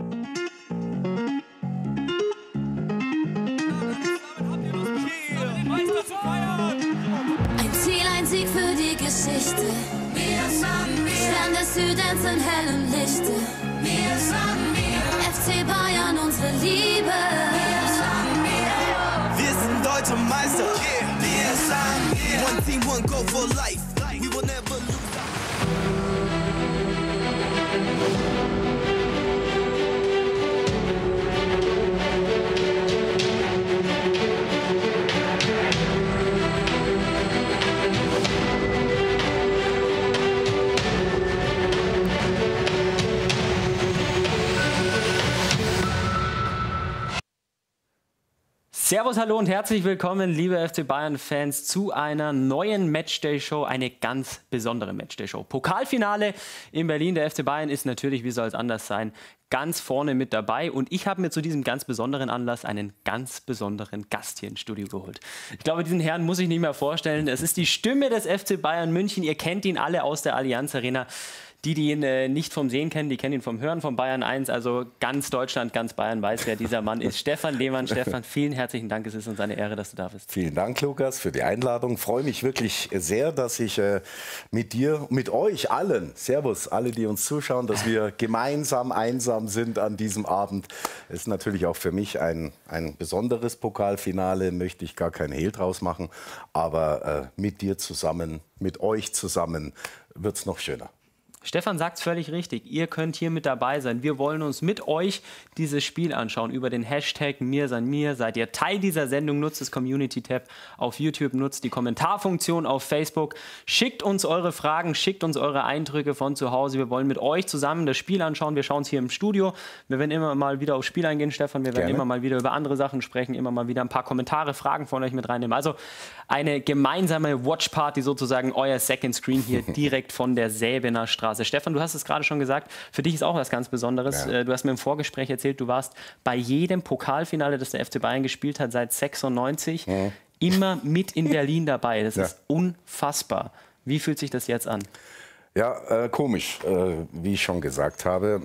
Ein Ziel, ein Sieg für die Geschichte. Stern des Südens in hellem Lichte. FC Bayern, unsere Liebe. Wir sind deutsche Meister. One team, one goal for life. We will never lose. Servus, hallo und herzlich willkommen, liebe FC Bayern-Fans, zu einer neuen Matchday-Show, eine ganz besondere Matchday-Show. Pokalfinale in Berlin, der FC Bayern ist natürlich, wie soll es anders sein, ganz vorne mit dabei. Und ich habe mir zu diesem ganz besonderen Anlass einen ganz besonderen Gast hier ins Studio geholt. Ich glaube, diesen Herrn muss ich nicht mehr vorstellen. Es ist die Stimme des FC Bayern München. Ihr kennt ihn alle aus der Allianz Arena. Die ihn nicht vom Sehen kennen, die kennen ihn vom Hören von Bayern 1. Also ganz Deutschland, ganz Bayern weiß, wer dieser Mann ist. Stefan Lehmann. Stefan, vielen herzlichen Dank. Es ist uns eine Ehre, dass du da bist. Vielen Dank, Lukas, für die Einladung. Ich freue mich wirklich sehr, dass ich mit dir, mit euch allen, Servus, alle, die uns zuschauen, dass wir gemeinsam einsam sind an diesem Abend. Es ist natürlich auch für mich ein besonderes Pokalfinale, möchte ich gar keinen Hehl draus machen. Aber mit dir zusammen, mit euch zusammen wird es noch schöner. Stefan sagt es völlig richtig. Ihr könnt hier mit dabei sein. Wir wollen uns mit euch dieses Spiel anschauen. Über den Hashtag #MirSeinMir seid ihr Teil dieser Sendung. Nutzt das Community-Tab auf YouTube, nutzt die Kommentarfunktion auf Facebook. Schickt uns eure Fragen, schickt uns eure Eindrücke von zu Hause. Wir wollen mit euch zusammen das Spiel anschauen. Wir schauen es hier im Studio. Wir werden immer mal wieder aufs Spiel eingehen, Stefan. Wir werden immer mal wieder über andere Sachen sprechen, immer mal wieder ein paar Kommentare, Fragen von euch mit reinnehmen. Also eine gemeinsame Watchparty sozusagen, euer Second Screen hier direkt von der Säbener Straße. Stefan, du hast es gerade schon gesagt, für dich ist auch was ganz Besonderes. Ja. Du hast mir im Vorgespräch erzählt, du warst bei jedem Pokalfinale, das der FC Bayern gespielt hat, seit 96, immer mit in Berlin dabei. Das ist unfassbar. Wie fühlt sich das jetzt an? Ja, komisch, wie ich schon gesagt habe.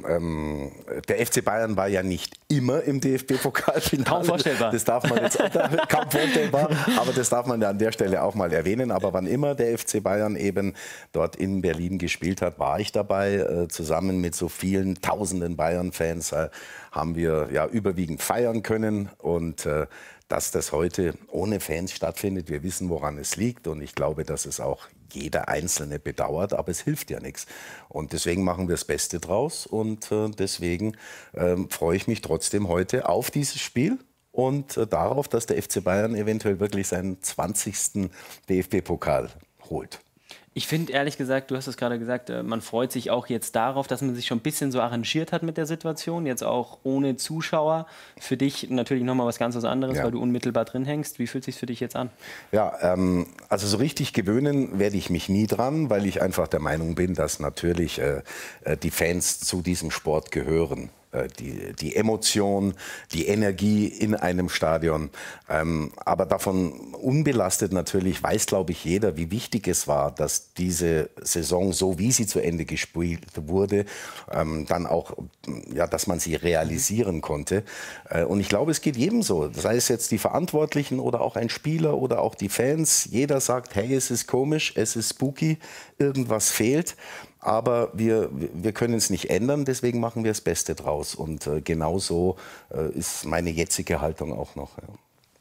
Der FC Bayern war ja nicht immer im DFB-Pokalfinale. Kaum vorstellbar. Das darf man jetzt kaum vorstellbar, aber das darf man ja an der Stelle auch mal erwähnen. Aber wann immer der FC Bayern eben dort in Berlin gespielt hat, war ich dabei. Zusammen mit so vielen tausenden Bayern-Fans haben wir ja überwiegend feiern können. Und dass das heute ohne Fans stattfindet, wir wissen, woran es liegt. Und ich glaube, dass es auch jeder Einzelne bedauert, aber es hilft ja nichts. Und deswegen machen wir das Beste draus. Und deswegen freue ich mich trotzdem heute auf dieses Spiel und darauf, dass der FC Bayern eventuell wirklich seinen 20. DFB-Pokal holt. Ich finde, ehrlich gesagt, du hast es gerade gesagt, man freut sich auch jetzt darauf, dass man sich schon ein bisschen so arrangiert hat mit der Situation, jetzt auch ohne Zuschauer. Für dich natürlich nochmal was ganz anderes, weil du unmittelbar drin hängst. Wie fühlt es sich für dich jetzt an? Ja, also so richtig gewöhnen werde ich mich nie dran, weil ich einfach der Meinung bin, dass natürlich die Fans zu diesem Sport gehören. Die Emotion, die Energie in einem Stadion. Aber davon unbelastet natürlich weiß, glaube ich, jeder, wie wichtig es war, dass diese Saison, so wie sie zu Ende gespielt wurde, dann auch, ja, dass man sie realisieren konnte. Und ich glaube, es geht jedem so. Sei es jetzt die Verantwortlichen oder auch ein Spieler oder auch die Fans. Jeder sagt, hey, es ist komisch, es ist spooky, irgendwas fehlt. Aber wir können es nicht ändern, deswegen machen wir das Beste draus. Und genau so ist meine jetzige Haltung auch noch. Ja.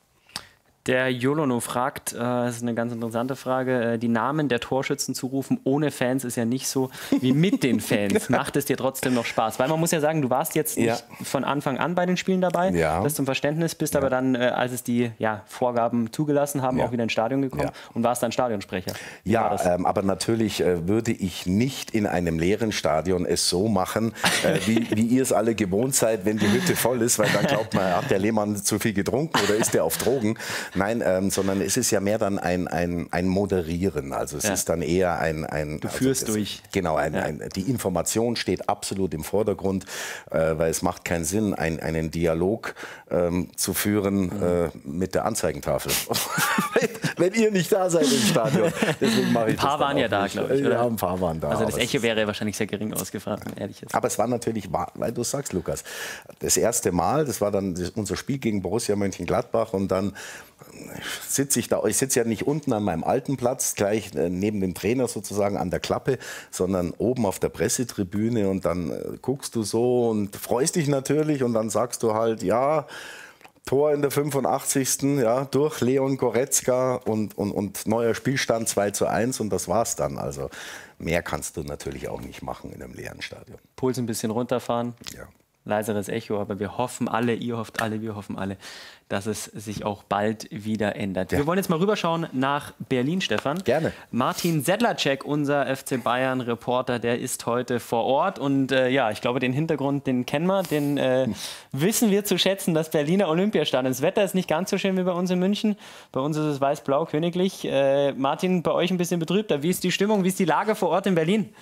Der Jolono fragt, das ist eine ganz interessante Frage, die Namen der Torschützen zu rufen ohne Fans ist ja nicht so wie mit den Fans. Macht es dir trotzdem noch Spaß? Weil man muss ja sagen, du warst jetzt nicht von Anfang an bei den Spielen dabei, das zum Verständnis, bist aber dann, als es die Vorgaben zugelassen haben, auch wieder ins Stadion gekommen und warst dann Stadionsprecher. Wie war das? Aber natürlich würde ich nicht in einem leeren Stadion es so machen, wie ihr es alle gewohnt seid, wenn die Hütte voll ist, weil dann glaubt man, hat der Lehmann zu viel getrunken oder ist der auf Drogen. Nein, sondern es ist ja mehr dann ein Moderieren. Also es ist dann eher ein du führst durch. Genau, die Information steht absolut im Vordergrund, weil es macht keinen Sinn, einen Dialog zu führen mit der Anzeigentafel. Wenn ihr nicht da seid im Stadion. Deswegen mache ich ein paar das waren ja da, glaube ich. Oder? Ja, ein paar waren da. Also das Echo wäre wahrscheinlich sehr gering ausgefallen, ehrlich jetzt. Aber es war natürlich, weil du sagst, Lukas, das erste Mal, das war dann unser Spiel gegen Borussia Mönchengladbach und dann sitze ich da, ich sitze ja nicht unten an meinem alten Platz, gleich neben dem Trainer sozusagen an der Klappe, sondern oben auf der Pressetribüne und dann guckst du so und freust dich natürlich und dann sagst du halt, ja, Tor in der 85. Ja, durch Leon Goretzka und neuer Spielstand 2:1 und das war's dann. Also mehr kannst du natürlich auch nicht machen in einem leeren Stadion. Puls ein bisschen runterfahren. Ja. Leiseres Echo, aber wir hoffen alle, ihr hofft alle, wir hoffen alle, dass es sich auch bald wieder ändert. Ja. Wir wollen jetzt mal rüberschauen nach Berlin, Stefan. Gerne. Martin Sedlacek, unser FC Bayern-Reporter, der ist heute vor Ort und ja, ich glaube, den Hintergrund, den kennen wir, den wissen wir zu schätzen, das Berliner Olympiastadion. Das Wetter ist nicht ganz so schön wie bei uns in München, bei uns ist es weiß-blau königlich. Martin, bei euch ein bisschen betrübter. Wie ist die Stimmung, wie ist die Lage vor Ort in Berlin?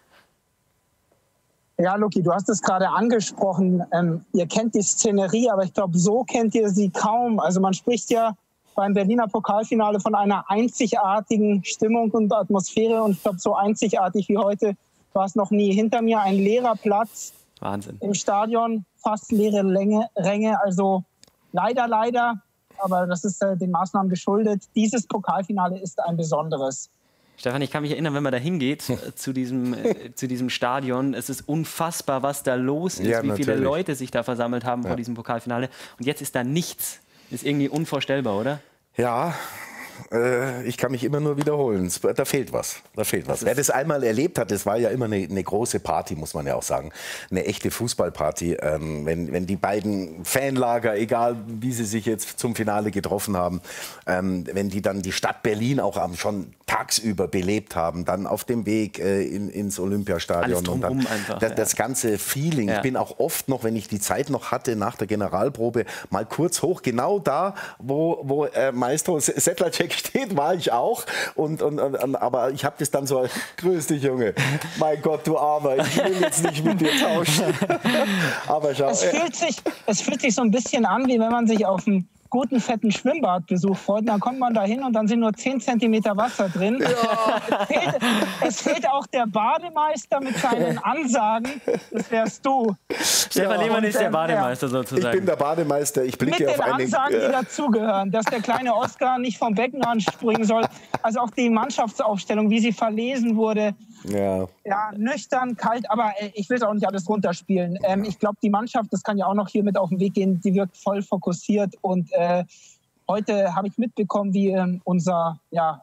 Ja, Luki, du hast es gerade angesprochen. Ihr kennt die Szenerie, aber ich glaube, so kennt ihr sie kaum. Also man spricht ja beim Berliner Pokalfinale von einer einzigartigen Stimmung und Atmosphäre. Und ich glaube, so einzigartig wie heute war es noch nie. Hinter mir ein leerer Platz. Wahnsinn. Im Stadion, fast leere Ränge. Also leider, aber das ist den Maßnahmen geschuldet. Dieses Pokalfinale ist ein besonderes. Stefan, ich kann mich erinnern, wenn man da hingeht zu diesem Stadion, es ist unfassbar, was da los ist, ja, wie viele Leute sich da versammelt haben vor diesem Pokalfinale. Und jetzt ist da nichts. Ist irgendwie unvorstellbar, oder? Ja, ich kann mich immer nur wiederholen. Da fehlt was. Wer das einmal erlebt hat, das war ja immer eine große Party, muss man ja auch sagen. Eine echte Fußballparty. Wenn die beiden Fanlager, egal wie sie sich jetzt zum Finale getroffen haben, wenn die dann die Stadt Berlin auch schon tagsüber belebt haben, dann auf dem Weg ins Olympiastadion und dann einfach, das ganze Feeling. Ja. Ich bin auch oft noch, wenn ich die Zeit noch hatte, nach der Generalprobe, mal kurz hoch, genau da, wo Maestro Sedlacek steht, war ich auch. Aber ich habe das dann so, grüß dich, Junge. Mein Gott, du Armer, ich will jetzt nicht mit dir tauschen. Aber schau. Es fühlt sich so ein bisschen an, wie wenn man sich auf einen guten, fetten Schwimmbadbesuch freut. Dann kommt man da hin und dann sind nur 10 Zentimeter Wasser drin. Ja. Es fehlt auch der Bademeister mit seinen Ansagen. Das wärst du. Stefan Lehmann ist der Bademeister sozusagen. Ich bin der Bademeister. Ich blicke auf eine... Mit den Ansagen, die dazugehören. Dass der kleine Oscar nicht vom Becken anspringen soll. Also auch die Mannschaftsaufstellung, wie sie verlesen wurde. Ja, nüchtern, kalt, aber ich will es auch nicht alles runterspielen. Ich glaube, die Mannschaft, das kann ja auch noch hier mit auf den Weg gehen, die wirkt voll fokussiert. Und heute habe ich mitbekommen, wie unser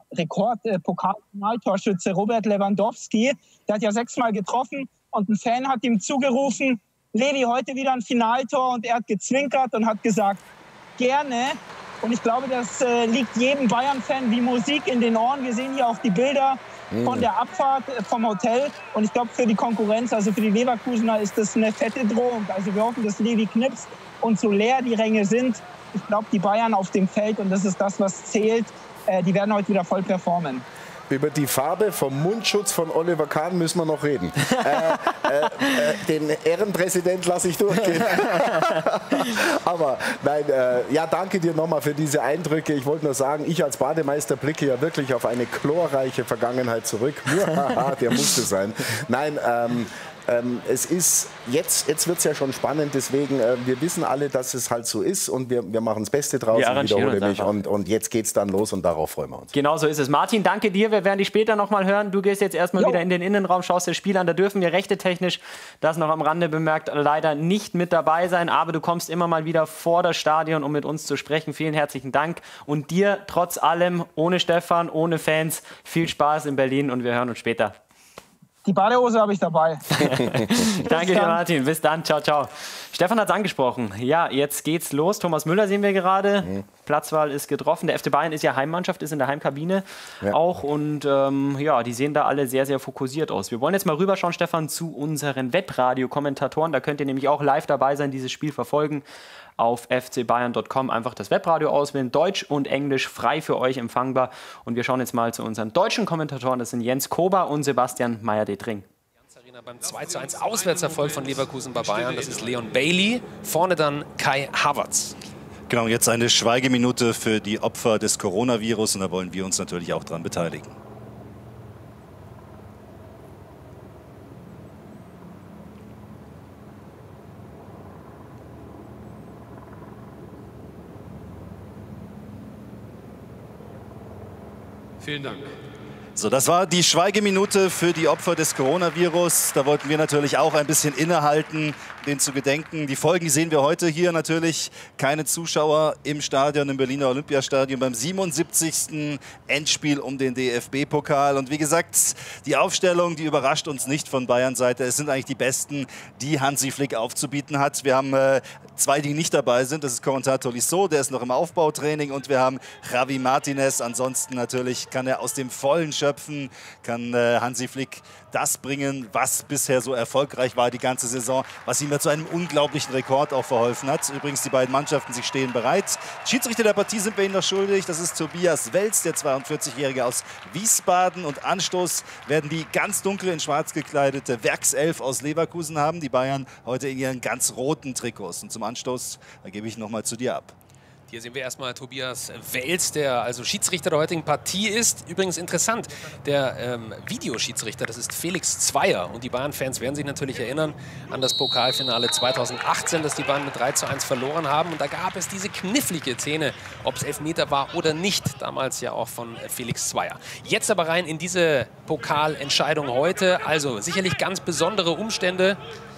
Rekord-Pokal-Finaltorschütze Robert Lewandowski, der hat ja 6-mal getroffen und ein Fan hat ihm zugerufen, Levi, heute wieder ein Finaltor, und er hat gezwinkert und hat gesagt, gerne. Und ich glaube, das liegt jedem Bayern-Fan wie Musik in den Ohren. Wir sehen hier auch die Bilder von der Abfahrt vom Hotel. Und ich glaube, für die Konkurrenz, also für die Leverkusener, ist das eine fette Drohung. Also wir hoffen, dass Levi knipst und so leer die Ränge sind. Ich glaube, die Bayern auf dem Feld, und das ist das, was zählt, die werden heute wieder voll performen. Über die Farbe vom Mundschutz von Oliver Kahn müssen wir noch reden. Den Ehrenpräsident lasse ich durchgehen. Aber nein, danke dir nochmal für diese Eindrücke. Ich wollte nur sagen, ich als Bademeister blicke ja wirklich auf eine glorreiche Vergangenheit zurück. Der musste sein. Nein, es ist, jetzt wird es ja schon spannend, deswegen, wir wissen alle, dass es halt so ist und wir machen das Beste draus, ich wiederhole mich, und jetzt geht es dann los und darauf freuen wir uns. Genau so ist es. Martin, danke dir, wir werden dich später noch mal hören. Du gehst jetzt erstmal wieder in den Innenraum, schaust das Spiel an, da dürfen wir rechtetechnisch, das noch am Rande bemerkt, leider nicht mit dabei sein, aber du kommst immer mal wieder vor das Stadion, um mit uns zu sprechen. Vielen herzlichen Dank und dir trotz allem, ohne Stefan, ohne Fans, viel Spaß in Berlin und wir hören uns später. Die Badehose habe ich dabei. Danke dir, Martin. Bis dann. Ciao, ciao. Stefan hat es angesprochen. Ja, jetzt geht's los. Thomas Müller sehen wir gerade. Platzwahl ist getroffen. Der FC Bayern ist ja Heimmannschaft, ist in der Heimkabine auch. Und ja, die sehen da alle sehr, sehr fokussiert aus. Wir wollen jetzt mal rüberschauen, Stefan, zu unseren Webradio-Kommentatoren. Da könnt ihr nämlich auch live dabei sein, dieses Spiel verfolgen. Auf fcbayern.com einfach das Webradio auswählen. Deutsch und Englisch frei für euch empfangbar. Und wir schauen jetzt mal zu unseren deutschen Kommentatoren. Das sind Jens Kober und Sebastian Meyer-Detring. Beim 2:1 Auswärtserfolg von Leverkusen bei Bayern. Das ist Leon Bailey. Vorne dann Kai Havertz. Genau, jetzt eine Schweigeminute für die Opfer des Coronavirus. Und da wollen wir uns natürlich auch dran beteiligen. Vielen Dank. So, das war die Schweigeminute für die Opfer des Coronavirus. Da wollten wir natürlich auch ein bisschen innehalten, denen zu gedenken. Die Folgen, die sehen wir heute hier natürlich. Keine Zuschauer im Stadion, im Berliner Olympiastadion beim 77. Endspiel um den DFB-Pokal. Und wie gesagt, die Aufstellung, die überrascht uns nicht von Bayern-Seite. Es sind eigentlich die Besten, die Hansi Flick aufzubieten hat. Wir haben zwei, die nicht dabei sind. Das ist Corentin Tolisso, der ist noch im Aufbautraining. Und wir haben Javi Martinez. Ansonsten natürlich kann er aus dem Vollen schöpfen, kann Hansi Flick das bringen, was bisher so erfolgreich war die ganze Saison, was ihm ja zu einem unglaublichen Rekord auch verholfen hat. Übrigens, die beiden Mannschaften, sie stehen bereit. Schiedsrichter der Partie sind wir Ihnen noch schuldig. Das ist Tobias Welz, der 42-Jährige aus Wiesbaden. Und Anstoß werden die ganz dunkel in schwarz gekleidete Werkself aus Leverkusen haben. Die Bayern heute in ihren ganz roten Trikots. Und zum Anstoß, da gebe ich nochmal zu dir ab. Hier sehen wir erstmal Tobias Welz, der also Schiedsrichter der heutigen Partie ist. Übrigens interessant, der Videoschiedsrichter, das ist Felix Zweier. Und die Bayern-Fans werden sich natürlich erinnern an das Pokalfinale 2018, das die Bayern mit 3:1 verloren haben. Und da gab es diese knifflige Szene, ob es Elfmeter war oder nicht. Damals ja auch von Felix Zweier. Jetzt aber rein in diese Pokalentscheidung heute. Also sicherlich ganz besondere Umstände.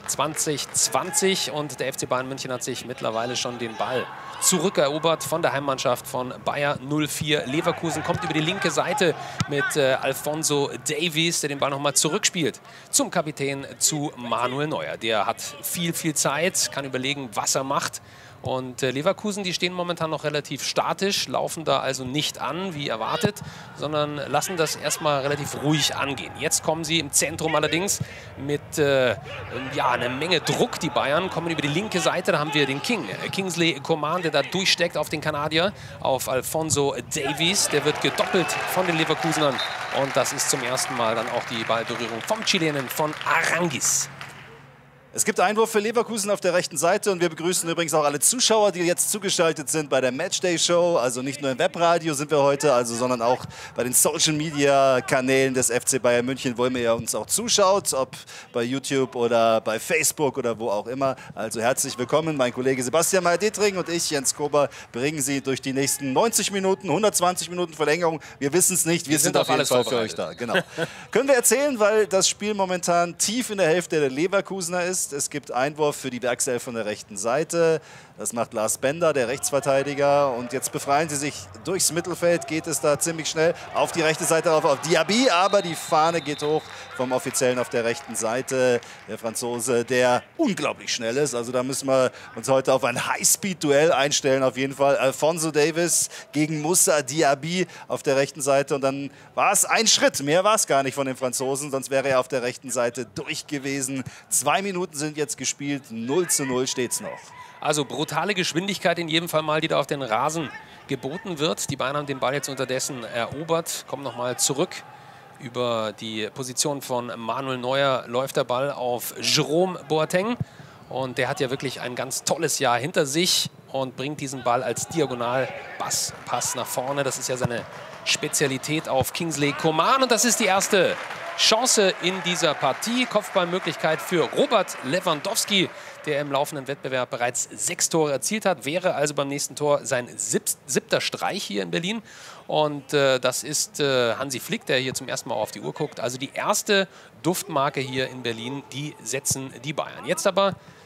2020 und der FC Bayern München hat sich mittlerweile schon den Ball zurückerobert von der Heimmannschaft von Bayer 04 Leverkusen. Kommt über die linke Seite mit Alphonso Davies, der den Ball nochmal zurückspielt zum Kapitän, zu Manuel Neuer. Der hat viel Zeit, kann überlegen, was er macht. Und Leverkusen, die stehen momentan noch relativ statisch, laufen da also nicht an, wie erwartet, sondern lassen das erstmal relativ ruhig angehen. Jetzt kommen sie im Zentrum allerdings mit ja, einer Menge Druck. Die Bayern kommen über die linke Seite, da haben wir den Kingsley Coman, der da durchsteckt auf den Kanadier, auf Alphonso Davies. Der wird gedoppelt von den Leverkusenern und das ist zum ersten Mal dann auch die Ballberührung vom Chilenen, von Aránguiz. Es gibt Einwurf für Leverkusen auf der rechten Seite und wir begrüßen übrigens auch alle Zuschauer, die jetzt zugeschaltet sind bei der Matchday-Show. Also nicht nur im Webradio sind wir heute, sondern auch bei den Social-Media-Kanälen des FC Bayern München, wo ihr uns auch zuschaut, ob bei YouTube oder bei Facebook oder wo auch immer. Also herzlich willkommen, mein Kollege Sebastian Meyer-Detring und ich, Jens Kober, bringen Sie durch die nächsten 90 Minuten, 120 Minuten Verlängerung. Wir wissen es nicht, wir sind auf jeden Fall für euch da. Genau. Können wir erzählen, weil das Spiel momentan tief in der Hälfte der Leverkusener ist. Es gibt Einwurf für die Werkself von der rechten Seite. Das macht Lars Bender, der Rechtsverteidiger. Und jetzt befreien sie sich durchs Mittelfeld. Geht es da ziemlich schnell auf die rechte Seite auf Diaby. Aber die Fahne geht hoch vom Offiziellen auf der rechten Seite. Der Franzose, der unglaublich schnell ist. Also da müssen wir uns heute auf ein Highspeed-Duell einstellen. Auf jeden Fall Alphonso Davies gegen Moussa Diaby auf der rechten Seite. Und dann war es ein Schritt. Mehr war es gar nicht von den Franzosen. Sonst wäre er auf der rechten Seite durch gewesen. 2 Minuten sind jetzt gespielt. 0:0 steht es noch. Also brutale Geschwindigkeit in jedem Fall mal, die da auf den Rasen geboten wird. Die Bayern haben den Ball jetzt unterdessen erobert, kommen nochmal zurück. Über die Position von Manuel Neuer läuft der Ball auf Jerome Boateng. Und der hat ja wirklich ein ganz tolles Jahr hinter sich und bringt diesen Ball als Diagonalpass nach vorne. Das ist ja seine Spezialität auf Kingsley Coman. Und das ist die erste Chance in dieser Partie. Kopfballmöglichkeit für Robert Lewandowski, der im laufenden Wettbewerb bereits 6 Tore erzielt hat. Wäre also beim nächsten Tor sein 7. Streich hier in Berlin. Und das ist Hansi Flick, der hier zum ersten Mal auf die Uhr guckt. Also die erste Duftmarke hier in Berlin, die setzen die Bayern. Jetzt aber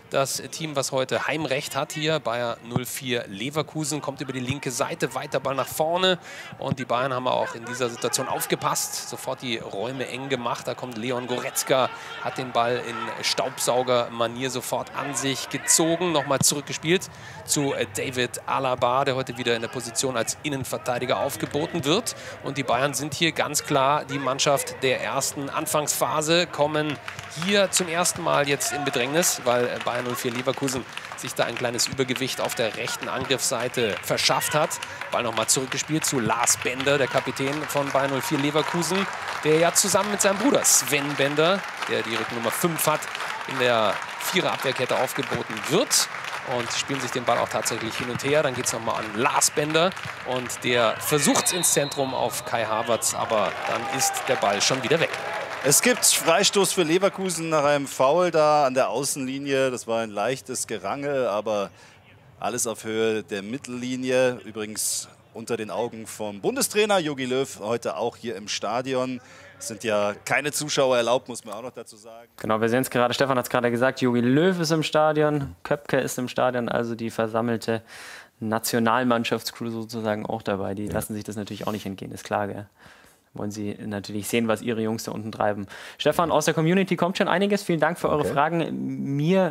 das Team, was heute Heimrecht hat hier. Bayer 04 Leverkusen kommt über die linke Seite, weiter Ball nach vorne. Und die Bayern haben auch in dieser Situation aufgepasst, sofort die Räume eng gemacht. Da kommt Leon Goretzka, hat den Ball in Staubsauger-Manier sofort an sich gezogen. Nochmal zurückgespielt zu David Alaba, der heute wieder in der Position als Innenverteidiger aufgeboten wird. Und die Bayern sind hier ganz klar die Mannschaft der ersten Anfangsphase, kommen hier zum ersten Mal jetzt in Bedrängnis, weil Bayer 04 Leverkusen sich da ein kleines Übergewicht auf der rechten Angriffsseite verschafft hat. Ball nochmal zurückgespielt zu Lars Bender, der Kapitän von Bayer 04 Leverkusen, der ja zusammen mit seinem Bruder Sven Bender, der die Rücknummer 5 hat, in der Vierer-Abwehrkette aufgeboten wird. Und spielen sich den Ball auch tatsächlich hin und her. Dann geht es nochmal an Lars Bender und der versucht es ins Zentrum auf Kai Havertz, aber dann ist der Ball schon wieder weg. Es gibt Freistoß für Leverkusen nach einem Foul da an der Außenlinie. Das war ein leichtes Gerangel, aber alles auf Höhe der Mittellinie. Übrigens unter den Augen vom Bundestrainer Jogi Löw, heute auch hier im Stadion. Es sind ja keine Zuschauer erlaubt, muss man auch noch dazu sagen. Genau, wir sehen es gerade, Stefan hat es gerade gesagt, Jogi Löw ist im Stadion, Köpke ist im Stadion, also die versammelte Nationalmannschaftscrew sozusagen auch dabei. Die lassen sich das natürlich auch nicht entgehen, ist klar, gell? Wollen Sie natürlich sehen, was Ihre Jungs da unten treiben. Stefan, aus der Community kommt schon einiges. Vielen Dank für eure Fragen. Mir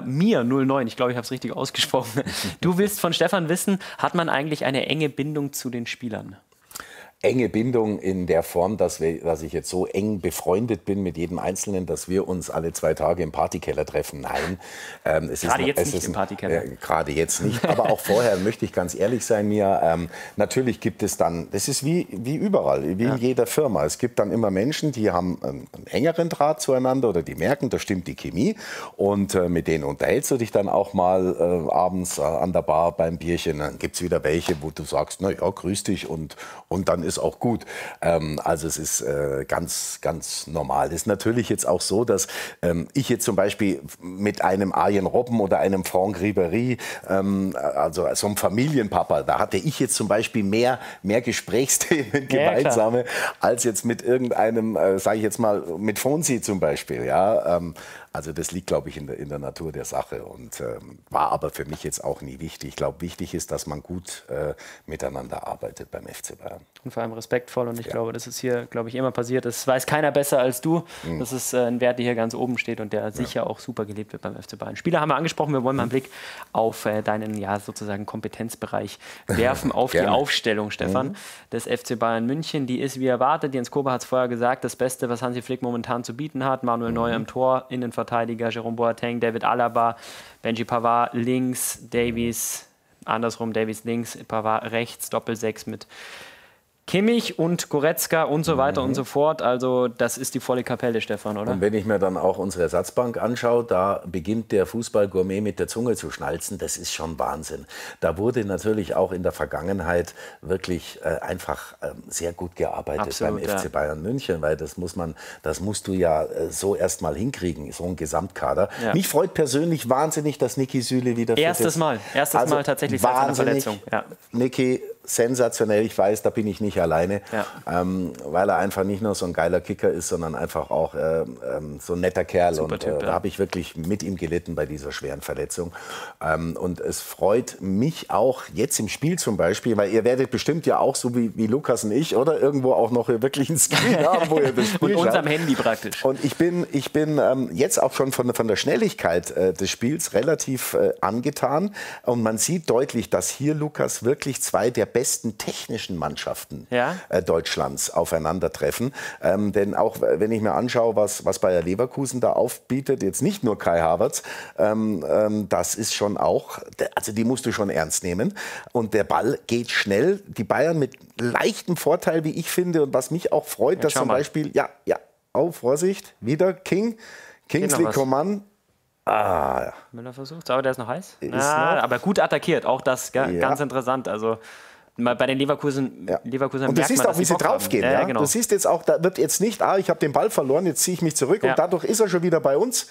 09, ich glaube, ich habe es richtig ausgesprochen. Du willst von Stefan wissen, hat man eigentlich eine enge Bindung zu den Spielern? Enge Bindung in der Form, dass ich jetzt so eng befreundet bin mit jedem Einzelnen, dass wir uns alle 2 Tage im Partykeller treffen. Nein. Gerade jetzt nicht im Partykeller. Gerade jetzt nicht, aber auch vorher, möchte ich ganz ehrlich sein, natürlich gibt es dann, das ist wie überall, wie in jeder Firma. Es gibt dann immer Menschen, die haben einen engeren Draht zueinander oder die merken, da stimmt die Chemie und mit denen unterhältst du dich dann auch mal abends an der Bar beim Bierchen. Dann gibt es wieder welche, wo du sagst, na ja, grüß dich und dann ist auch gut. Also es ist ganz, ganz normal. Es ist natürlich jetzt auch so, dass ich jetzt zum Beispiel mit einem Arjen Robben oder einem Franck Ribéry, also so einem Familienpapa, da hatte ich jetzt zum Beispiel mehr Gesprächsthemen gemeinsame, als jetzt mit irgendeinem, sage ich jetzt mal, mit Fonsi zum Beispiel. Ja? Also das liegt, glaube ich, in der Natur der Sache und war aber für mich jetzt auch nie wichtig. Ich glaube, wichtig ist, dass man gut miteinander arbeitet beim FC Bayern. Und vor allem respektvoll und ich glaube, das ist hier, glaube ich, immer passiert. Das weiß keiner besser als du. Das ist ein Wert, der hier ganz oben steht und der sicher auch super gelebt wird beim FC Bayern. Spieler haben wir angesprochen, wir wollen mal einen Blick auf deinen sozusagen Kompetenzbereich werfen, auf die Aufstellung, Stefan, des FC Bayern München. Die ist wie erwartet, Jens Kober hat es vorher gesagt, das Beste, was Hansi Flick momentan zu bieten hat. Manuel Neuer im Tor, Innenverteidiger, Jerome Boateng, David Alaba, Benji Pavard links, Davies links, Pavard rechts, Doppel-6 mit Kimmich und Goretzka und so weiter und so fort. Also das ist die volle Kapelle, Stefan, oder? Und wenn ich mir dann auch unsere Ersatzbank anschaue, da beginnt der Fußballgourmet mit der Zunge zu schnalzen. Das ist schon Wahnsinn. Da wurde natürlich auch in der Vergangenheit wirklich einfach sehr gut gearbeitet beim FC Bayern München, weil das musst du ja so erst mal hinkriegen, so ein Gesamtkader. Ja. Mich freut persönlich wahnsinnig, dass Niki Süle wieder fit ist. Erstes Mal tatsächlich seit seiner Verletzung. Ja. Niki, sensationell, ich weiß, da bin ich nicht alleine, weil er einfach nicht nur so ein geiler Kicker ist, sondern einfach auch so ein netter Kerl. Super und Typ, da habe ich wirklich mit ihm gelitten bei dieser schweren Verletzung. Und es freut mich auch jetzt im Spiel zum Beispiel, weil ihr werdet bestimmt ja auch so wie Lukas und ich, oder irgendwo auch noch wirklich einen Screen haben, wo ihr das Spiel und unserem Handy praktisch. Und ich bin jetzt auch schon von der Schnelligkeit des Spiels relativ angetan. Und man sieht deutlich, dass hier, Lukas, wirklich 2 der besten technischen Mannschaften Deutschlands aufeinandertreffen. Denn auch wenn ich mir anschaue, was Bayer Leverkusen da aufbietet, jetzt nicht nur Kai Havertz, das ist schon auch, also die musst du schon ernst nehmen. Und der Ball geht schnell. Die Bayern mit leichtem Vorteil, wie ich finde, und was mich auch freut, dass zum Beispiel, Vorsicht, wieder Kingsley Coman. Müller versucht, aber der ist noch heiß. Aber gut attackiert, auch das ganz interessant. Also bei den Leverkusen und du siehst auch, wie sie draufgehen. Ja? Genau. Du siehst jetzt auch, da wird jetzt nicht, ich habe den Ball verloren, jetzt ziehe ich mich zurück und dadurch ist er schon wieder bei uns.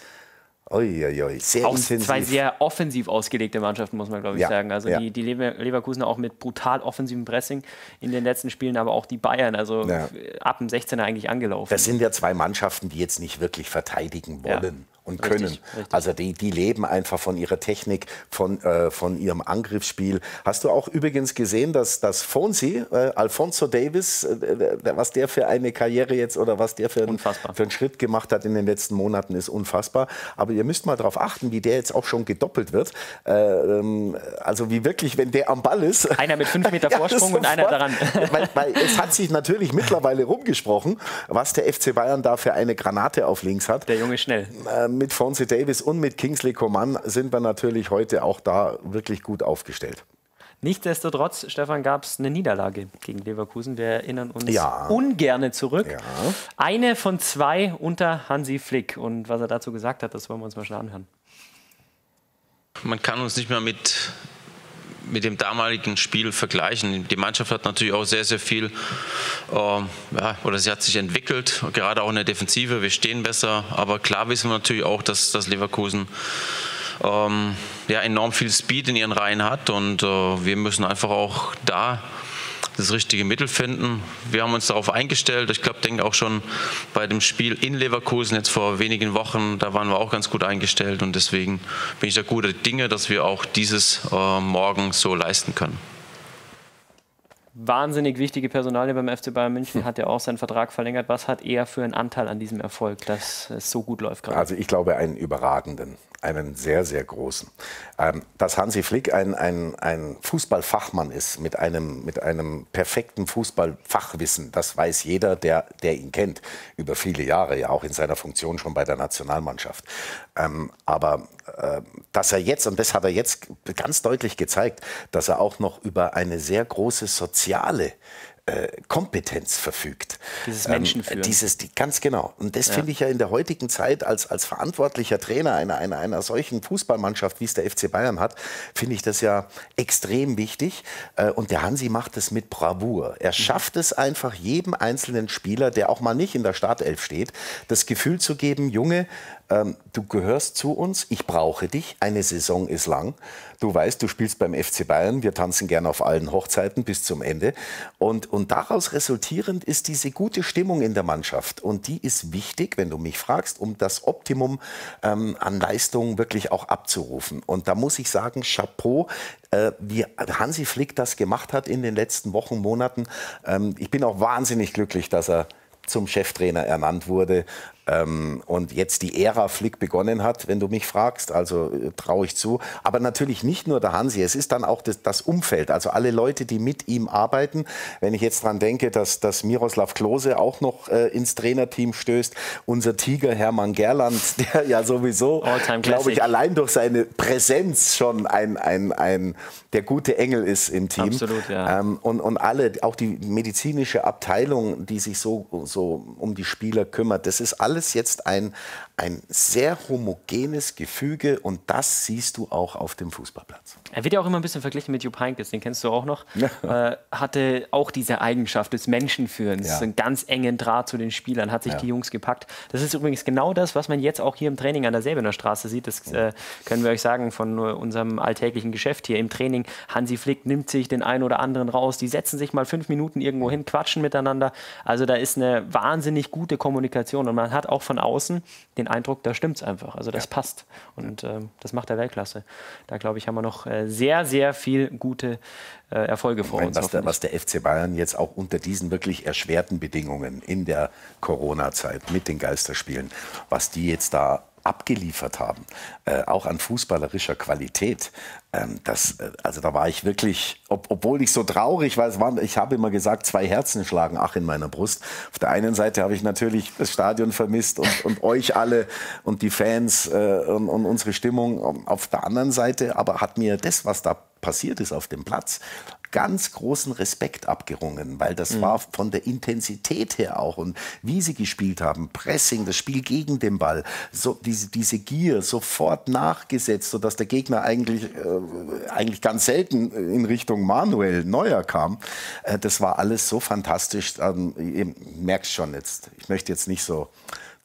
Sehr auch intensiv. 2 sehr offensiv ausgelegte Mannschaften, muss man, glaube ich, sagen. Also die Leverkusen auch mit brutal offensivem Pressing in den letzten Spielen, aber auch die Bayern, ab dem 16er eigentlich angelaufen. Das sind ja 2 Mannschaften, die jetzt nicht wirklich verteidigen wollen. und können. Richtig. Also die leben einfach von ihrer Technik, von ihrem Angriffsspiel. Hast du auch übrigens gesehen, dass Fonsi, Alphonso Davies, was der für eine Karriere jetzt oder was der für einen Schritt gemacht hat in den letzten Monaten, ist unfassbar. Aber ihr müsst mal darauf achten, wie der jetzt auch schon gedoppelt wird. Also wie wirklich, wenn der am Ball ist. Einer mit 5 Meter Vorsprung und einer daran. Weil es hat sich natürlich mittlerweile rumgesprochen, was der FC Bayern da für eine Granate auf links hat. Der Junge ist schnell. Mit Fonsi Davies und mit Kingsley Coman sind wir natürlich heute auch da wirklich gut aufgestellt. Nichtsdestotrotz, Stefan, gab es eine Niederlage gegen Leverkusen. Wir erinnern uns Ja. ungerne zurück. Ja. Eine von 2 unter Hansi Flick. Und was er dazu gesagt hat, das wollen wir uns mal schnell anhören. Man kann uns nicht mehr mit dem damaligen Spiel vergleichen. Die Mannschaft hat natürlich auch sehr, sehr viel, oder sie hat sich entwickelt, gerade auch in der Defensive. Wir stehen besser, aber klar wissen wir natürlich auch, dass Leverkusen enorm viel Speed in ihren Reihen hat und wir müssen einfach auch da das richtige Mittel finden. Wir haben uns darauf eingestellt. Ich denke auch schon bei dem Spiel in Leverkusen jetzt vor wenigen Wochen, da waren wir auch ganz gut eingestellt und deswegen bin ich da guter Dinge, dass wir auch dieses morgen so leisten können. Wahnsinnig wichtige Personalie beim FC Bayern München, hat ja auch seinen Vertrag verlängert. Was hat er für einen Anteil an diesem Erfolg, dass es so gut läuft gerade? Also ich glaube einen überragenden, einen sehr, sehr großen. Dass Hansi Flick ein Fußballfachmann ist mit einem perfekten Fußballfachwissen, das weiß jeder, der ihn kennt, über viele Jahre, ja auch in seiner Funktion schon bei der Nationalmannschaft. Aber dass er jetzt, und das hat er jetzt ganz deutlich gezeigt, dass er auch noch über eine sehr große soziale Kompetenz verfügt. Dieses Menschenführen. Ganz genau. Und das finde ich ja in der heutigen Zeit als verantwortlicher Trainer einer solchen Fußballmannschaft, wie es der FC Bayern hat, finde ich das ja extrem wichtig. Und der Hansi macht es mit Bravour. Er schafft es einfach, jedem einzelnen Spieler, der auch mal nicht in der Startelf steht, das Gefühl zu geben, Junge, du gehörst zu uns, ich brauche dich, eine Saison ist lang. Du weißt, du spielst beim FC Bayern, wir tanzen gerne auf allen Hochzeiten bis zum Ende. Und daraus resultierend ist diese gute Stimmung in der Mannschaft. Und die ist wichtig, wenn du mich fragst, um das Optimum an Leistung wirklich auch abzurufen. Und da muss ich sagen, Chapeau, wie Hansi Flick das gemacht hat in den letzten Wochen, Monaten. Ich bin auch wahnsinnig glücklich, dass er zum Cheftrainer ernannt wurde und jetzt die Ära Flick begonnen hat, wenn du mich fragst, also traue ich zu. Aber natürlich nicht nur der Hansi, es ist dann auch das Umfeld, also alle Leute, die mit ihm arbeiten. Wenn ich jetzt dran denke, dass Miroslav Klose auch noch ins Trainerteam stößt, unser Tiger Hermann Gerland, der ja sowieso, glaube ich, allein durch seine Präsenz schon der gute Engel ist im Team. Absolut, ja. Und alle, auch die medizinische Abteilung, die sich so um die Spieler kümmert, das ist alles jetzt ein sehr homogenes Gefüge und das siehst du auch auf dem Fußballplatz. Er wird ja auch immer ein bisschen verglichen mit Jupp Heynckes, den kennst du auch noch. Hatte auch diese Eigenschaft des Menschenführens, einen ganz engen Draht zu den Spielern, hat sich die Jungs gepackt. Das ist übrigens genau das, was man jetzt auch hier im Training an der Säbener Straße sieht. Das können wir euch sagen von unserem alltäglichen Geschäft hier im Training. Hansi Flick nimmt sich den einen oder anderen raus, die setzen sich mal 5 Minuten irgendwo hin, quatschen miteinander. Also da ist eine wahnsinnig gute Kommunikation und man hat auch von außen den Eindruck, da stimmt's einfach. Also das passt und das macht der Weltklasse. Da glaube ich, haben wir noch sehr, sehr viel gute Erfolge vor uns. Was der FC Bayern jetzt auch unter diesen wirklich erschwerten Bedingungen in der Corona-Zeit mit den Geisterspielen, was die jetzt da abgeliefert haben, auch an fußballerischer Qualität. Also da war ich wirklich, obwohl ich so traurig war, ich habe immer gesagt, 2 Herzen schlagen in meiner Brust. Auf der einen Seite habe ich natürlich das Stadion vermisst und euch alle und die Fans und unsere Stimmung. Auf der anderen Seite aber hat mir das, was da passiert ist auf dem Platz, ganz großen Respekt abgerungen, weil das war von der Intensität her auch und wie sie gespielt haben, Pressing, das Spiel gegen den Ball, so diese Gier sofort nachgesetzt, sodass der Gegner eigentlich ganz selten in Richtung Manuel Neuer kam. Das war alles so fantastisch. Ihr merkt schon jetzt, ich möchte jetzt nicht so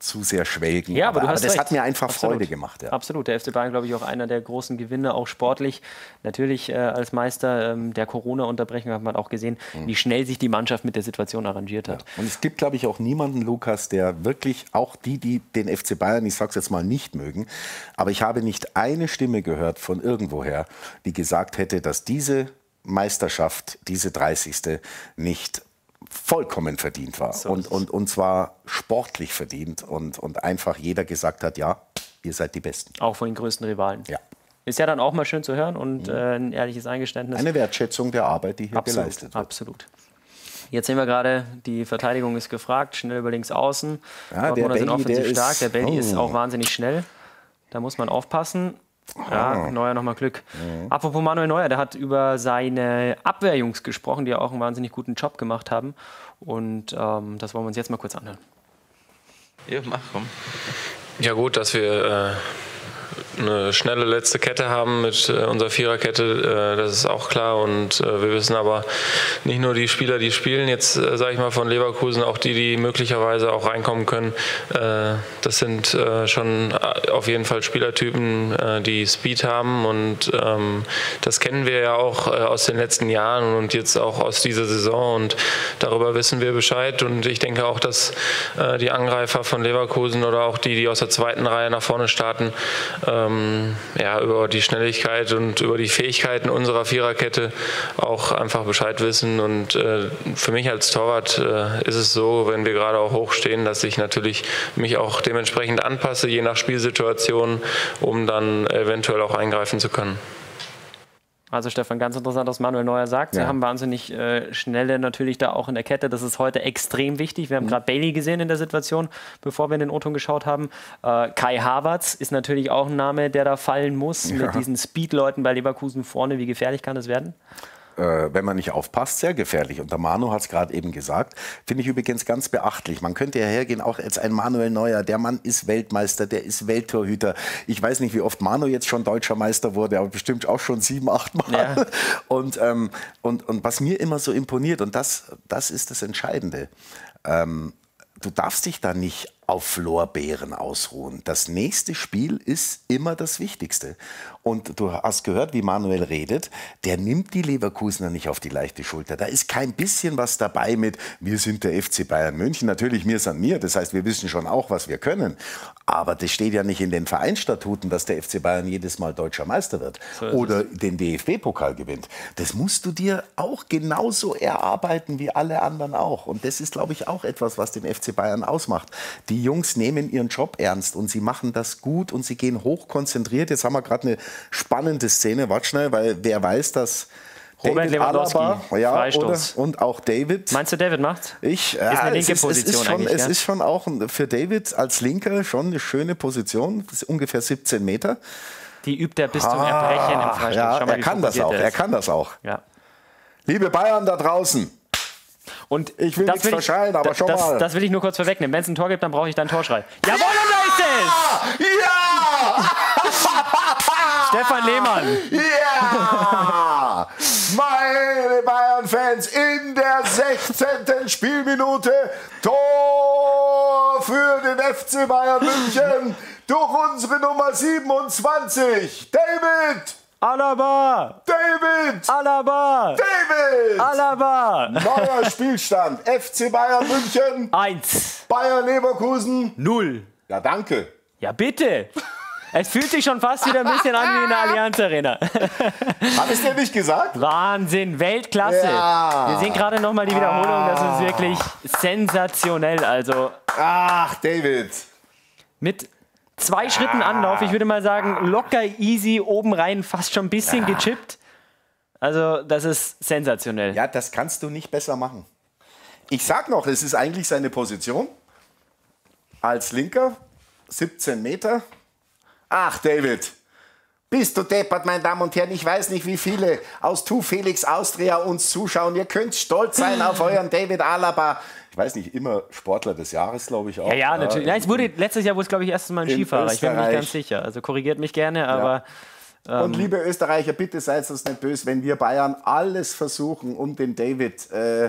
zu sehr schwelgen. Ja, aber du hast das recht. hat mir einfach Absolut. Freude gemacht. Ja. Absolut. Der FC Bayern, glaube ich, auch einer der großen Gewinner, auch sportlich. Natürlich als Meister der Corona-Unterbrechung hat man auch gesehen, wie schnell sich die Mannschaft mit der Situation arrangiert hat. Und es gibt, glaube ich, auch niemanden, Lukas, der wirklich, auch die den FC Bayern, ich sage es jetzt mal, nicht mögen, aber ich habe nicht eine Stimme gehört von irgendwoher, die gesagt hätte, dass diese Meisterschaft, diese 30. nicht vollkommen verdient war. So Und zwar sportlich verdient und einfach jeder gesagt hat, ja, ihr seid die Besten. Auch von den größten Rivalen. Ja. Ist ja dann auch mal schön zu hören und ein ehrliches Eingeständnis. Eine Wertschätzung der Arbeit, die hier geleistet wird. Absolut. Jetzt sehen wir gerade, die Verteidigung ist gefragt, schnell über links außen. Ja, Dortmunder sind offensiv stark, der Bailey ist Oh. auch wahnsinnig schnell. Da muss man aufpassen. Ja, Neuer nochmal Glück. Apropos Manuel Neuer, der hat über seine Abwehrjungs gesprochen, die auch einen wahnsinnig guten Job gemacht haben. Und das wollen wir uns jetzt mal kurz anhören. Ja, mach, komm. Ja gut, dass wir eine schnelle letzte Kette haben mit unserer Viererkette, das ist auch klar. Und wir wissen aber nicht nur die Spieler, die spielen, jetzt sage ich mal von Leverkusen, auch die möglicherweise auch reinkommen können. Das sind schon auf jeden Fall Spielertypen, die Speed haben. Und das kennen wir ja auch aus den letzten Jahren und jetzt auch aus dieser Saison. Und darüber wissen wir Bescheid. Und ich denke auch, dass die Angreifer von Leverkusen oder auch die aus der zweiten Reihe nach vorne starten, über die Schnelligkeit und über die Fähigkeiten unserer Viererkette auch einfach Bescheid wissen. Und für mich als Torwart ist es so, wenn wir gerade auch hoch stehen, dass ich natürlich mich auch dementsprechend anpasse, je nach Spielsituation, um dann eventuell auch eingreifen zu können. Also Stefan, ganz interessant, was Manuel Neuer sagt. Sie haben wahnsinnig schnelle natürlich da auch in der Kette. Das ist heute extrem wichtig. Wir haben gerade Bailey gesehen in der Situation, bevor wir in den O-Ton geschaut haben. Kai Havertz ist natürlich auch ein Name, der da fallen muss. Mit diesen Speed-Leuten bei Leverkusen vorne. Wie gefährlich kann das werden? Wenn man nicht aufpasst, sehr gefährlich. Und der Manu hat es gerade eben gesagt. Finde ich übrigens ganz beachtlich. Man könnte ja hergehen, auch jetzt ein Manuel Neuer. Der Mann ist Weltmeister, der ist Welttorhüter. Ich weiß nicht, wie oft Manu jetzt schon deutscher Meister wurde, aber bestimmt auch schon 7, 8 Mal. Ja. Und was mir immer so imponiert, und das ist das Entscheidende, du darfst dich da nicht auf Lorbeeren ausruhen. Das nächste Spiel ist immer das Wichtigste. Und du hast gehört, wie Manuel redet, der nimmt die Leverkusener nicht auf die leichte Schulter. Da ist kein bisschen was dabei mit, wir sind der FC Bayern München. Natürlich, wir sind wir. Das heißt, wir wissen schon auch, was wir können. Aber das steht ja nicht in den Vereinsstatuten, dass der FC Bayern jedes Mal deutscher Meister wird oder den DFB-Pokal gewinnt. Das musst du dir auch genauso erarbeiten wie alle anderen auch. Und das ist, glaube ich, auch etwas, was den FC Bayern ausmacht. Die Jungs nehmen ihren Job ernst und sie machen das gut und sie gehen hochkonzentriert. Jetzt haben wir gerade eine spannende Szene. Warte schnell, weil wer weiß, dass Robert Lewandowski, Freistoß. Und auch David. Meinst du, David macht's? Ist eine linke Position es ist schon auch für David als Linker schon eine schöne Position. Das ist ungefähr 17 Meter. Die übt er bis zum Erbrechen im Freistoß. Ja, Schau mal, er kann das auch. Ja. Liebe Bayern da draußen. Und ich will nichts verschreien, aber schon mal. Das will ich nur kurz vorwegnehmen. Wenn es ein Tor gibt, dann brauche ich dann Torschrei. Jawohl, und da ist es! Ja! Stefan Lehmann. Ja! Meine Bayern-Fans, in der 16. Spielminute Tor für den FC Bayern München durch unsere Nummer 27, David! Alaba! David! Alaba! David! Alaba! Neuer Spielstand. FC Bayern München 1. Bayern Leverkusen 0. Ja, danke. Ja, bitte. Es fühlt sich schon fast wieder ein bisschen an wie in der Allianz Arena. Hab ich dir nicht gesagt? Wahnsinn, Weltklasse. Ja. Wir sehen gerade noch mal die Wiederholung. Das ist wirklich sensationell. Also, ach, David. Mit 2 Schritten Anlauf, ich würde mal sagen, locker, easy, oben rein, fast schon ein bisschen gechippt. Also, das ist sensationell. Ja, das kannst du nicht besser machen. Ich sag noch, es ist eigentlich seine Position. Als Linker, 17 Meter. Ach, David, bist du deppert, meine Damen und Herren. Ich weiß nicht, wie viele aus Tu Felix Austria uns zuschauen. Ihr könnt stolz sein auf euren David Alaba. Ich weiß nicht, immer Sportler des Jahres, glaube ich auch. Ja, natürlich. Ja, letztes Jahr wurde es, glaube ich, erst mal ein Skifahrer. Ich bin mir nicht ganz sicher. Also korrigiert mich gerne, aber... Und liebe Österreicher, bitte seid uns nicht böse, wenn wir Bayern alles versuchen, um den David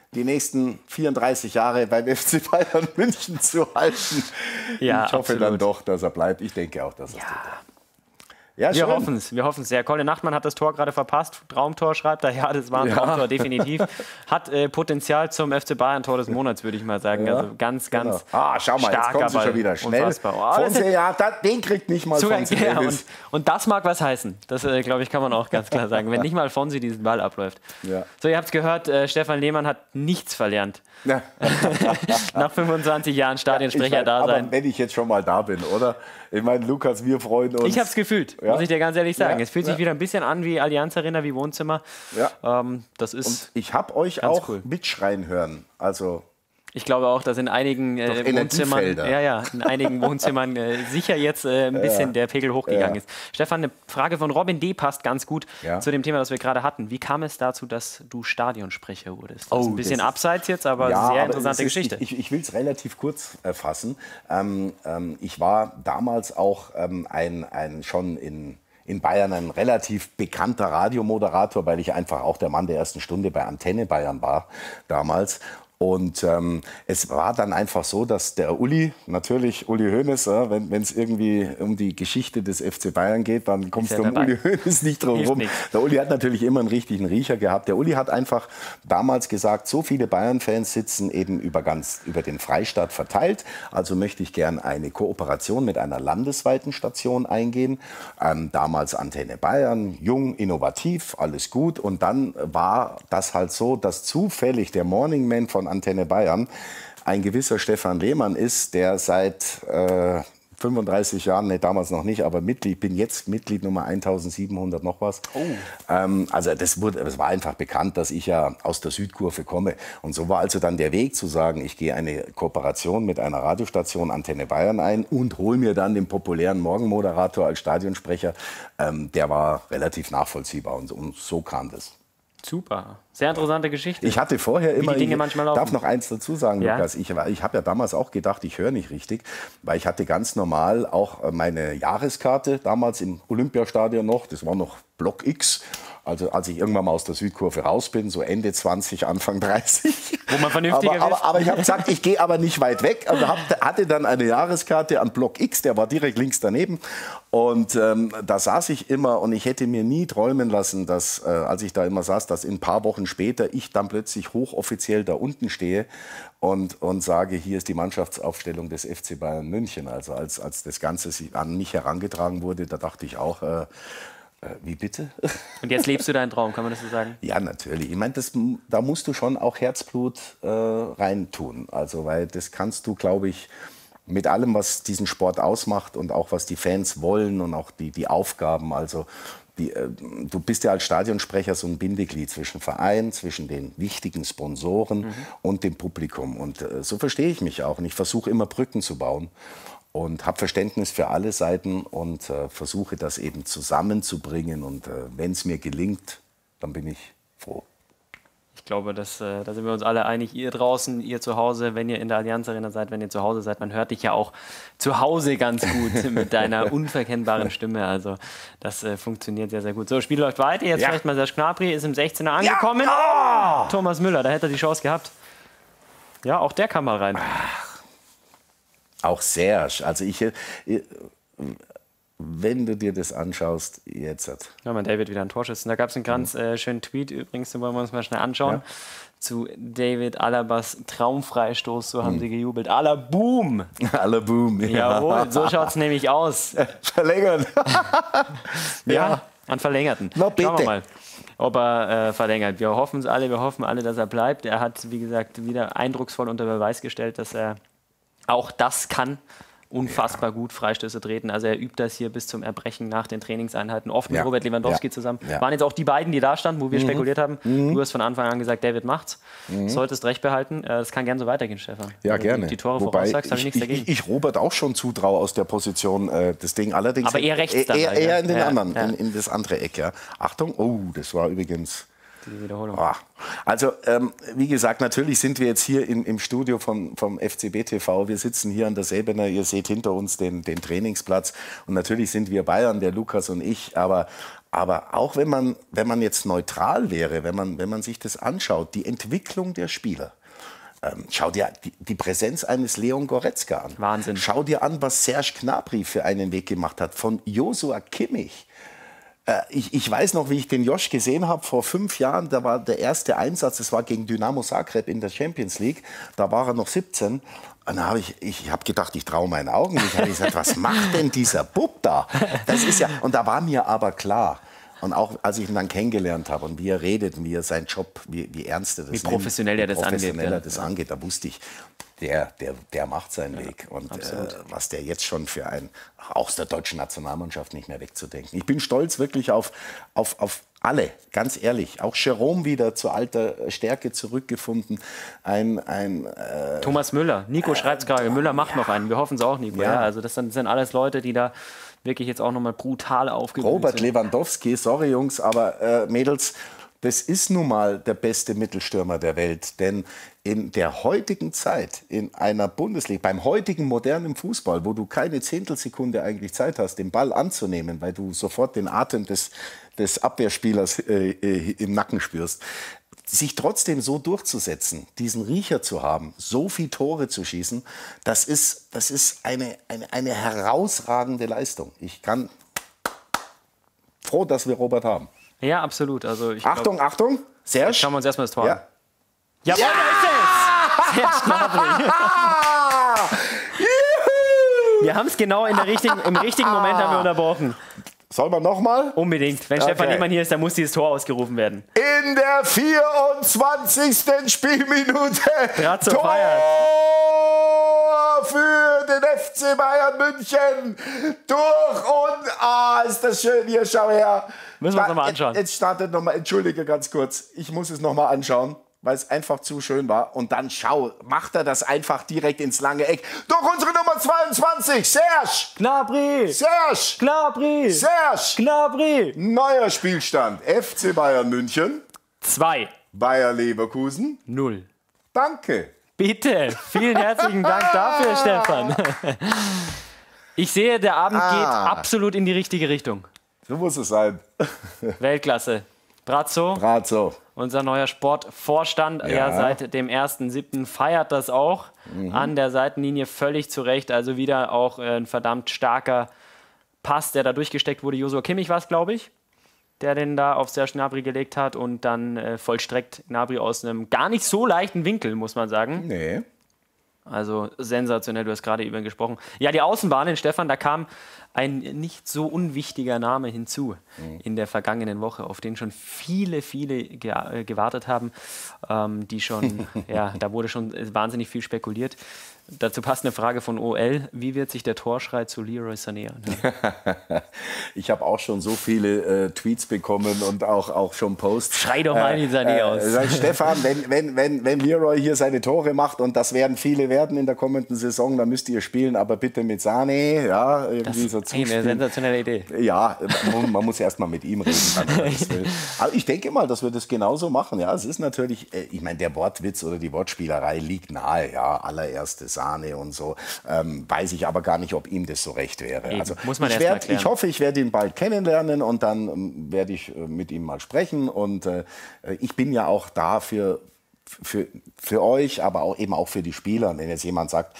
die nächsten 34 Jahre beim FC Bayern München zu halten. Ja, ich hoffe absolut. dann doch, dass er bleibt. Ich denke auch, dass er es tut. Ja, Wir hoffen es sehr. Colin Nachtmann hat das Tor gerade verpasst. Traumtor schreibt er. Ja, das war ein Traumtor, definitiv. Hat Potenzial zum FC Bayern Tor des Monats, würde ich mal sagen. Also ganz schau mal, jetzt kommt sie schon wieder schnell. Unfassbar. Den kriegt nicht mal Fonzie Davis. Und das mag was heißen. Das, glaube ich, kann man auch ganz klar sagen. Wenn nicht mal Fonzie diesen Ball abläuft. Ja. So, ihr habt es gehört, Stefan Lehmann hat nichts verlernt. Ja. Nach 25 Jahren Stadionsprecher da sein. Aber wenn ich jetzt schon mal da bin, oder? Ich meine, Lukas, wir freuen uns. Ich habe es gefühlt, muss ich dir ganz ehrlich sagen. Es fühlt sich wieder ein bisschen an wie Allianz Arena, wie Wohnzimmer. Ja. Das ist und ich habe euch auch mitschreien hören. Also ich glaube auch, dass in einigen Wohnzimmern, in einigen Wohnzimmern sicher jetzt ein bisschen der Pegel hochgegangen ist. Stefan, eine Frage von Robin D. passt ganz gut zu dem Thema, das wir gerade hatten. Wie kam es dazu, dass du Stadionsprecher wurdest? Das ist ein bisschen abseits jetzt, aber sehr interessante Geschichte. Ich will es relativ kurz fassen. Ich war damals auch schon in Bayern ein relativ bekannter Radiomoderator, weil ich einfach auch der Mann der ersten Stunde bei Antenne Bayern war damals. Und es war dann einfach so, dass der Uli Hoeneß, wenn es irgendwie um die Geschichte des FC Bayern geht, dann kommst du um Uli Hoeneß nicht drum rum. Der Uli hat natürlich immer einen richtigen Riecher gehabt. Der Uli hat einfach damals gesagt, so viele Bayern-Fans sitzen eben über den Freistaat verteilt. Also möchte ich gern eine Kooperation mit einer landesweiten Station eingehen. Damals Antenne Bayern, jung, innovativ, alles gut. Und dann war das halt so, dass zufällig der Morning Man von Antenne Bayern ein gewisser Stefan Lehmann ist, der seit 35 Jahren, damals noch nicht, aber bin jetzt Mitglied Nummer 1700 noch was. Also das war einfach bekannt, dass ich ja aus der Südkurve komme. Und so war also dann der Weg zu sagen, ich gehe eine Kooperation mit einer Radiostation Antenne Bayern ein und hole mir dann den populären Morgenmoderator als Stadionsprecher. Der war relativ nachvollziehbar und so kam das. Super. Sehr interessante Geschichte. Ich hatte vorher immer, die Dinge manchmal darf noch eins dazu sagen, Lukas, ich habe ja damals auch gedacht, ich höre nicht richtig, weil ich hatte ganz normal auch meine Jahreskarte damals im Olympiastadion noch, das war noch Block X. Also als ich irgendwann mal aus der Südkurve raus bin, so Ende 20, Anfang 30. Wo man vernünftiger ist. Aber ich habe gesagt, ich gehe aber nicht weit weg. Also hatte dann eine Jahreskarte an Block X, der war direkt links daneben. Und da saß ich immer und ich hätte mir nie träumen lassen, dass, als ich da immer saß, dass in ein paar Wochen später ich dann plötzlich hochoffiziell da unten stehe und sage, hier ist die Mannschaftsaufstellung des FC Bayern München. Also als das Ganze an mich herangetragen wurde, da dachte ich auch, wie bitte? Und jetzt lebst du deinen Traum, kann man das so sagen? Ja, natürlich. Ich meine, da musst du schon auch Herzblut reintun. Also, weil das kannst du, glaube ich, mit allem, was diesen Sport ausmacht und auch was die Fans wollen und auch die Aufgaben. Also, du bist ja als Stadionsprecher so ein Bindeglied zwischen Verein, zwischen den wichtigen Sponsoren und dem Publikum. Und so verstehe ich mich auch. Und ich versuche immer Brücken zu bauen. Und habe Verständnis für alle Seiten und versuche das eben zusammenzubringen. Und wenn es mir gelingt, dann bin ich froh. Ich glaube, da sind wir uns alle einig. Ihr draußen, ihr zu Hause, wenn ihr in der Allianz Arena seid, wenn ihr zu Hause seid, man hört dich ja auch zu Hause ganz gut mit deiner unverkennbaren Stimme. Also das funktioniert sehr, sehr gut. So, Spiel läuft weiter. Jetzt vielleicht mal Serge Gnabry ist im 16er angekommen. Ja. Oh! Thomas Müller, da hätte er die Chance gehabt. Ja, auch der kam mal rein. Auch Serge. Also wenn du dir das anschaust, jetzt hat. Ja, mein David wieder ein Torschützen. Da gab es einen ganz schönen Tweet übrigens, den wollen wir uns mal schnell anschauen. Zu David Alabas Traumfreistoß, so haben sie gejubelt. Alaboom! Alaboom, ja. Jawohl, so schaut es nämlich aus. Verlängern. Ja, an Verlängerten. Na, bitte. Schauen wir mal, ob er verlängert. Wir hoffen es alle, wir hoffen alle, dass er bleibt. Er hat, wie gesagt, wieder eindrucksvoll unter Beweis gestellt, dass er auch das kann. Unfassbar gut Freistöße treten. Also er übt das hier bis zum Erbrechen nach den Trainingseinheiten. Oft mit Robert Lewandowski zusammen. Waren jetzt auch die beiden, die da standen, wo wir spekuliert haben. Du hast von Anfang an gesagt, David macht's. Solltest recht behalten. Das kann gerne so weitergehen, Stefan. Ja, wenn gerne. Die Tore voraussagst, habe ich nichts dagegen. Ich Robert auch schon zutraue aus der Position das Ding. Allerdings aber eher rechts dann. Eher in den anderen, in das andere Eck. Ja. Achtung, oh, das war übrigens... Die Wiederholung. Also, wie gesagt, natürlich sind wir jetzt hier im Studio vom FCB TV. Wir sitzen hier an der Säbener. Ihr seht hinter uns den Trainingsplatz. Und natürlich sind wir Bayern, der Lukas und ich. Aber Aber auch wenn man jetzt neutral wäre, wenn man sich das anschaut, die Entwicklung der Spieler. Schau dir die Präsenz eines Leon Goretzka an. Wahnsinn. Schau dir an, was Serge Gnabry für einen Weg gemacht hat. Von Joshua Kimmich. Ich weiß noch, wie ich den Josh gesehen habe vor 5 Jahren. Da war der erste Einsatz, das war gegen Dynamo Zagreb in der Champions League. Da war er noch 17. Und da habe ich hab gedacht, ich traue meinen Augen. Ich habe gesagt, was macht denn dieser Bub da? Das ist ja, und da war mir aber klar. Und auch als ich ihn dann kennengelernt habe und wie er redet, wie er seinen Job, wie ernst er das nimmt, wie professionell er das angeht, da wusste ich, der macht seinen Weg. Und was der jetzt schon für auch aus der deutschen Nationalmannschaft nicht mehr wegzudenken. Ich bin stolz wirklich auf alle, ganz ehrlich. Auch Jerome wieder zur alter Stärke zurückgefunden. Thomas Müller, Nico schreibt es gerade, Müller macht noch einen. Wir hoffen es auch, Nico. Ja. Also das sind alles Leute, die da wirklich jetzt auch nochmal brutal aufgeblüht Robert sind. Lewandowski, sorry Jungs, aber Mädels, das ist nun mal der beste Mittelstürmer der Welt. Denn in der heutigen Zeit, in einer Bundesliga, beim heutigen modernen Fußball, wo du keine Zehntelsekunde eigentlich Zeit hast, den Ball anzunehmen, weil du sofort den Atem des Abwehrspielers im Nacken spürst, sich trotzdem so durchzusetzen, diesen Riecher zu haben, so viele Tore zu schießen, das ist eine herausragende Leistung. Ich kann froh, dass wir Robert haben. Ja, absolut. Also Achtung, Achtung, Serge. Schauen wir uns erstmal das Tor an. Ja, da ist es! Serge Gnabry. Wir haben es genau im richtigen Moment haben wir unterbrochen. Soll man nochmal? Unbedingt. Wenn Stefan Lehmann hier ist, dann muss dieses Tor ausgerufen werden. In der 24. Spielminute. Brazzo Tor feiert. Für den FC Bayern München. Durch und ist das schön hier, schau her. Müssen wir uns nochmal anschauen. Jetzt startet nochmal, entschuldige ganz kurz. Ich muss es nochmal anschauen, weil es einfach zu schön war. Und dann macht er das einfach direkt ins lange Eck. Durch unsere Nummer 22, Serge Gnabry. Serge Gnabry. Serge Gnabry. Neuer Spielstand. FC Bayern München 2. Bayer Leverkusen 0. Danke. Bitte. Vielen herzlichen Dank dafür, Stefan. Ich sehe, der Abend geht absolut in die richtige Richtung. So muss es sein. Weltklasse. Brazzo. Unser neuer Sportvorstand, ja. Seit dem 1.7. feiert das auch an der Seitenlinie völlig zurecht. Also wieder auch ein verdammt starker Pass, der da durchgesteckt wurde. Joshua Kimmich war es, glaube ich, der den da auf Serge Gnabry gelegt hat und dann vollstreckt Gnabry aus einem gar nicht so leichten Winkel, muss man sagen. Nee. Also sensationell, du hast gerade über ihn gesprochen. Ja, die Außenbahnen, Stefan, da kam ein nicht so unwichtiger Name hinzu in der vergangenen Woche, auf den schon viele gewartet haben, die schon, da wurde schon wahnsinnig viel spekuliert. Dazu passt eine Frage von OL. Wie wird sich der Torschrei zu Leroy Sané anhören? Ich habe auch schon so viele Tweets bekommen und auch schon Posts. Schrei doch mal die Sané aus. Stefan, wenn Leroy hier seine Tore macht, und das werden viele werden in der kommenden Saison, dann müsst ihr spielen, aber bitte mit Sané. Ja, irgendwie so eine sensationelle Idee. Ja, man muss erst mal mit ihm reden. Aber ich denke mal, dass wir das genauso machen. Ja, es ist natürlich, ich meine, der Wortwitz oder die Wortspielerei liegt nahe. Ja, allererstes Sahne und so. Weiß ich aber gar nicht, ob ihm das so recht wäre. Eben, also muss man erst mal klären. Ich hoffe, ich werde ihn bald kennenlernen und dann werde ich mit ihm mal sprechen. Und ich bin ja auch da für euch, aber auch eben auch für die Spieler. Wenn jetzt jemand sagt,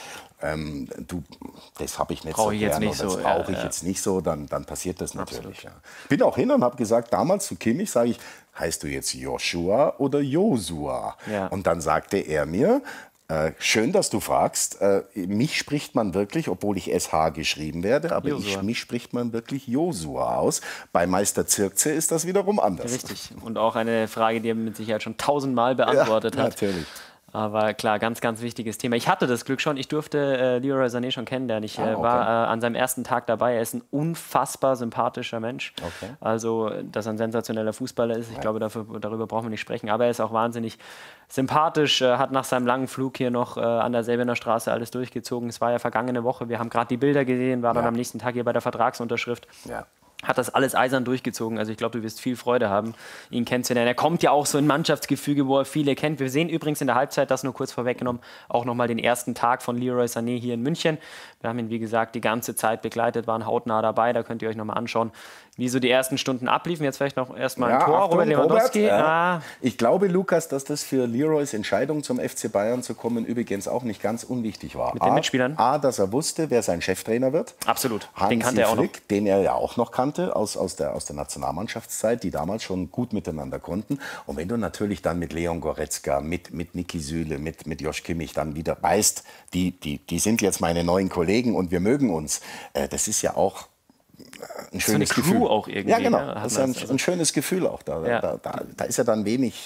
das habe ich nicht so gern oder das brauche ich jetzt nicht so, dann passiert das natürlich. Ja. Ich bin auch hin und habe gesagt, damals zu Kimmich sage ich, heißt du jetzt Joshua oder Josua? Ja. Und dann sagte er mir, schön, dass du fragst. Mich spricht man wirklich, obwohl ich SH geschrieben werde, aber mich spricht man wirklich Josua aus. Bei Meister Zirkze ist das wiederum anders. Richtig. Und auch eine Frage, die er mit Sicherheit schon 1000-mal beantwortet hat. Natürlich. Aber klar, ganz, ganz wichtiges Thema. Ich hatte das Glück schon, ich durfte Leroy Sané schon kennenlernen. Ich war an seinem ersten Tag dabei. Er ist ein unfassbar sympathischer Mensch. Okay. Also, dass er ein sensationeller Fußballer ist, ich glaube, darüber brauchen wir nicht sprechen. Aber er ist auch wahnsinnig sympathisch, hat nach seinem langen Flug hier noch an der Selbener Straße alles durchgezogen. Es war ja vergangene Woche, wir haben gerade die Bilder gesehen, war dann am nächsten Tag hier bei der Vertragsunterschrift. Ja. hat das alles eisern durchgezogen. Also ich glaube, du wirst viel Freude haben, ihn kennenzulernen. Er kommt ja auch so in Mannschaftsgefüge, wo er viele kennt. Wir sehen übrigens in der Halbzeit, das nur kurz vorweggenommen, auch nochmal den ersten Tag von Leroy Sané hier in München. Wir haben ihn, wie gesagt, die ganze Zeit begleitet, waren hautnah dabei. Da könnt ihr euch nochmal anschauen, wie so die ersten Stunden abliefen. Jetzt vielleicht noch erstmal ein Tor, Achtung, Robert Lewandowski. Robert, ich glaube, Lukas, dass das für Leroys Entscheidung zum FC Bayern zu kommen übrigens auch nicht ganz unwichtig war. Mit den Mitspielern? Dass er wusste, wer sein Cheftrainer wird. Absolut, den kannte er auch noch. Den er ja auch noch kannte aus der Nationalmannschaftszeit, die damals schon gut miteinander konnten. Und wenn du natürlich dann mit Leon Goretzka, mit Niki Süle, mit Josh Kimmich dann wieder weißt, die sind jetzt meine neuen Kollegen und wir mögen uns, das ist ja auch ein schönes so eine Gefühl. Crew auch irgendwie. Ja, genau. Ne? Das ist ein schönes Gefühl auch. Da ist ja dann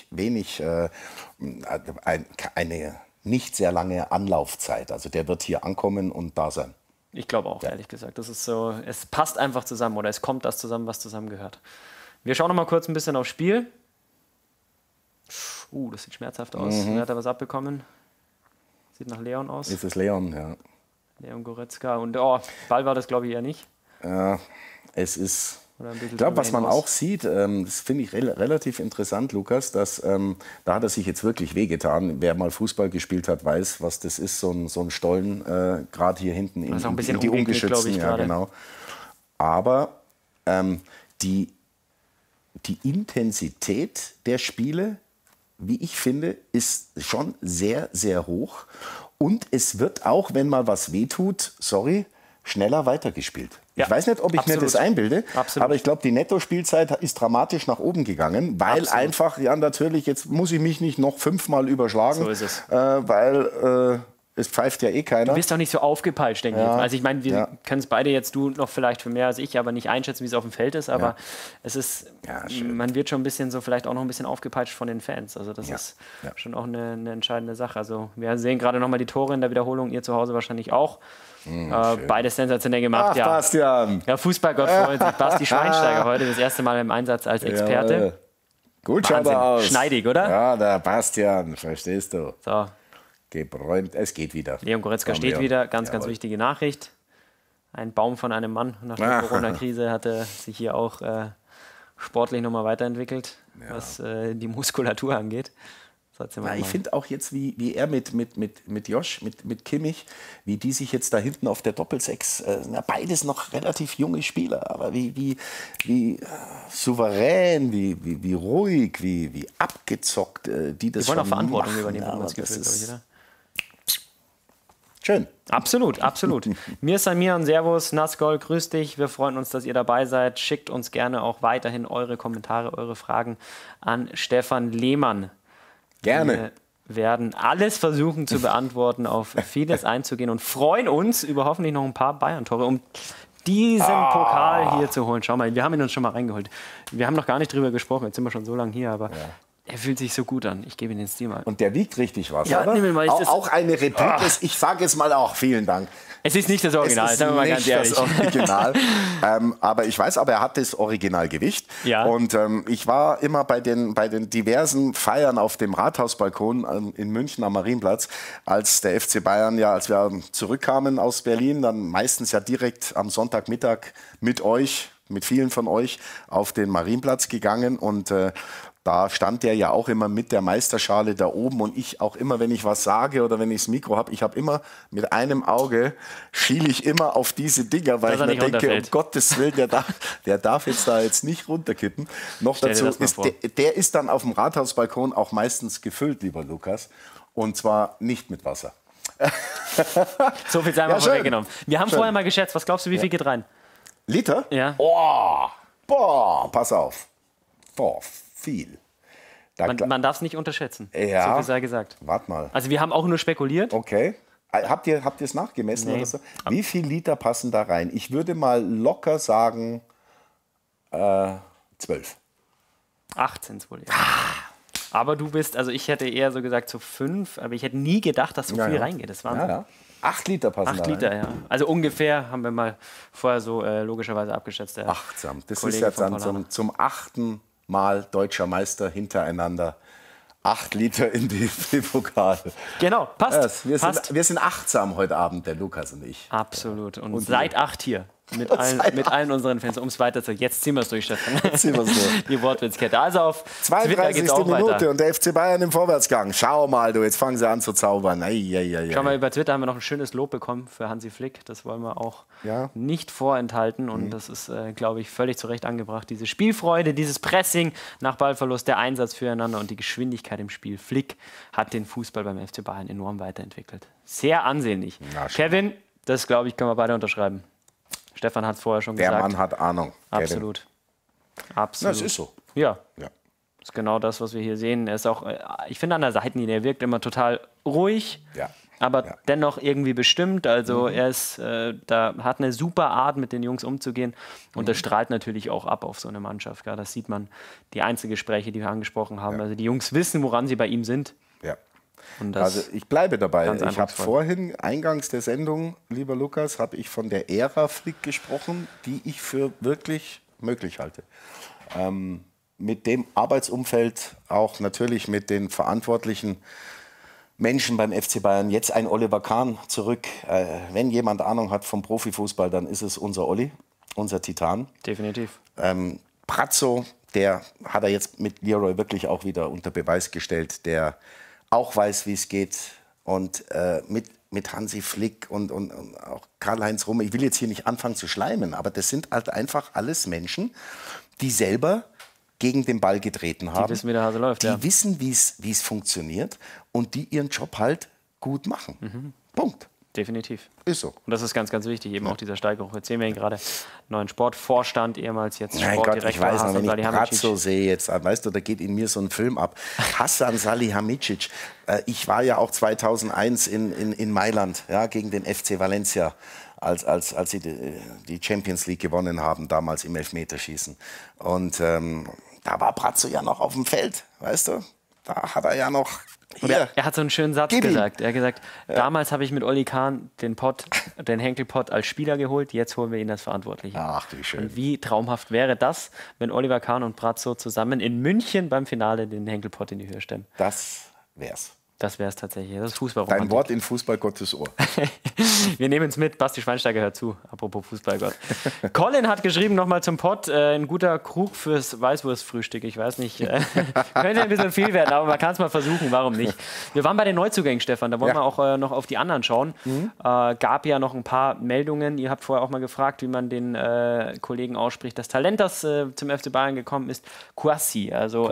eine nicht sehr lange Anlaufzeit. Also der wird hier ankommen und da sein. Ich glaube auch, ehrlich gesagt. Das ist so, es passt einfach zusammen oder es kommt das zusammen, was zusammengehört. Wir schauen noch mal kurz ein bisschen aufs Spiel. Das sieht schmerzhaft aus. Wer hat da was abbekommen? Sieht nach Leon aus. Ist es Leon, ja. Leon Goretzka. Und Ball war das, glaube ich, eher nicht. Ja, es ist... Ich glaube, was man auch sieht, das finde ich relativ interessant, Lukas, dass da hat er sich jetzt wirklich wehgetan. Wer mal Fußball gespielt hat, weiß, was das ist, so ein Stollen, gerade hier hinten in die ungeschützten. Ja, genau. Aber die Intensität der Spiele, wie ich finde, ist schon sehr, sehr hoch. Und es wird auch, wenn mal was wehtut, schneller weitergespielt. Ja, ich weiß nicht, ob ich mir das einbilde, aber ich glaube, die Netto-Spielzeit ist dramatisch nach oben gegangen, weil einfach, natürlich, jetzt muss ich mich nicht noch 5-mal überschlagen, so ist es. Weil es pfeift ja eh keiner. Du bist doch nicht so aufgepeitscht, denke ich. Also ich meine, wir können es beide jetzt, du noch vielleicht für mehr als ich, aber nicht einschätzen, wie es auf dem Feld ist, aber es ist, man wird schon ein bisschen so, vielleicht auch noch ein bisschen aufgepeitscht von den Fans. Also das ist schon auch eine entscheidende Sache. Also wir sehen gerade nochmal die Tore in der Wiederholung, ihr zu Hause wahrscheinlich auch. Beides sensationell gemacht. Ach, Bastian. Ja, Fußballgott freut sich. Basti Schweinsteiger heute das erste Mal im Einsatz als Experte. Gut schaut er aus. Schneidig, oder? Ja, der Bastian, verstehst du. So. Gebräunt, es geht wieder. Leon Goretzka steht wieder. Ganz wichtige Nachricht. Ein Baum von einem Mann. Nach der Corona-Krise hat er sich hier auch sportlich nochmal weiterentwickelt, was die Muskulatur angeht. Ich finde auch jetzt, wie er mit Josh, mit Kimmich, wie die sich jetzt da hinten auf der Doppelsechs, beides noch relativ junge Spieler, aber wie souverän, wie ruhig, wie abgezockt die das wollen auch Verantwortung machen. übernehmen, das Gefühl, glaube ich, oder? Schön. Absolut. Mir ist Samir und Servus, Nazgol, grüß dich. Wir freuen uns, dass ihr dabei seid. Schickt uns gerne auch weiterhin eure Kommentare, eure Fragen an Stefan Lehmann. Gerne. Wir werden alles versuchen zu beantworten, auf vieles einzugehen und freuen uns über hoffentlich noch ein paar Bayern-Tore, um diesen Pokal hier zu holen. Schau mal, wir haben ihn uns schon mal reingeholt. Wir haben noch gar nicht drüber gesprochen, jetzt sind wir schon so lange hier, aber er fühlt sich so gut an. Ich gebe ihm den Stil mal. Und der wiegt richtig was, ja, oder? Nimm ihn mal, auch eine Replik. Ich sage es mal auch, vielen Dank. Es ist nicht das Original, sagen wir mal ganz ehrlich. Das Original. Aber ich weiß, er hat das Originalgewicht. Ja. Und ich war immer bei den diversen Feiern auf dem Rathausbalkon in München am Marienplatz, als der FC Bayern, als wir zurückkamen aus Berlin, dann meistens ja direkt am Sonntagmittag mit vielen von euch auf den Marienplatz gegangen und da stand der ja auch immer mit der Meisterschale da oben und ich auch immer, wenn ich was sage oder wenn ich das Mikro habe, ich habe immer mit einem Auge, schiele ich immer auf diese Dinger, weil ich mir denke, um Gottes Willen, der darf jetzt nicht runterkippen. Noch dazu ist, der ist dann auf dem Rathausbalkon auch meistens gefüllt, lieber Lukas, und zwar nicht mit Wasser. So viel sei mal vorweggenommen. Wir haben vorher mal geschätzt, was glaubst du, wie viel geht rein? Liter? Ja. Pass auf. Viel. Man darf es nicht unterschätzen. Ja. So viel sei gesagt. Warte mal. Also wir haben auch nur spekuliert. Okay. Habt ihr es nachgemessen oder so? Wie viel Liter passen da rein? Ich würde mal locker sagen 12. 8 sind es wohl. Ja. Aber du bist, also ich hätte eher so gesagt so 5, aber ich hätte nie gedacht, dass so viel reingeht. Das waren 8 Liter passen da rein. 8 Liter, ja. Also ungefähr haben wir mal vorher so logischerweise abgeschätzt. Achtsam. Das ist jetzt dann zum 8. Mal deutscher Meister hintereinander. 8 Liter in die Pokal. Genau, passt. Wir sind achtsam heute Abend, der Lukas und ich. Absolut. Und seit 8 hier. mit allen unseren Fans, um es weiterzusagen. Jetzt ziehen wir es durch, Stefan. Jetzt ziehen wir es durch. Die Wortwitzkette. Also auf 32. Twitter Minute weiter. und der FC Bayern im Vorwärtsgang. Schau mal, du, jetzt fangen sie an zu zaubern. Schau mal, über Twitter haben wir noch ein schönes Lob bekommen für Hansi Flick. Das wollen wir auch nicht vorenthalten. Und das ist, glaube ich, völlig zu Recht angebracht. Diese Spielfreude, dieses Pressing nach Ballverlust, der Einsatz füreinander und die Geschwindigkeit im Spiel. Flick hat den Fußball beim FC Bayern enorm weiterentwickelt. Sehr ansehnlich. Kevin, das, glaube ich, können wir beide unterschreiben. Stefan hat es vorher schon gesagt. Der Mann hat Ahnung. Absolut. Absolut. Das ist so. Ja. Das ist genau das, was wir hier sehen. Er ist auch, ich finde, an der Seitenlinie, er wirkt immer total ruhig, aber dennoch irgendwie bestimmt. Also er ist, hat eine super Art, mit den Jungs umzugehen. Und das strahlt natürlich auch ab auf so eine Mannschaft. Ja, das sieht man, die Einzelgespräche, die wir angesprochen haben. Also die Jungs wissen, woran sie bei ihm sind. Ja. Und das also ich bleibe dabei. Ich habe eindrucksvoll. vorhin, eingangs der Sendung, lieber Lukas, habe ich von der Ära Flick gesprochen, die ich für wirklich möglich halte. Mit dem Arbeitsumfeld, auch natürlich mit den verantwortlichen Menschen beim FC Bayern, jetzt ein Oliver Kahn zurück. Wenn jemand Ahnung hat vom Profifußball, dann ist es unser Olli, unser Titan. Definitiv. Brazzo, der hat er jetzt mit Leroy wirklich auch wieder unter Beweis gestellt, der auch weiß, wie es geht. Und mit Hansi Flick und auch Karl-Heinz Rummenigge, ich will jetzt hier nicht anfangen zu schleimen, aber das sind halt einfach alles Menschen, die selber gegen den Ball getreten haben. Die wissen, wie der Hase läuft. Die wissen, wie es funktioniert und die ihren Job halt gut machen. Punkt. Definitiv. Ist so. Und das ist ganz, ganz wichtig, eben auch dieser Steigerung. Jetzt sehen wir ihn gerade, neuen Sportvorstand, ehemals jetzt Mein Gott, Sportdirektor. ich weiß noch, wenn ich Salihamidzic. Brazzo sehe jetzt, weißt du, da geht in mir so ein Film ab. Hasan Salihamidzic. Ich war ja auch 2001 in Mailand, ja, gegen den FC Valencia, als sie die Champions League gewonnen haben, damals im Elfmeterschießen. Und da war Brazzo ja noch auf dem Feld, weißt du? Da hat er ja noch... Er hat so einen schönen Satz gesagt. Er hat gesagt, damals habe ich mit Olli Kahn den Henkelpott als Spieler geholt, jetzt holen wir ihn als Verantwortlichen. Ach, wie schön. Und wie traumhaft wäre das, wenn Oliver Kahn und Brazzo zusammen in München beim Finale den Henkelpott in die Höhe stemmen? Das wär's. Das wäre es tatsächlich. Das ist Fußballromantik. Dein Wort in Fußball Gottes Ohr. Wir nehmen es mit. Basti Schweinsteiger hört zu. Apropos Fußballgott. Colin hat geschrieben, nochmal zum Pott, ein guter Krug fürs Weißwurstfrühstück. Ich weiß nicht, könnte ein bisschen viel werden, aber man kann es mal versuchen. Warum nicht? Wir waren bei den Neuzugängen, Stefan. Da wollen wir auch noch auf die anderen schauen. Gab ja noch ein paar Meldungen. Ihr habt vorher auch mal gefragt, wie man den Kollegen ausspricht. Das Talent, das zum FC Bayern gekommen ist, Kouassi. Also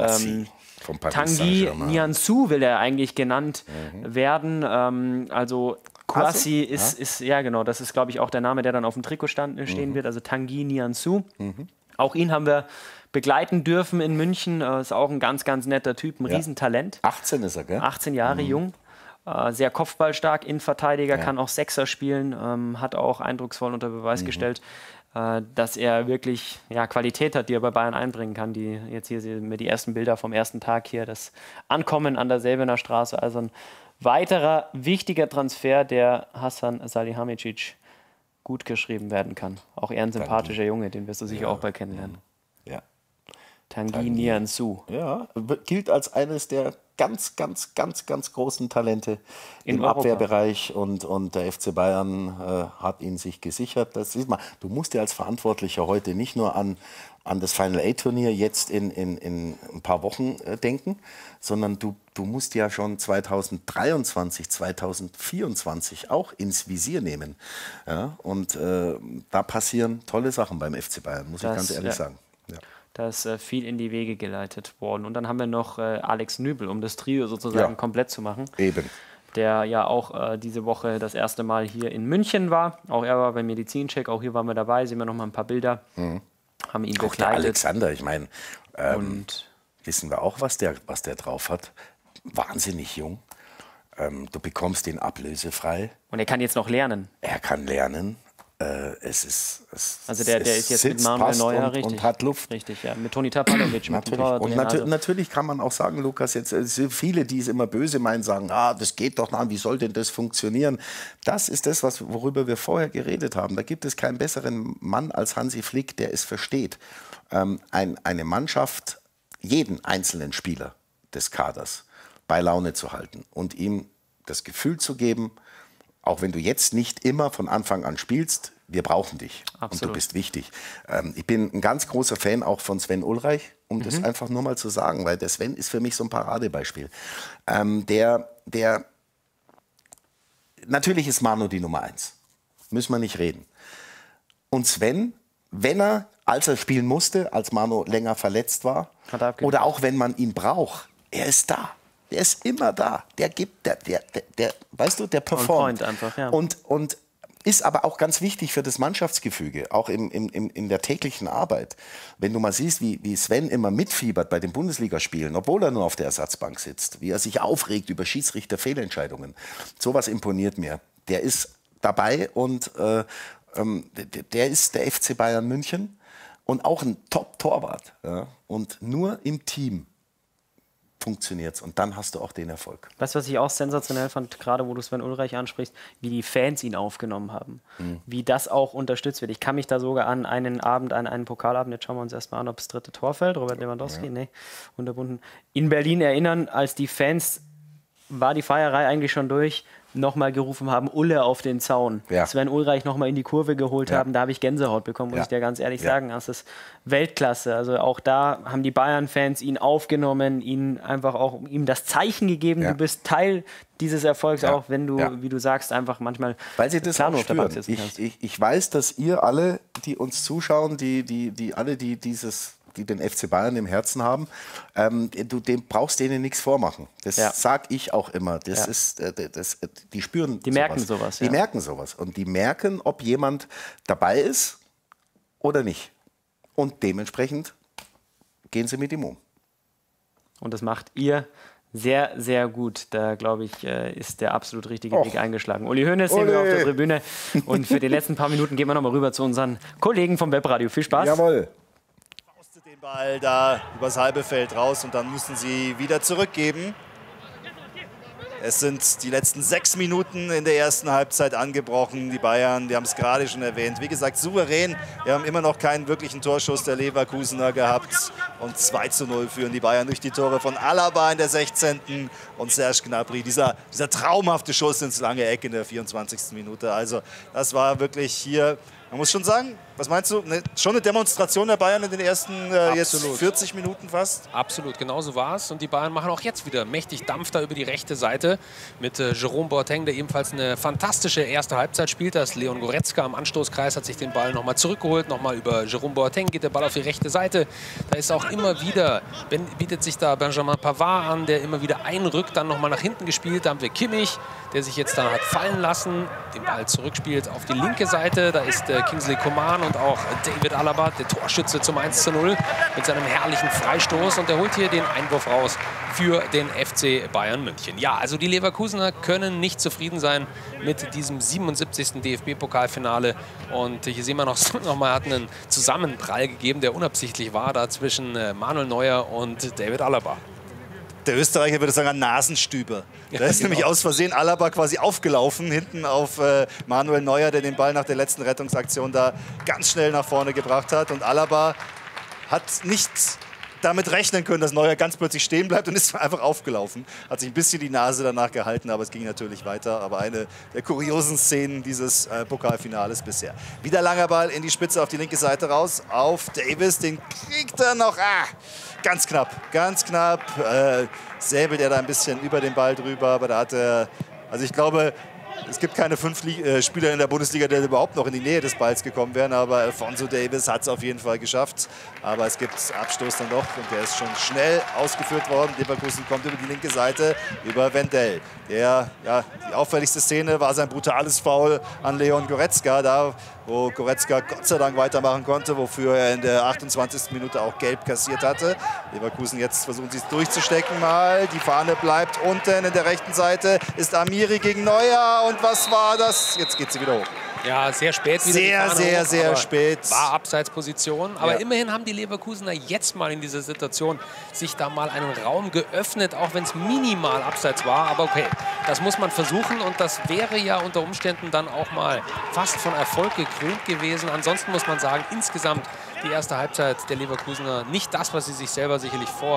Tanguy Nianzou will er eigentlich genannt werden. Also Kouassi ist, ja genau, das ist, glaube ich, auch der Name, der dann auf dem Trikot stehen wird. Also Tanguy Nianzou. Auch ihn haben wir begleiten dürfen in München. Ist auch ein ganz, ganz netter Typ, ein Riesentalent. 18 ist er, gell? 18 Jahre jung. Sehr kopfballstark, Innenverteidiger, kann auch Sechser spielen, hat auch eindrucksvoll unter Beweis gestellt, dass er wirklich Qualität hat, die er bei Bayern einbringen kann. Jetzt hier sehen wir die ersten Bilder vom ersten Tag hier, das Ankommen an der Selbener Straße. Also ein weiterer wichtiger Transfer, der Hasan Salihamidzic gut geschrieben werden kann. Auch eher ein sympathischer Junge, den wirst du sicher auch bald kennenlernen. Ja. Tanguy Nianzou. Ja, gilt als eines der ganz, ganz, ganz, ganz großen Talente im Europa. Abwehrbereich und der FC Bayern hat ihn sich gesichert. Das sieht man. Du musst dir als Verantwortlicher heute nicht nur an das Final-A-Turnier jetzt in ein paar Wochen denken, sondern du musst ja schon 2023, 2024 auch ins Visier nehmen. Ja, und da passieren tolle Sachen beim FC Bayern, muss ich ganz ehrlich sagen. Ja. Da ist viel in die Wege geleitet worden. Und dann haben wir noch Alex Nübel, um das Trio sozusagen komplett zu machen. Eben. Der ja auch diese Woche das erste Mal hier in München war. Auch er war beim Medizincheck, auch hier waren wir dabei. Sehen wir noch mal ein paar Bilder. Haben ihn auch begleitet. der Alexander, ich meine, wissen wir auch, was der drauf hat. Wahnsinnig jung. Du bekommst ihn ablösefrei. Und er kann jetzt noch lernen. Er kann lernen. Der ist jetzt mit Manuel Neuer und hat Luft. Richtig, ja. Mit Toni Tapalovic. Natürlich kann man auch sagen, Lukas, jetzt viele, die es immer böse meinen, sagen, das geht doch nicht, wie soll denn das funktionieren? Das ist das, worüber wir vorher geredet haben. Da gibt es keinen besseren Mann als Hansi Flick, der es versteht. Eine Mannschaft, jeden einzelnen Spieler des Kaders bei Laune zu halten und ihm das Gefühl zu geben, auch wenn du jetzt nicht immer von Anfang an spielst, wir brauchen dich. Absolut. Und du bist wichtig. Ich bin ein ganz großer Fan auch von Sven Ulreich, um das einfach nur mal zu sagen, weil der Sven ist für mich so ein Paradebeispiel. Natürlich ist Manu die Nummer 1. Müssen wir nicht reden. Und Sven, als er spielen musste, als Manu länger verletzt war, oder auch wenn man ihn braucht, er ist da. Der ist immer da. Der gibt, weißt du, der performt. Einfach, ja. Und ist aber auch ganz wichtig für das Mannschaftsgefüge, auch in der täglichen Arbeit. Wenn du mal siehst, wie Sven immer mitfiebert bei den Bundesligaspielen, obwohl er nur auf der Ersatzbank sitzt, wie er sich aufregt über Schiedsrichter-Fehlentscheidungen, sowas imponiert mir. Der ist dabei und der ist der FC Bayern München und auch ein Top-Torwart. Ja? Und nur im Team funktioniert es und dann hast du auch den Erfolg. Weißt du, was ich auch sensationell fand, gerade wo du Sven Ulreich ansprichst, wie die Fans ihn aufgenommen haben, wie das auch unterstützt wird. Ich kann mich da sogar an einen Abend, an einen Pokalabend, jetzt schauen wir uns erstmal an, ob das 3. Tor fällt, Robert Lewandowski, nee, unterbunden, in Berlin erinnern, als die Fans, war die Feierei eigentlich schon durch, nochmal gerufen haben, Ulle auf den Zaun. Ja. Sven Ulreich nochmal in die Kurve geholt haben, da habe ich Gänsehaut bekommen, muss ich dir ganz ehrlich sagen. Das ist Weltklasse. Also auch da haben die Bayern-Fans ihn aufgenommen, ihm das Zeichen gegeben, du bist Teil dieses Erfolgs, auch wenn du, wie du sagst, einfach manchmal weil sie das auch auf der Bank sitzen kannst. Ich weiß, dass ihr alle, die uns zuschauen, die den FC Bayern im Herzen haben, du brauchst denen nichts vormachen. Das sage ich auch immer. Die spüren die merken sowas. Die merken sowas. Und die merken, ob jemand dabei ist oder nicht. Und dementsprechend gehen sie mit ihm um. Und das macht ihr sehr, sehr gut. Da, glaube ich, ist der absolut richtige Weg eingeschlagen. Uli Hoeneß sehen wir auf der Tribüne. Und für die letzten paar Minuten gehen wir nochmal rüber zu unseren Kollegen vom Webradio. Viel Spaß. Jawohl. Den Ball da übers halbe Feld raus und dann müssen sie wieder zurückgeben. Es sind die letzten 6 Minuten in der ersten Halbzeit angebrochen. Die Bayern, wir haben es gerade schon erwähnt, wie gesagt, souverän. Wir haben immer noch keinen wirklichen Torschuss der Leverkusener gehabt. Und 2:0 führen die Bayern durch die Tore von Alaba in der 16. und Serge Gnabry. Dieser traumhafte Schuss ins lange Eck in der 24. Minute. Also das war wirklich hier, man muss schon sagen, was meinst du? Schon eine Demonstration der Bayern in den ersten jetzt 40 Minuten fast? Absolut, genau so war es. Und die Bayern machen auch jetzt wieder mächtig Dampf da über die rechte Seite mit Jerome Boateng, der ebenfalls eine fantastische erste Halbzeit spielt. Da ist Leon Goretzka am Anstoßkreis, hat sich den Ball nochmal zurückgeholt. Nochmal über Jerome Boateng geht der Ball auf die rechte Seite. Da ist auch immer wieder, bietet sich da Benjamin Pavard an, der immer wieder einrückt, dann nochmal nach hinten gespielt. Da haben wir Kimmich, der sich jetzt da hat fallen lassen, den Ball zurückspielt auf die linke Seite. Da ist Kingsley Coman und auch David Alaba, der Torschütze zum 1:0 mit seinem herrlichen Freistoß. Und der holt hier den Einwurf raus für den FC Bayern München. Ja, also die Leverkusener können nicht zufrieden sein mit diesem 77. DFB-Pokalfinale. Und hier sehen wir nochmal, hat einen Zusammenprall gegeben, der unabsichtlich war, da zwischen Manuel Neuer und David Alaba. Der Österreicher würde sagen, ein Nasenstüber. Da ist nämlich aus Versehen Alaba quasi aufgelaufen, hinten auf Manuel Neuer, der den Ball nach der letzten Rettungsaktion da ganz schnell nach vorne gebracht hat. Und Alaba hat nicht damit rechnen können, dass Neuer ganz plötzlich stehen bleibt und ist einfach aufgelaufen. Hat sich ein bisschen die Nase danach gehalten, aber es ging natürlich weiter. Aber eine der kuriosen Szenen dieses Pokalfinales bisher. Wieder langer Ball in die Spitze auf die linke Seite raus, auf Davis, den kriegt er noch. Ganz knapp, ganz knapp. Säbelt er da ein bisschen über den Ball drüber, aber da hat er, also ich glaube, es gibt keine 5 Spieler in der Bundesliga, die überhaupt noch in die Nähe des Balls gekommen wären, aber Alphonso Davies hat es auf jeden Fall geschafft. Aber es gibt Abstoß dann doch und der ist schon schnell ausgeführt worden. Leverkusen kommt über die linke Seite, über Wendell. Die auffälligste Szene war sein brutales Foul an Leon Goretzka, da wo Goretzka Gott sei Dank weitermachen konnte, wofür er in der 28. Minute auch gelb kassiert hatte. Leverkusen jetzt versuchen sie es durchzustecken mal. Die Fahne bleibt unten in der rechten Seite, ist Amiri gegen Neuer und was war das? Jetzt geht sie wieder hoch. Ja, sehr spät wieder. Sehr spät. War Abseitsposition. Aber immerhin haben die Leverkusener jetzt mal in dieser Situation sich da mal einen Raum geöffnet, auch wenn es minimal abseits war. Aber okay, das muss man versuchen und das wäre ja unter Umständen dann auch mal fast von Erfolg gekrönt gewesen. Ansonsten muss man sagen, insgesamt die erste Halbzeit der Leverkusener nicht das, was sie sich selber sicherlich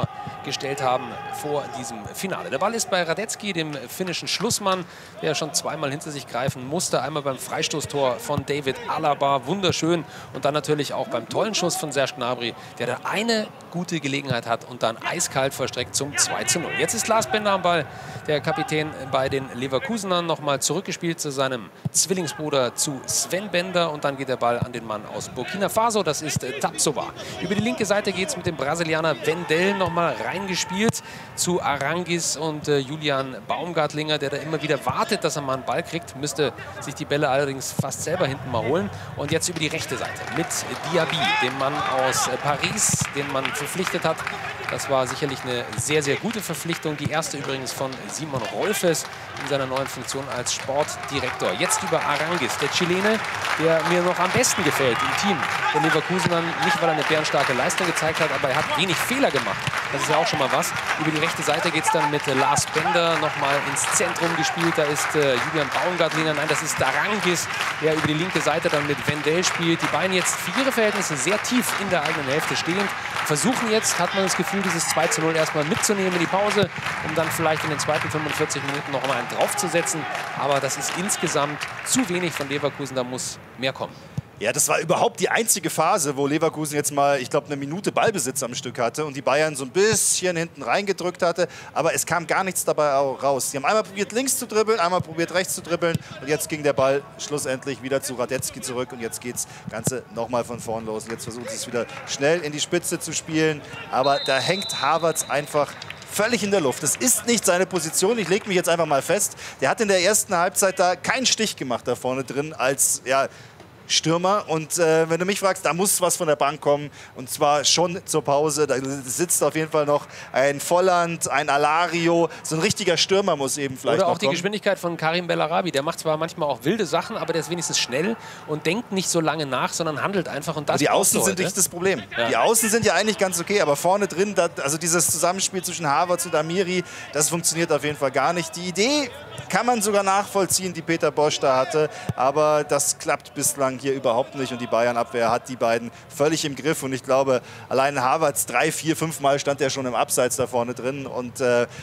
gestellt haben vor diesem Finale. Der Ball ist bei Radetzky, dem finnischen Schlussmann, der schon zweimal hinter sich greifen musste. Einmal beim Freistoßtor von David Alaba, wunderschön. Und dann natürlich auch beim tollen Schuss von Serge Gnabry, der da eine gute Gelegenheit hat und dann eiskalt vollstreckt zum 2:0. Jetzt ist Lars Bender am Ball, der Kapitän bei den Leverkusenern, nochmal zurückgespielt zu seinem Zwillingsbruder, zu Sven Bender. Und dann geht der Ball an den Mann aus Burkina Faso, das ist Tapsoba. Über die linke Seite geht es mit dem Brasilianer Wendell nochmal reingespielt zu Arangis und Julian Baumgartlinger, der da immer wieder wartet, dass er mal einen Ball kriegt. Müsste sich die Bälle allerdings fast selber hinten mal holen. Und jetzt über die rechte Seite mit Diaby, dem Mann aus Paris, den man verpflichtet hat. Das war sicherlich eine sehr, sehr gute Verpflichtung. Die erste übrigens von Simon Rolfes in seiner neuen Funktion als Sportdirektor. Jetzt über Arangis, der Chilene, der mir noch am besten gefällt im Team der Leverkusener. Nicht, weil er eine bärenstarke Leistung gezeigt hat, aber er hat wenig Fehler gemacht. Das ist ja auch schon mal was. Über die rechte Seite geht es dann mit Lars Bender nochmal ins Zentrum gespielt. Da ist Julian Baumgartlinger, nein, das ist Arangis, der über die linke Seite dann mit Wendell spielt. Die beiden jetzt für ihre Verhältnisse sehr tief in der eigenen Hälfte stehend. Versuchen jetzt, hat man das Gefühl, dieses 2:0 erstmal mitzunehmen in die Pause, um dann vielleicht in den zweiten 45 Minuten noch mal einen draufzusetzen. Aber das ist insgesamt zu wenig von Leverkusen, da muss mehr kommen. Ja, das war überhaupt die einzige Phase, wo Leverkusen jetzt mal, ich glaube, eine Minute Ballbesitz am Stück hatte und die Bayern so ein bisschen hinten reingedrückt hatte. Aber es kam gar nichts dabei raus. Sie haben einmal probiert, links zu dribbeln, einmal probiert, rechts zu dribbeln. Und jetzt ging der Ball schlussendlich wieder zu Radetzky zurück. Und jetzt geht das Ganze nochmal von vorn los. Und jetzt versucht es wieder schnell in die Spitze zu spielen. Aber da hängt Havertz einfach völlig in der Luft. Das ist nicht seine Position. Ich lege mich jetzt einfach mal fest. Der hat in der ersten Halbzeit da keinen Stich gemacht da vorne drin als, ja, Stürmer. Und wenn du mich fragst, da muss was von der Bank kommen. Und zwar schon zur Pause. Da sitzt auf jeden Fall noch ein Volland, ein Alario. So ein richtiger Stürmer muss eben vielleicht Oder auch noch die kommen. Geschwindigkeit von Karim Bellarabi. Der macht zwar manchmal auch wilde Sachen, aber der ist wenigstens schnell und denkt nicht so lange nach, sondern handelt einfach. Und das die Außen sind heute nicht das Problem. Ja. Die Außen sind ja eigentlich ganz okay, aber vorne drin, also dieses Zusammenspiel zwischen Havertz und Amiri, das funktioniert auf jeden Fall gar nicht. Die Idee kann man sogar nachvollziehen, die Peter Bosz da hatte, aber das klappt bislang hier überhaupt nicht und die Bayern-Abwehr hat die beiden völlig im Griff und ich glaube, allein Havertz 3, 4, 5 Mal stand er schon im Abseits da vorne drin und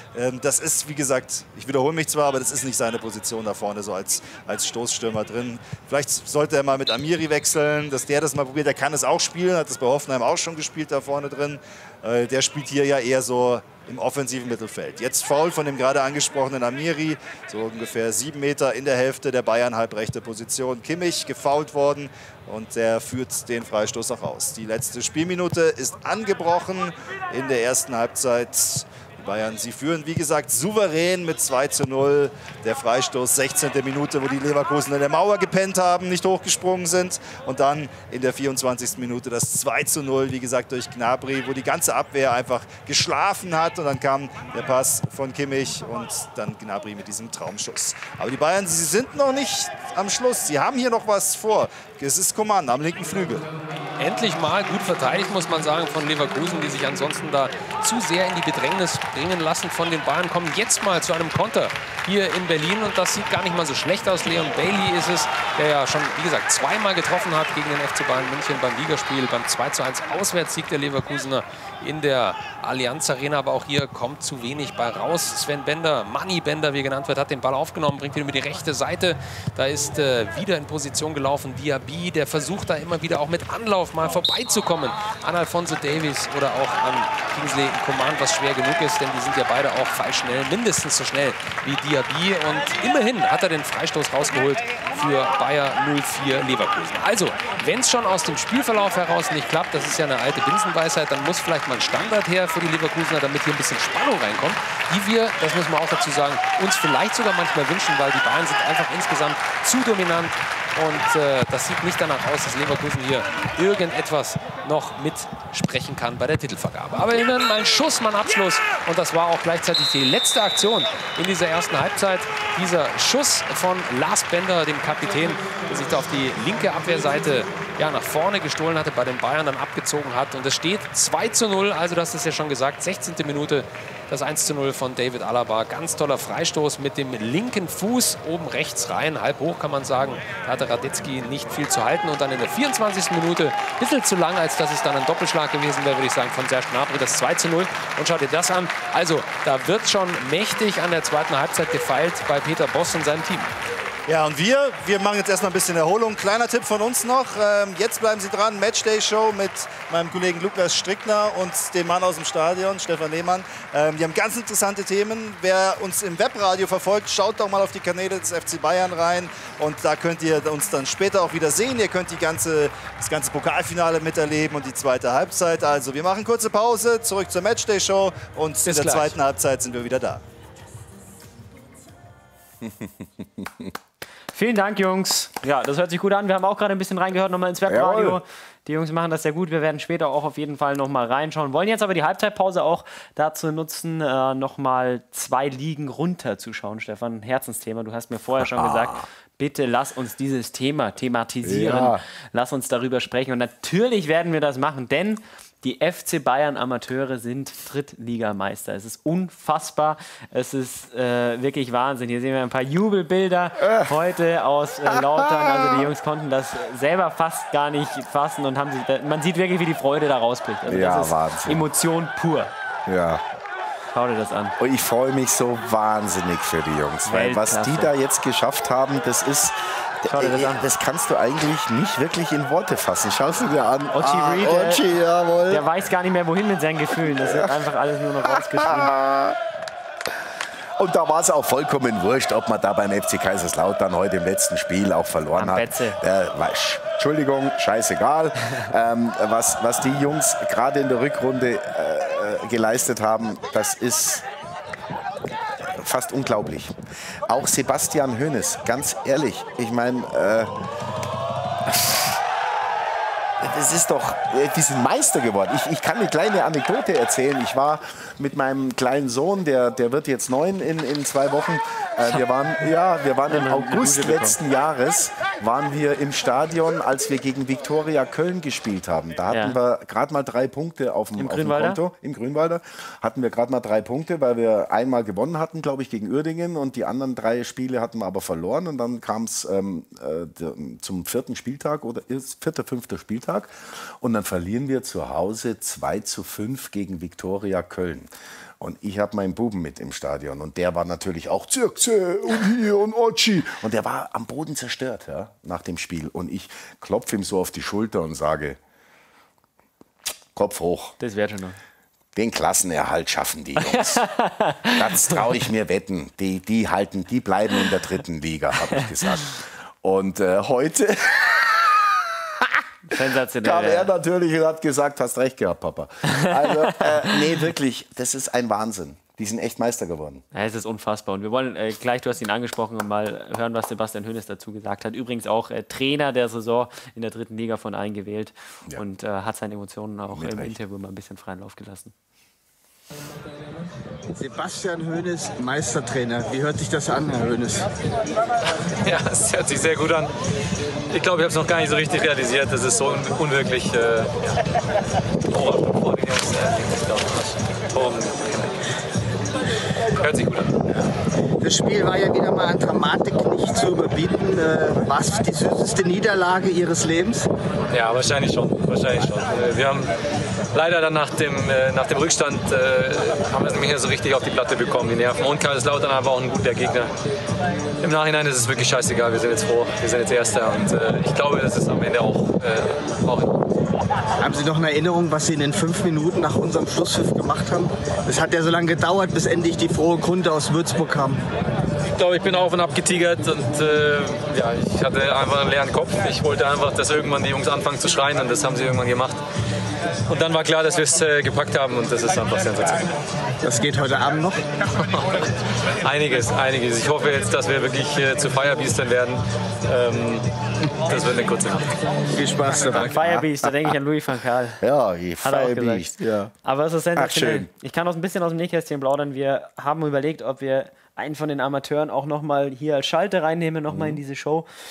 das ist, wie gesagt, ich wiederhole mich zwar, aber das ist nicht seine Position da vorne so als Stoßstürmer drin. Vielleicht sollte er mal mit Amiri wechseln, dass der das mal probiert, der kann es auch spielen, hat das bei Hoffenheim auch schon gespielt da vorne drin. Der spielt hier ja eher so im offensiven Mittelfeld. Jetzt Foul von dem gerade angesprochenen Amiri, so ungefähr 7 Meter in der Hälfte der Bayern, halbrechte Position. Kimmich gefoult worden und der führt den Freistoß auch raus. Die letzte Spielminute ist angebrochen in der ersten Halbzeit. Die Bayern, sie führen, wie gesagt, souverän mit 2:0. Der Freistoß, 16. Minute, wo die Leverkusen in der Mauer gepennt haben, nicht hochgesprungen sind. Und dann in der 24. Minute das 2:0, wie gesagt, durch Gnabry, wo die ganze Abwehr einfach geschlafen hat. Und dann kam der Pass von Kimmich und dann Gnabry mit diesem Traumschuss. Aber die Bayern, sie sind noch nicht am Schluss. Sie haben hier noch was vor. Es ist Coman am linken Flügel. Endlich mal gut verteidigt, muss man sagen, von Leverkusen, die sich ansonsten da zu sehr in die Bedrängnis bringen lassen von den Bayern. Kommen jetzt mal zu einem Konter hier in Berlin und das sieht gar nicht mal so schlecht aus. Leon Bailey ist es, der ja schon, wie gesagt, zweimal getroffen hat gegen den FC Bayern München beim Ligaspiel, beim 2:1 Auswärtssieg der Leverkusener in der Allianz Arena. Aber auch hier kommt zu wenig bei raus. Sven Bender, Money Bender, wie er genannt wird, hat den Ball aufgenommen, bringt ihn über die rechte Seite. Da ist wieder in Position gelaufen Diaby, der versucht da immer wieder auch mit Anlauf mal vorbeizukommen an Alphonso Davies oder auch an Kingsley Coman, was schwer genug ist, denn die sind ja beide auch fallschnell, mindestens so schnell wie Diaby. Und immerhin hat er den Freistoß rausgeholt für Bayer 04 Leverkusen. Also, wenn es schon aus dem Spielverlauf heraus nicht klappt, das ist ja eine alte Binsenweisheit, dann muss vielleicht mal ein Standard her für die Leverkusener, damit hier ein bisschen Spannung reinkommt, die wir, das müssen wir auch dazu sagen, uns vielleicht sogar manchmal wünschen, weil die Bayern sind einfach insgesamt zu dominant. Und das sieht nicht danach aus, dass Leverkusen hier irgendetwas noch mitsprechen kann bei der Titelvergabe. Aber immerhin mal ein Schuss, mal ein Abschluss. Und das war auch gleichzeitig die letzte Aktion in dieser ersten Halbzeit. Dieser Schuss von Lars Bender, dem Kapitän, der sich da auf die linke Abwehrseite ja, nach vorne gestohlen hatte, bei den Bayern dann abgezogen hat. Und es steht 2:0, also das ist ja schon gesagt, 16. Minute. Das 1:0 von David Alaba. Ganz toller Freistoß mit dem linken Fuß oben rechts rein. Halb hoch kann man sagen. Da hatte Radetzky nicht viel zu halten. Und dann in der 24. Minute, ein bisschen zu lang, als dass es dann ein Doppelschlag gewesen wäre, würde ich sagen, von Serge Gnabry, das 2:0. Und schaut dir das an. Also, da wird schon mächtig an der zweiten Halbzeit gefeilt bei Peter Bosz und seinem Team. Ja, und wir machen jetzt erstmal ein bisschen Erholung. Kleiner Tipp von uns noch. Jetzt bleiben Sie dran. Matchday-Show mit meinem Kollegen Lukas Strickner und dem Mann aus dem Stadion, Stefan Lehmann. Die haben ganz interessante Themen. Wer uns im Webradio verfolgt, schaut doch mal auf die Kanäle des FC Bayern rein. Und da könnt ihr uns dann später auch wieder sehen. Ihr könnt das ganze Pokalfinale miterleben und die zweite Halbzeit. Also, wir machen kurze Pause, zurück zur Matchday-Show. Und in der zweiten Halbzeit sind wir wieder da. Vielen Dank, Jungs. Ja, das hört sich gut an. Wir haben auch gerade ein bisschen reingehört, nochmal ins Webradio. Jawohl. Die Jungs machen das sehr gut. Wir werden später auch auf jeden Fall nochmal reinschauen. Wollen jetzt aber die Halbzeitpause auch dazu nutzen, nochmal 2 Ligen runterzuschauen. Stefan, Herzensthema. Du hast mir vorher schon gesagt, bitte lass uns dieses Thema thematisieren. Ja. Lass uns darüber sprechen. Und natürlich werden wir das machen, denn die FC Bayern Amateure sind Drittligameister. Es ist unfassbar. Es ist wirklich Wahnsinn. Hier sehen wir ein paar Jubelbilder heute aus Lautern. Also die Jungs konnten das selber fast gar nicht fassen und haben sich, man sieht wirklich, wie die Freude da rausbricht. Also ja, das ist Wahnsinn. Emotion pur. Ja. Schau dir das an. Und ich freue mich so wahnsinnig für die Jungs, weil was die da jetzt geschafft haben, das ist... Schau dir das an. Das kannst du eigentlich nicht wirklich in Worte fassen. Schaust du dir an. Ochi Reed, Ochi, jawohl. Der weiß gar nicht mehr, wohin mit seinen Gefühlen. Das ist einfach alles nur noch rausgeschrieben. Und da war es auch vollkommen wurscht, ob man da beim FC Kaiserslautern heute im letzten Spiel auch verloren hat. Entschuldigung, scheißegal. Was die Jungs gerade in der Rückrunde geleistet haben, das ist fast unglaublich. Auch Sebastian Hoeneß, ganz ehrlich, ich meine, das ist doch, die sind Meister geworden. Ich kann eine kleine Anekdote erzählen. Ich war mit meinem kleinen Sohn, der wird jetzt 9 in 2 Wochen. Wir waren im August letzten Jahres waren wir im Stadion, als wir gegen Viktoria Köln gespielt haben. Da hatten wir gerade mal 3 Punkte auf dem Konto. Im Grünwalder hatten wir gerade mal 3 Punkte, weil wir einmal gewonnen hatten, glaube ich, gegen Uerdingen, und die anderen 3 Spiele hatten wir aber verloren. Und dann kam es zum 4. Spieltag oder 4., 5. Spieltag. Und dann verlieren wir zu Hause 2:5 gegen Viktoria Köln. Und ich habe meinen Buben mit im Stadion. Und der war natürlich auch Zirkse und hier und Ochi. Und der war am Boden zerstört, ja, nach dem Spiel. Und ich klopfe ihm so auf die Schulter und sage, Kopf hoch. Das wird schon noch. Den Klassenerhalt schaffen die Jungs. Das traue ich mir wetten. Die bleiben in der 3. Liga, habe ich gesagt. Und heute... Sensationell. Kam er natürlich und hat gesagt, hast recht gehabt, Papa. Also, nee, wirklich, das ist ein Wahnsinn. Die sind echt Meister geworden. Ja, es ist unfassbar. Und wir wollen gleich, du hast ihn angesprochen, mal hören, was Sebastian Hoeneß dazu gesagt hat. Übrigens auch Trainer der Saison in der 3. Liga von allen gewählt. Ja. Und hat seine Emotionen auch im Interview mal ein bisschen freien Lauf gelassen. Sebastian Hoeneß, Meistertrainer. Wie hört sich das an, Herr Hoeneß? Ja, es hört sich sehr gut an. Ich glaube, ich habe es noch gar nicht so richtig realisiert. Das ist so unwirklich. Vor den Jungs, hört sich gut an. Das Spiel war ja wieder mal an Dramatik nicht zu überbieten. War es die süßeste Niederlage Ihres Lebens? Ja, wahrscheinlich schon. Wir haben leider dann nach dem Rückstand haben wir es nicht mehr so richtig auf die Platte bekommen, die Nerven. Und Kaiserslautern war auch ein guter Gegner. Im Nachhinein ist es wirklich scheißegal. Wir sind jetzt froh, wir sind jetzt Erster. Und ich glaube, das ist am Ende auch in Ordnung. Haben Sie noch eine Erinnerung, was Sie in den 5 Minuten nach unserem Schlusspfiff gemacht haben? Es hat ja so lange gedauert, bis endlich die frohe Kunde aus Würzburg kam. Ich glaube, ich bin auf und ab getigert und ich hatte einfach einen leeren Kopf. Ich wollte einfach, dass irgendwann die Jungs anfangen zu schreien, und das haben sie irgendwann gemacht. Und dann war klar, dass wir es gepackt haben, und das ist einfach sensationell. Das geht heute Abend noch? Einiges. Ich hoffe jetzt, dass wir wirklich zu Firebeastern werden. Das wird eine kurze Nacht. Viel Spaß dabei. Firebeast, da denke ich an Louis van Gaal. Ja, Firebeast. Ja. Aber es ist sensationell. Ich kann auch ein bisschen aus dem Nähkästchen plaudern. Wir haben überlegt, ob wir einen von den Amateuren auch nochmal hier als Schalte reinnehmen, nochmal in diese Show.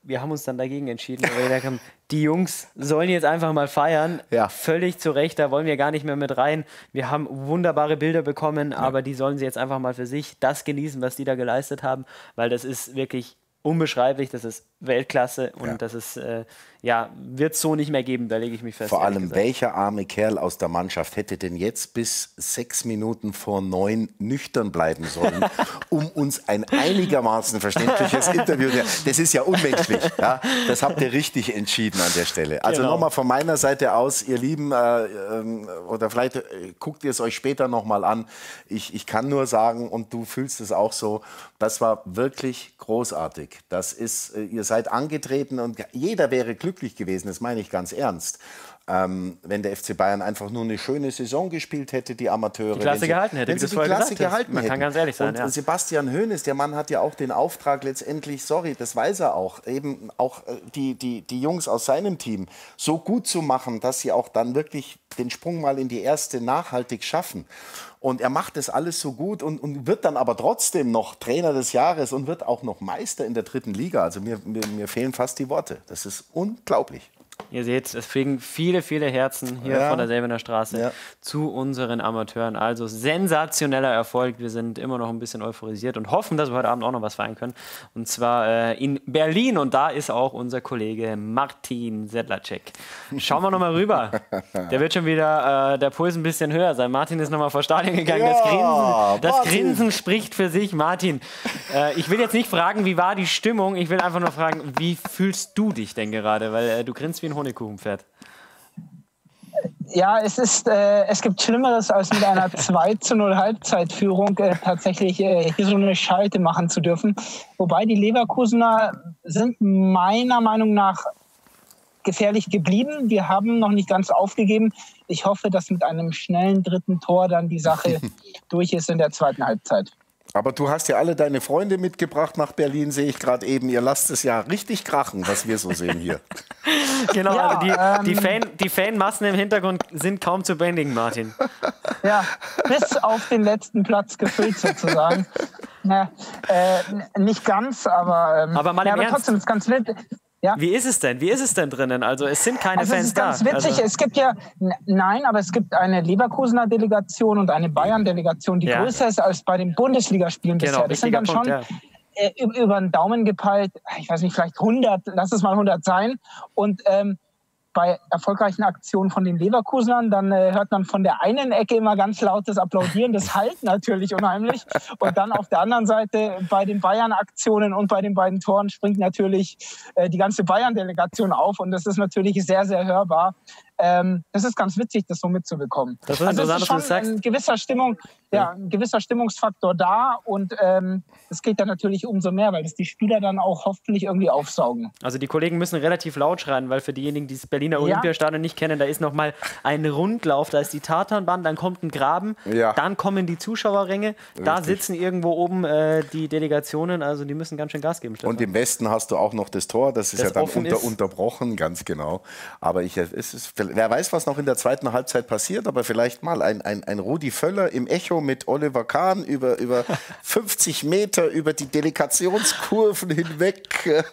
wir haben uns dann dagegen entschieden, weil wir gesagt haben, die Jungs sollen jetzt einfach mal feiern. Ja. Völlig zu Recht, da wollen wir gar nicht mehr mit rein. Wir haben wunderbare Bilder bekommen, aber die sollen sie jetzt einfach mal für sich das genießen, was die da geleistet haben, weil das ist wirklich unbeschreiblich, das ist Weltklasse und das ist, wird es so nicht mehr geben, da lege ich mich fest. Vor allem, welcher arme Kerl aus der Mannschaft hätte denn jetzt bis 6 Minuten vor 9 nüchtern bleiben sollen, um uns ein einigermaßen verständliches Interview zu. Das ist ja unmenschlich. Ja? Das habt ihr richtig entschieden an der Stelle. Also nochmal von meiner Seite aus, ihr Lieben, oder vielleicht guckt ihr es euch später nochmal an. Ich kann nur sagen, und du fühlst es auch so, das war wirklich großartig. Das ist, ihr seid angetreten und jeder wäre glücklich gewesen, das meine ich ganz ernst. Wenn der FC Bayern einfach nur eine schöne Saison gespielt hätte, die Amateure. Die Klasse gehalten hätte, wenn sie die Klasse gehalten Man kann ganz ehrlich sein, und Sebastian Hoeneß, der Mann hat ja auch den Auftrag letztendlich, sorry, das weiß er auch, eben auch die Jungs aus seinem Team so gut zu machen, dass sie auch dann wirklich den Sprung mal in die erste nachhaltig schaffen. Und er macht das alles so gut und wird dann aber trotzdem noch Trainer des Jahres und wird auch noch Meister in der 3. Liga. Also mir fehlen fast die Worte. Das ist unglaublich. Ihr seht, es fliegen viele, viele Herzen hier von der Selbener Straße zu unseren Amateuren. Also sensationeller Erfolg. Wir sind immer noch ein bisschen euphorisiert und hoffen, dass wir heute Abend auch noch was feiern können. Und zwar in Berlin. Und da ist auch unser Kollege Martin Sedlacek. Schauen wir noch mal rüber. Der wird schon wieder der Puls ein bisschen höher sein. Martin ist noch mal vor Stadion gegangen. Das Grinsen spricht für sich. Martin, ich will jetzt nicht fragen, wie war die Stimmung? Ich will einfach nur fragen, wie fühlst du dich denn gerade? Weil du grinst wie ein Honigkuchenpferd. Ja, es gibt Schlimmeres, als mit einer 2:0 Halbzeitführung tatsächlich hier so eine Schalte machen zu dürfen. Wobei die Leverkusener sind meiner Meinung nach gefährlich geblieben. Wir haben noch nicht ganz aufgegeben. Ich hoffe, dass mit einem schnellen 3. Tor dann die Sache durch ist in der 2. Halbzeit. Aber du hast ja alle deine Freunde mitgebracht nach Berlin, sehe ich gerade eben. Ihr lasst es ja richtig krachen, was wir so sehen hier. Genau, also die Fanmassen im Hintergrund sind kaum zu bändigen, Martin. Ja, bis auf den letzten Platz gefüllt sozusagen. Nicht ganz, aber mal im Ernst. trotzdem ist es ganz nett. Ja. Wie ist es denn? Wie ist es denn drinnen? Also es sind keine Fans da. Das ist ganz witzig. Es gibt aber es gibt eine Leverkusener Delegation und eine Bayern-Delegation, die größer ist als bei den Bundesligaspielen bisher. Das sind dann schon über den Daumen gepeilt, ich weiß nicht, vielleicht 100, lass es mal 100 sein. Und bei erfolgreichen Aktionen von den Leverkusenern, dann hört man von der einen Ecke immer ganz lautes Applaudieren. Das halt natürlich unheimlich. Und dann auf der anderen Seite bei den Bayern-Aktionen und bei den beiden Toren springt natürlich die ganze Bayern-Delegation auf. Und das ist natürlich sehr, sehr hörbar. Das ist ganz witzig, das so mitzubekommen. Das ist schon ein gewisser Stimmungsfaktor da. Und es geht dann natürlich umso mehr, weil das die Spieler dann auch hoffentlich irgendwie aufsaugen. Also die Kollegen müssen relativ laut schreien, weil für diejenigen, die das Berliner Olympiastadion nicht kennen, da ist nochmal ein Rundlauf, da ist die Tatanbahn, dann kommt ein Graben, dann kommen die Zuschauerränge, da sitzen irgendwo oben die Delegationen, also die müssen ganz schön Gas geben. Stefan. Und im Westen hast du auch noch das Tor, das ist ja dann unterbrochen, ganz genau. Aber wer weiß, was noch in der 2. Halbzeit passiert, aber vielleicht mal ein Rudi Völler im Echo mit Oliver Kahn über 50 Meter über die Delegationskurven hinweg.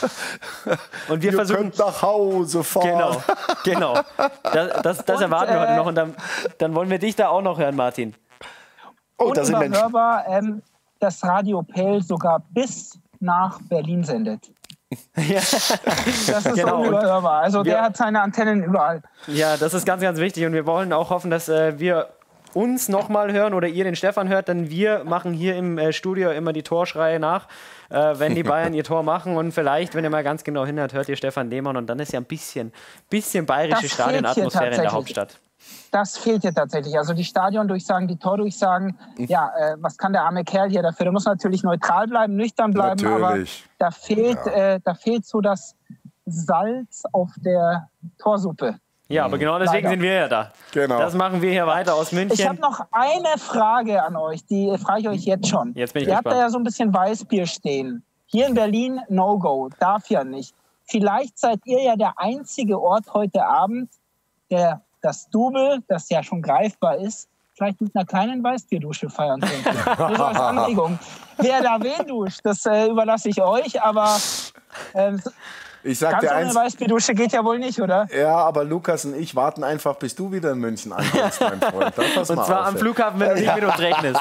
Und wir versuchen nach Hause fahren. Genau. Das erwarten wir heute noch und dann wollen wir dich da auch noch hören, Martin. Oh, da sind Menschen. Dass Radio Pell sogar bis nach Berlin sendet. Das ist unüberhörbar. Also der hat seine Antennen überall. Ja, das ist ganz, ganz wichtig. Und wir wollen auch hoffen, dass wir uns nochmal hören oder ihr den Stefan hört, denn wir machen hier im Studio immer die Torschreie nach, wenn die Bayern ihr Tor machen. Und vielleicht, wenn ihr mal ganz genau hinhört, hört ihr Stefan Lehmann und dann ist ja ein bisschen bayerische Stadionatmosphäre in der Hauptstadt. Das fehlt hier tatsächlich. Also die Stadiondurchsagen, die Tordurchsagen, was kann der arme Kerl hier dafür? Der muss natürlich neutral bleiben, nüchtern bleiben, aber da fehlt so das Salz auf der Torsuppe. Ja, aber genau deswegen sind wir ja da. Genau. Das machen wir hier weiter aus München. Ich habe noch eine Frage an euch, die frage ich euch jetzt schon. Jetzt bin ich Ihr gespannt. habt da ja so ein bisschen Weißbier stehen. Hier in Berlin No-Go, darf ja nicht. Vielleicht seid ihr ja der einzige Ort heute Abend, der das Double, das ja schon greifbar ist, vielleicht mit einer kleinen Weißbierdusche feiern könnte. Das als Anregung. Wer da wen duscht, das überlasse ich euch. Aber Ich sag Ganz dir ohne eins. Weißbierdusche geht ja wohl nicht, oder? Ja, aber Lukas und ich warten einfach, bis du wieder in München ankommst, mein Freund. Und zwar am Flughafen, wenn du nicht mit uns rechnest.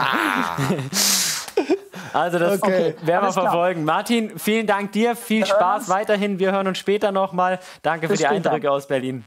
Also das werden wir verfolgen. Martin, vielen Dank dir. Viel Spaß weiterhin. Wir hören uns später noch mal. Danke für die Eindrücke aus Berlin.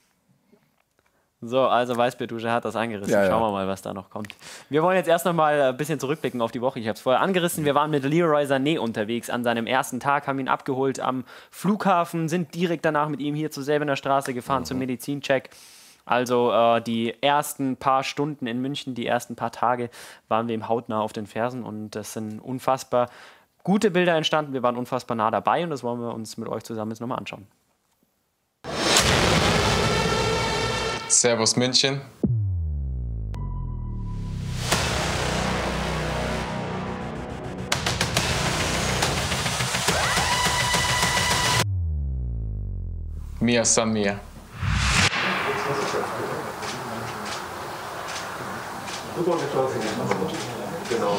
So, also Weißbierdusche hat das angerissen. Schauen wir mal, was da noch kommt. Wir wollen jetzt erst noch mal ein bisschen zurückblicken auf die Woche. Ich habe es vorher angerissen. Wir waren mit Leroy Sané unterwegs an seinem ersten Tag, haben ihn abgeholt am Flughafen, sind direkt danach mit ihm hier zur Säbener Straße gefahren zum Medizincheck. Also die ersten paar Stunden in München, die ersten paar Tage waren wir ihm hautnah auf den Fersen und das sind unfassbar gute Bilder entstanden. Wir waren unfassbar nah dabei und das wollen wir uns mit euch zusammen jetzt nochmal anschauen. Servus München. Mia San Mia. Genau.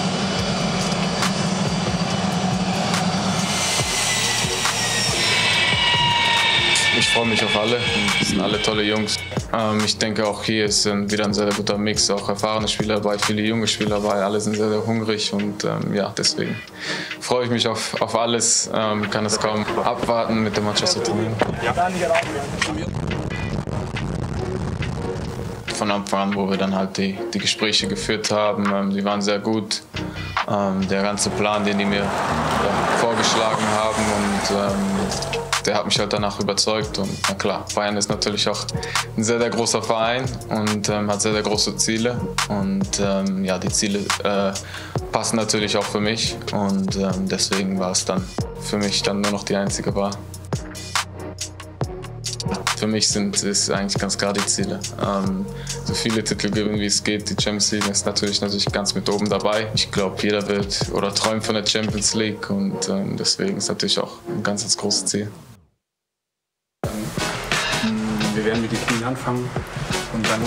Ich freue mich auf alle. Das sind alle tolle Jungs. Ich denke auch hier ist wieder ein sehr, sehr guter Mix. Auch erfahrene Spieler dabei, viele junge Spieler dabei. Alle sind sehr, sehr hungrig und ja, deswegen freue ich mich auf alles. Kann es kaum abwarten, mit der Mannschaft zu trainieren. Von Anfang an, wo wir dann halt die Gespräche geführt haben, die waren sehr gut. Der ganze Plan, den die mir vorgeschlagen haben und der hat mich halt danach überzeugt und na klar, Bayern ist natürlich auch ein sehr, sehr großer Verein und hat sehr, sehr große Ziele und ja, die Ziele passen natürlich auch für mich und deswegen war es dann für mich dann nur noch die einzige Wahl. Für mich ist eigentlich ganz klar die Ziele. So viele Titel gewinnen, wie es geht. Die Champions League ist natürlich ganz mit oben dabei. Ich glaube, jeder wird oder träumt von der Champions League und deswegen ist natürlich auch ein ganz großes Ziel. Wir werden mit den Knien anfangen und dann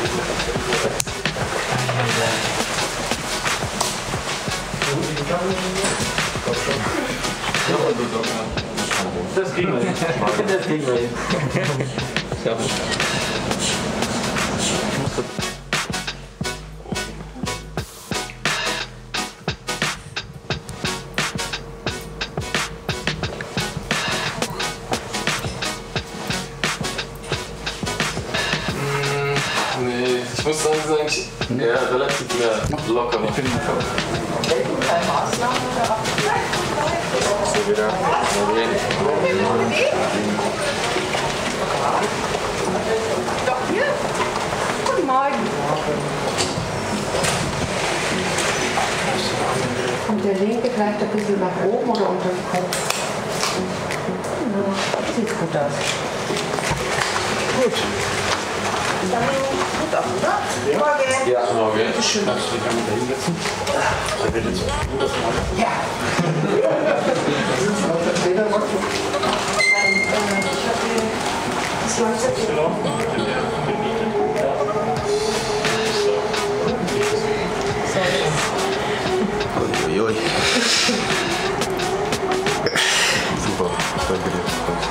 das kriegen wir hin. Das kriegen wir hin. Ja. Nee, ich muss sagen, es ist eigentlich relativ locker. Ich bin Guten Morgen. Kommt der linke vielleicht ein bisschen nach oben oder unter den Kopf? Ja, sieht gut aus. Gut. Dann gut aus, oder? Ja. Morgen. Ja, morgen. Bitte schön. Kannst du dich einmal da hinsetzen? Ja. Uiuiui. Super, ich danke dir.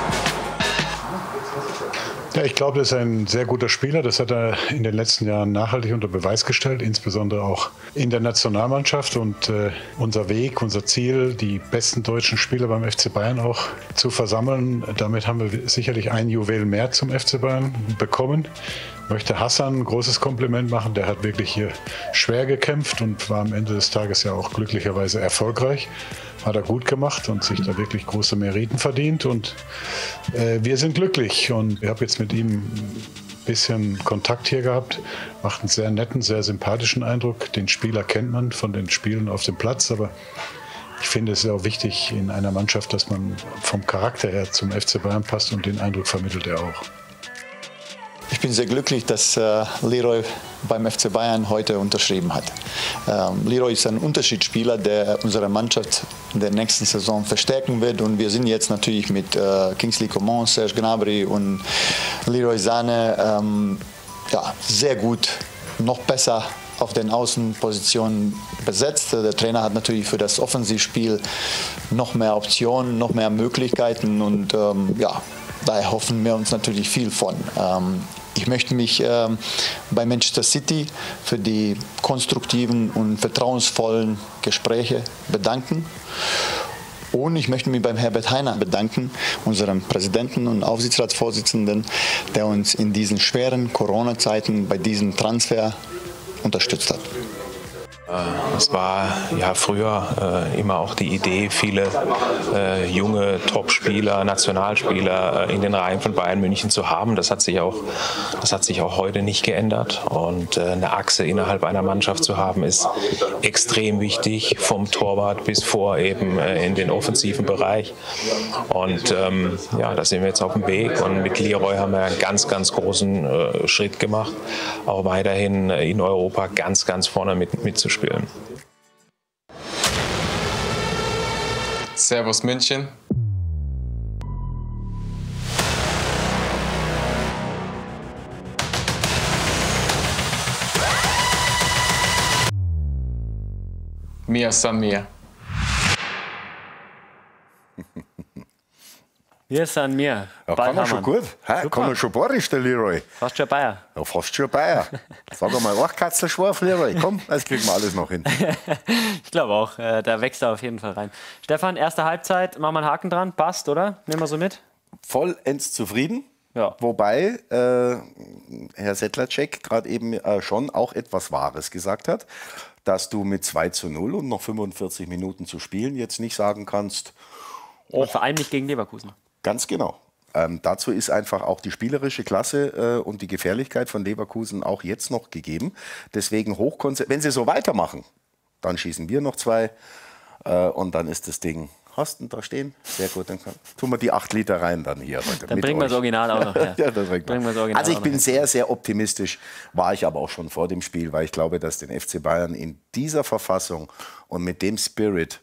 Ja, ich glaube, das ist ein sehr guter Spieler. Das hat er in den letzten Jahren nachhaltig unter Beweis gestellt, insbesondere auch in der Nationalmannschaft. Und unser Weg, unser Ziel, die besten deutschen Spieler beim FC Bayern auch zu versammeln, damit haben wir sicherlich ein Juwel mehr zum FC Bayern bekommen. Ich möchte Hassan ein großes Kompliment machen. Der hat wirklich hier schwer gekämpft und war am Ende des Tages ja auch glücklicherweise erfolgreich. Hat er gut gemacht und sich da wirklich große Meriten verdient. Und wir sind glücklich. Und ich habe jetzt mit ihm ein bisschen Kontakt hier gehabt. Macht einen sehr netten, sehr sympathischen Eindruck. Den Spieler kennt man von den Spielen auf dem Platz. Aber ich finde es auch wichtig in einer Mannschaft, dass man vom Charakter her zum FC Bayern passt. Und den Eindruck vermittelt er auch. Ich bin sehr glücklich, dass Leroy beim FC Bayern heute unterschrieben hat. Leroy ist ein Unterschiedsspieler, der unsere Mannschaft in der nächsten Saison verstärken wird. Und wir sind jetzt natürlich mit Kingsley Coman, Serge Gnabry und Leroy Sané ja, sehr gut, noch besser auf den Außenpositionen besetzt. Der Trainer hat natürlich für das Offensivspiel noch mehr Optionen, noch mehr Möglichkeiten und ja, daher hoffen wir uns natürlich viel von. Ich möchte mich bei Manchester City für die konstruktiven und vertrauensvollen Gespräche bedanken. Und ich möchte mich beim Herbert Hainer bedanken, unserem Präsidenten und Aufsichtsratsvorsitzenden, der uns in diesen schweren Corona-Zeiten bei diesem Transfer unterstützt hat. Es war ja früher immer auch die Idee, viele junge Top-Spieler, Nationalspieler in den Reihen von Bayern München zu haben. Das hat sich auch heute nicht geändert. Und eine Achse innerhalb einer Mannschaft zu haben, ist extrem wichtig, vom Torwart bis vor eben in den offensiven Bereich. Und ja, da sind wir jetzt auf dem Weg. Und mit Leroy haben wir einen ganz, ganz großen Schritt gemacht, auch weiterhin in Europa ganz, ganz vorne mitzuspielen. Servus München. Mia San Mia. Wir sind mir. Ja, kann er schon gut. Ha, kann er schon bayerisch, der Leroy. Fast schon Bayer. Ja, fast schon Bayer. Sag einmal, Katzelschwarf, Leroy. Komm, das kriegen wir alles noch hin. Ich glaube auch, da wächst er auf jeden Fall rein. Stefan, erste Halbzeit, machen wir einen Haken dran. Passt, oder? Nehmen wir so mit. Vollends zufrieden. Ja. Wobei Herr Sedlacek gerade eben schon auch etwas Wahres gesagt hat, dass du mit 2:0 und noch 45 Minuten zu spielen jetzt nicht sagen kannst, Und vor allem nicht gegen Leverkusen. Ganz genau. Dazu ist einfach auch die spielerische Klasse und die Gefährlichkeit von Leverkusen auch jetzt noch gegeben. Deswegen wenn sie so weitermachen, dann schießen wir noch 2 und dann ist das Ding. Hast du da stehen? Sehr gut, dann tun wir die 8 Liter rein dann hier heute. Dann bringen wir das Original auch noch her. Ja, das also ich bin sehr, sehr optimistisch, war ich aber auch schon vor dem Spiel, weil ich glaube, dass den FC Bayern in dieser Verfassung und mit dem Spirit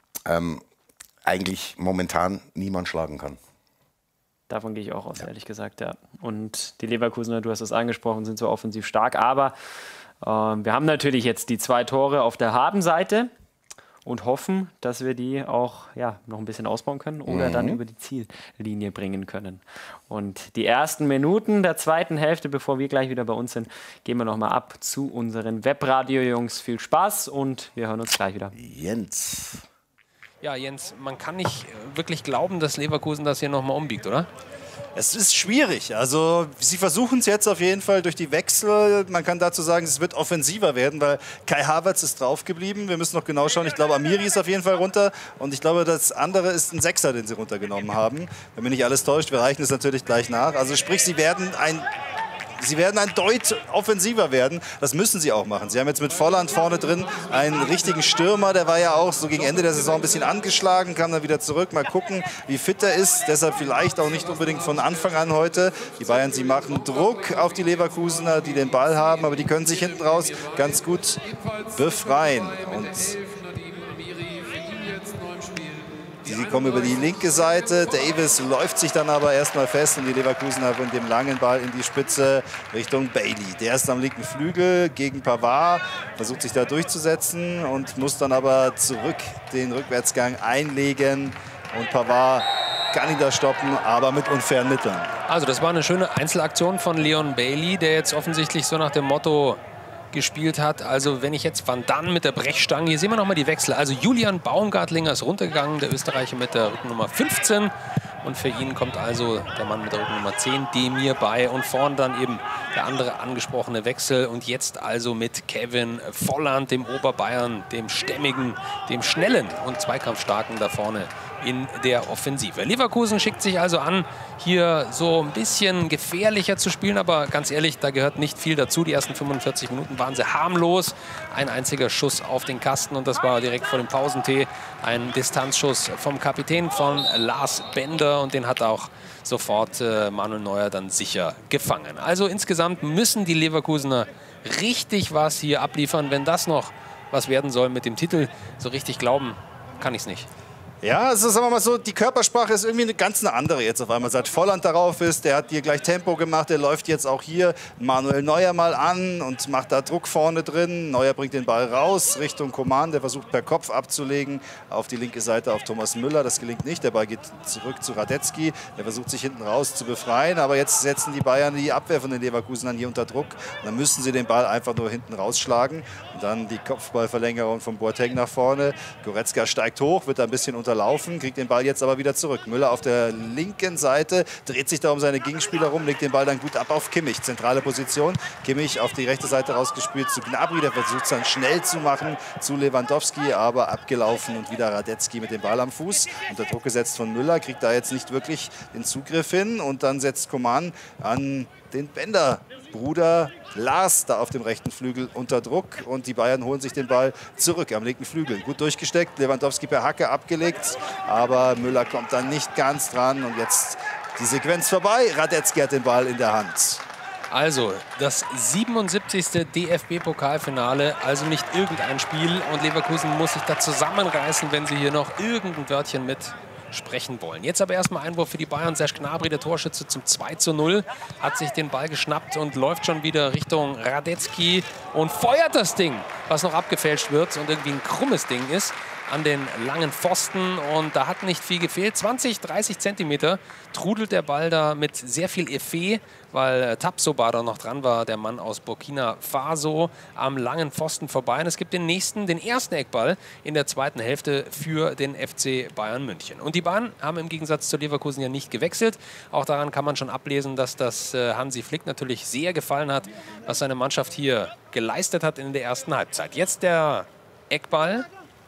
eigentlich momentan niemand schlagen kann. Davon gehe ich auch aus, ehrlich gesagt, ja. Und die Leverkusener, du hast es angesprochen, sind so offensiv stark. Aber wir haben natürlich jetzt die 2 Tore auf der Habenseite und hoffen, dass wir die auch noch ein bisschen ausbauen können oder dann über die Ziellinie bringen können. Und die ersten Minuten der zweiten Hälfte, bevor wir gleich wieder bei uns sind, gehen wir nochmal ab zu unseren Webradio-Jungs. Viel Spaß und wir hören uns gleich wieder. Jens. Ja, Jens, man kann nicht wirklich glauben, dass Leverkusen das hier nochmal umbiegt, oder? Es ist schwierig. Also sie versuchen es jetzt auf jeden Fall durch die Wechsel. Man kann dazu sagen, es wird offensiver werden, weil Kai Havertz ist draufgeblieben. Wir müssen noch genau schauen. Ich glaube, Amiri ist auf jeden Fall runter. Und ich glaube, das andere ist ein Sechser, den sie runtergenommen haben. Wenn mich nicht alles täuscht, wir reichen es natürlich gleich nach. Also sprich, sie werden ein Deut offensiver werden. Das müssen sie auch machen. Sie haben jetzt mit Volland vorne drin einen richtigen Stürmer. Der war ja auch so gegen Ende der Saison ein bisschen angeschlagen, kam dann wieder zurück. Mal gucken, wie fit er ist. Deshalb vielleicht auch nicht unbedingt von Anfang an heute. Die Bayern, sie machen Druck auf die Leverkusener, die den Ball haben. Aber die können sich hinten raus ganz gut befreien. Und sie kommen über die linke Seite. Davis läuft sich dann aber erstmal fest und die Leverkusener mit dem langen Ball in die Spitze Richtung Bailey. Der ist am linken Flügel gegen Pavard, versucht sich da durchzusetzen und muss dann aber zurück den Rückwärtsgang einlegen. Und Pavard kann ihn da stoppen, aber mit unfairen Mitteln. Also das war eine schöne Einzelaktion von Leon Bailey, der jetzt offensichtlich so nach dem Motto gespielt hat. Also wenn ich jetzt Van Dann mit der Brechstange, hier sehen wir nochmal die Wechsel. Also Julian Baumgartlinger ist runtergegangen, der Österreicher mit der Rückennummer 15. Und für ihn kommt also der Mann mit der Rückennummer 10, Demir, bei. Und vorn dann eben der andere angesprochene Wechsel. Und jetzt also mit Kevin Volland, dem Oberbayern, dem stämmigen, dem schnellen und zweikampfstarken da vorne in der Offensive. Leverkusen schickt sich also an, hier so ein bisschen gefährlicher zu spielen, aber ganz ehrlich, da gehört nicht viel dazu. Die ersten 45 Minuten waren sie harmlos. Ein einziger Schuss auf den Kasten und das war direkt vor dem Pausentee. Ein Distanzschuss vom Kapitän von Lars Bender und den hat auch sofort Manuel Neuer dann sicher gefangen. Also insgesamt müssen die Leverkusener richtig was hier abliefern. Wenn das noch was werden soll mit dem Titel, so richtig glauben kann ich es nicht. Ja, also sagen wir mal so, die Körpersprache ist irgendwie eine andere jetzt auf einmal. Seit Volland darauf ist, der hat hier gleich Tempo gemacht, der läuft jetzt auch hier Manuel Neuer mal an und macht da Druck vorne drin. Neuer bringt den Ball raus Richtung Coman, der versucht per Kopf abzulegen auf die linke Seite auf Thomas Müller. Das gelingt nicht, der Ball geht zurück zu Radetzky, der versucht sich hinten raus zu befreien, aber jetzt setzen die Bayern die Abwehr von den Leverkusenern hier unter Druck. Und dann müssen sie den Ball einfach nur hinten rausschlagen und dann die Kopfballverlängerung von Boateng nach vorne. Goretzka steigt hoch, wird da ein bisschen unterlaufen, kriegt den Ball jetzt aber wieder zurück. Müller auf der linken Seite, dreht sich da um seine Gegenspieler rum, legt den Ball dann gut ab auf Kimmich. Zentrale Position. Kimmich auf die rechte Seite rausgespielt zu Gnabry, der versucht es dann schnell zu machen zu Lewandowski, aber abgelaufen und wieder Radetzky mit dem Ball am Fuß. Unter Druck gesetzt von Müller, kriegt da jetzt nicht wirklich den Zugriff hin und dann setzt Coman an den Bender-Bruder Lars da auf dem rechten Flügel unter Druck und die Bayern holen sich den Ball zurück am linken Flügel. Gut durchgesteckt, Lewandowski per Hacke abgelegt, aber Müller kommt dann nicht ganz dran und jetzt die Sequenz vorbei. Radetzky hat den Ball in der Hand. Also, das 77. DFB-Pokalfinale, also nicht irgendein Spiel und Leverkusen muss sich da zusammenreißen, wenn sie hier noch irgendein Wörtchen mit sprechen wollen. Jetzt aber erstmal Einwurf für die Bayern. Serge Gnabry, der Torschütze, zum 2:0, hat sich den Ball geschnappt und läuft schon wieder Richtung Radetzky und feuert das Ding, was noch abgefälscht wird und irgendwie ein krummes Ding ist, an den langen Pfosten und da hat nicht viel gefehlt. 20, 30 Zentimeter trudelt der Ball da mit sehr viel Effet, weil Tapsoba da noch dran war, der Mann aus Burkina Faso, am langen Pfosten vorbei. Und es gibt den ersten Eckball in der zweiten Hälfte für den FC Bayern München. Und die Bayern haben im Gegensatz zu Leverkusen ja nicht gewechselt. Auch daran kann man schon ablesen, dass das Hansi Flick natürlich sehr gefallen hat, was seine Mannschaft hier geleistet hat in der ersten Halbzeit. Jetzt der Eckball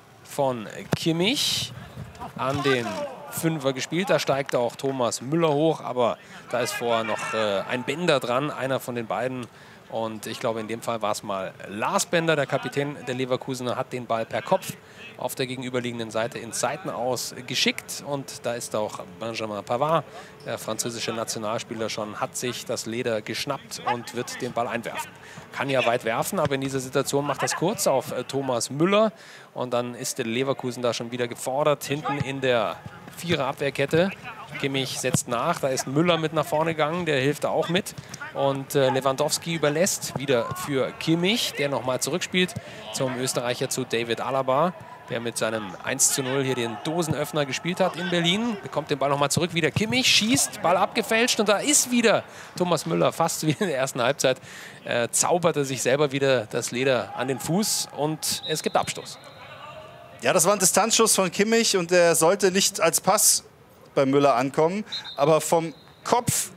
von Kimmich an den Fünfer gespielt. Da steigt auch Thomas Müller hoch, aber da ist vorher noch ein Bender dran, einer von den beiden. Und ich glaube, in dem Fall war es mal Lars Bender, der Kapitän der Leverkusener, hat den Ball per Kopf auf der gegenüberliegenden Seite ins Seitenaus geschickt. Und da ist auch Benjamin Pavard, der französische Nationalspieler, schon, hat sich das Leder geschnappt und wird den Ball einwerfen. Kann ja weit werfen, aber in dieser Situation macht das kurz auf Thomas Müller. Und dann ist der Leverkusen da schon wieder gefordert, hinten in der Vierer-Abwehrkette. Kimmich setzt nach, da ist Müller mit nach vorne gegangen, der hilft da auch mit. Und Lewandowski überlässt wieder für Kimmich, der nochmal zurückspielt zum Österreicher, zu David Alaba, der mit seinem 1:0 hier den Dosenöffner gespielt hat in Berlin. Bekommt den Ball nochmal zurück, wieder Kimmich, schießt, Ball abgefälscht und da ist wieder Thomas Müller, fast wie in der ersten Halbzeit, zauberte sich selber wieder das Leder an den Fuß und es gibt Abstoß. Ja, das war ein Distanzschuss von Kimmich und der sollte nicht als Pass bei Müller ankommen, aber vom Kopf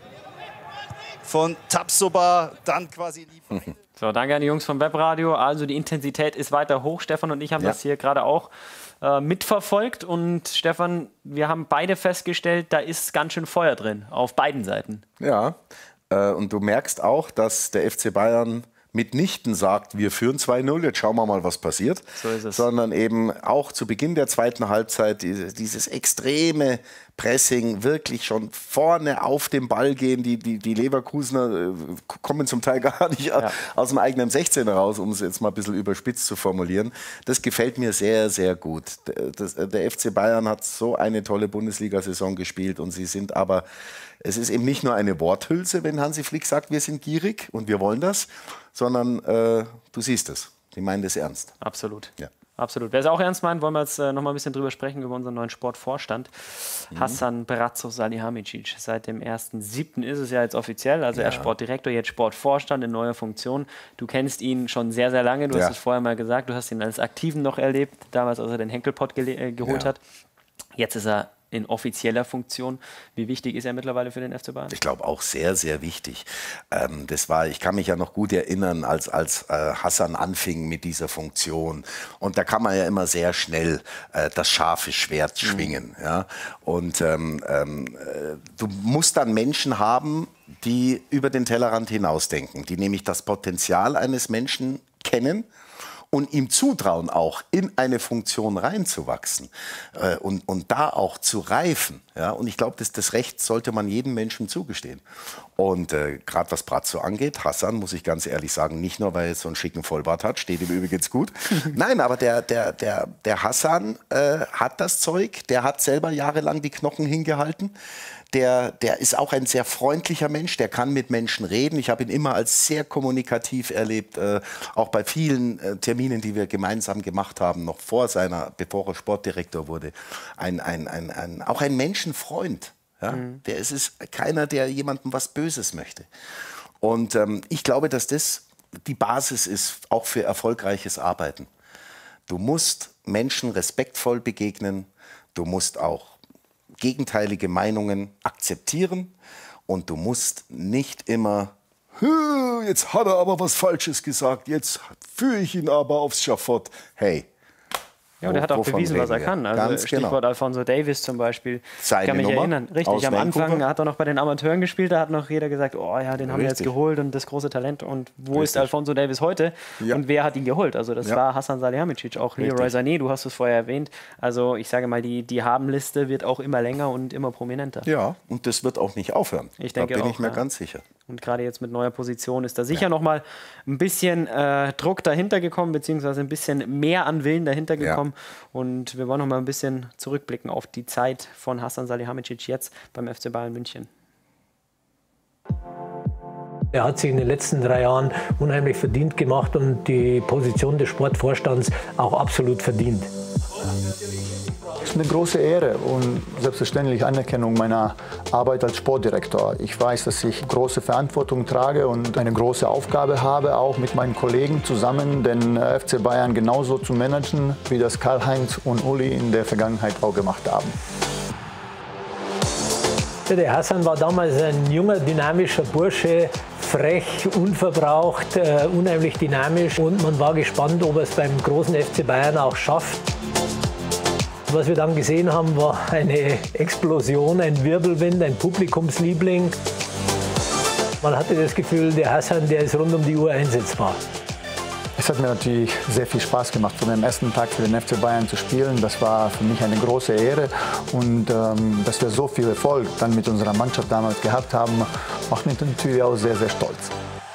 von Tapsoba dann quasi in die Beine. So, danke an die Jungs vom Webradio. Also die Intensität ist weiter hoch. Stefan und ich haben das hier gerade auch mitverfolgt. Und Stefan, wir haben beide festgestellt, da ist ganz schön Feuer drin, auf beiden Seiten. Ja, und du merkst auch, dass der FC Bayern mitnichten sagt, wir führen 2:0, jetzt schauen wir mal, was passiert. So ist es. Sondern eben auch zu Beginn der zweiten Halbzeit dieses extreme Pressing, wirklich schon vorne auf den Ball gehen. Die Leverkusener kommen zum Teil gar nicht aus dem eigenen 16er raus, um es jetzt mal ein bisschen überspitzt zu formulieren. Das gefällt mir sehr, sehr gut. Der FC Bayern hat so eine tolle Bundesliga-Saison gespielt und sie sind aber, es ist eben nicht nur eine Worthülse, wenn Hansi Flick sagt, wir sind gierig und wir wollen das, sondern du siehst es. Die meinen das ernst. Absolut. Ja. Absolut. Wer es auch ernst meint, wollen wir jetzt noch mal ein bisschen drüber sprechen, über unseren neuen Sportvorstand. Hassan Brazzo-Salihamidzic. Seit dem 1.7. ist es ja jetzt offiziell. Also er ist Sportdirektor, jetzt Sportvorstand in neuer Funktion. Du kennst ihn schon sehr, sehr lange. Du hast es vorher mal gesagt. Du hast ihn als Aktiven noch erlebt, damals, als er den Henkelpott geholt hat. Jetzt ist er in offizieller Funktion. Wie wichtig ist er mittlerweile für den FC Bayern? Ich glaube auch sehr, sehr wichtig. Ich kann mich ja noch gut erinnern, als Hassan anfing mit dieser Funktion. Und da kann man ja immer sehr schnell das scharfe Schwert schwingen. Ja? Und du musst dann Menschen haben, die über den Tellerrand hinausdenken, die nämlich das Potenzial eines Menschen kennen und ihm zutrauen, auch in eine Funktion reinzuwachsen und da auch zu reifen. Ja? Und ich glaube, das Recht sollte man jedem Menschen zugestehen. Und gerade was Brazzo angeht, Hasan, muss ich ganz ehrlich sagen, nicht nur, weil er so einen schicken Vollbart hat, steht ihm übrigens gut. Nein, aber der Hasan hat das Zeug, der hat selber jahrelang die Knochen hingehalten. Der ist auch ein sehr freundlicher Mensch, der kann mit Menschen reden. Ich habe ihn immer als sehr kommunikativ erlebt, auch bei vielen Terminen, die wir gemeinsam gemacht haben, noch bevor er Sportdirektor wurde. Auch ein Menschenfreund. Ja? Es ist keiner, der jemandem was Böses möchte. Und ich glaube, dass das die Basis ist, auch für erfolgreiches Arbeiten. Du musst Menschen respektvoll begegnen, du musst auch gegenteilige Meinungen akzeptieren und du musst nicht immer, jetzt hat er aber was Falsches gesagt, jetzt führe ich ihn aber aufs Schafott. Hey. Ja, und er hat auch bewiesen, was er kann. Also Ganz Stichwort genau. Alphonso Davies zum Beispiel. Seine Ich kann mich Nummer erinnern. Richtig, aus am Anfang Vancouver. hat er noch bei den Amateuren gespielt. Da hat noch jeder gesagt, oh ja, den haben wir jetzt Richtig. geholt und das große Talent. Und wo ist Richtig. Alphonso Davies heute? Ja. Und wer hat ihn geholt? Also das Ja. war Hasan Salihamidzic, auch Leroy Richtig. Sané, du hast es vorher erwähnt. Also ich sage mal, die Habenliste wird auch immer länger und immer prominenter. Ja, und das wird auch nicht aufhören. Ich denke da bin auch, ich mir ja. ganz sicher. Und gerade jetzt mit neuer Position ist da sicher noch mal ein bisschen Druck dahinter gekommen, beziehungsweise ein bisschen mehr an Willen dahinter gekommen. Und wir wollen noch mal ein bisschen zurückblicken auf die Zeit von Hasan Salihamidzic jetzt beim FC Bayern München. Er hat sich in den letzten 3 Jahren unheimlich verdient gemacht und die Position des Sportvorstands auch absolut verdient. Es ist eine große Ehre und selbstverständlich Anerkennung meiner Arbeit als Sportdirektor. Ich weiß, dass ich große Verantwortung trage und eine große Aufgabe habe, auch mit meinen Kollegen zusammen den FC Bayern genauso zu managen, wie das Karl-Heinz und Uli in der Vergangenheit auch gemacht haben. Der Hasan war damals ein junger, dynamischer Bursche, frech, unverbraucht, unheimlich dynamisch und man war gespannt, ob er es beim großen FC Bayern auch schafft. Was wir dann gesehen haben, war eine Explosion, ein Wirbelwind, ein Publikumsliebling. Man hatte das Gefühl, der Hasan, der ist rund um die Uhr einsetzbar. Es hat mir natürlich sehr viel Spaß gemacht, von dem ersten Tag für den FC Bayern zu spielen. Das war für mich eine große Ehre. Und dass wir so viel Erfolg dann mit unserer Mannschaft damals gehabt haben, macht mich natürlich auch sehr, sehr stolz.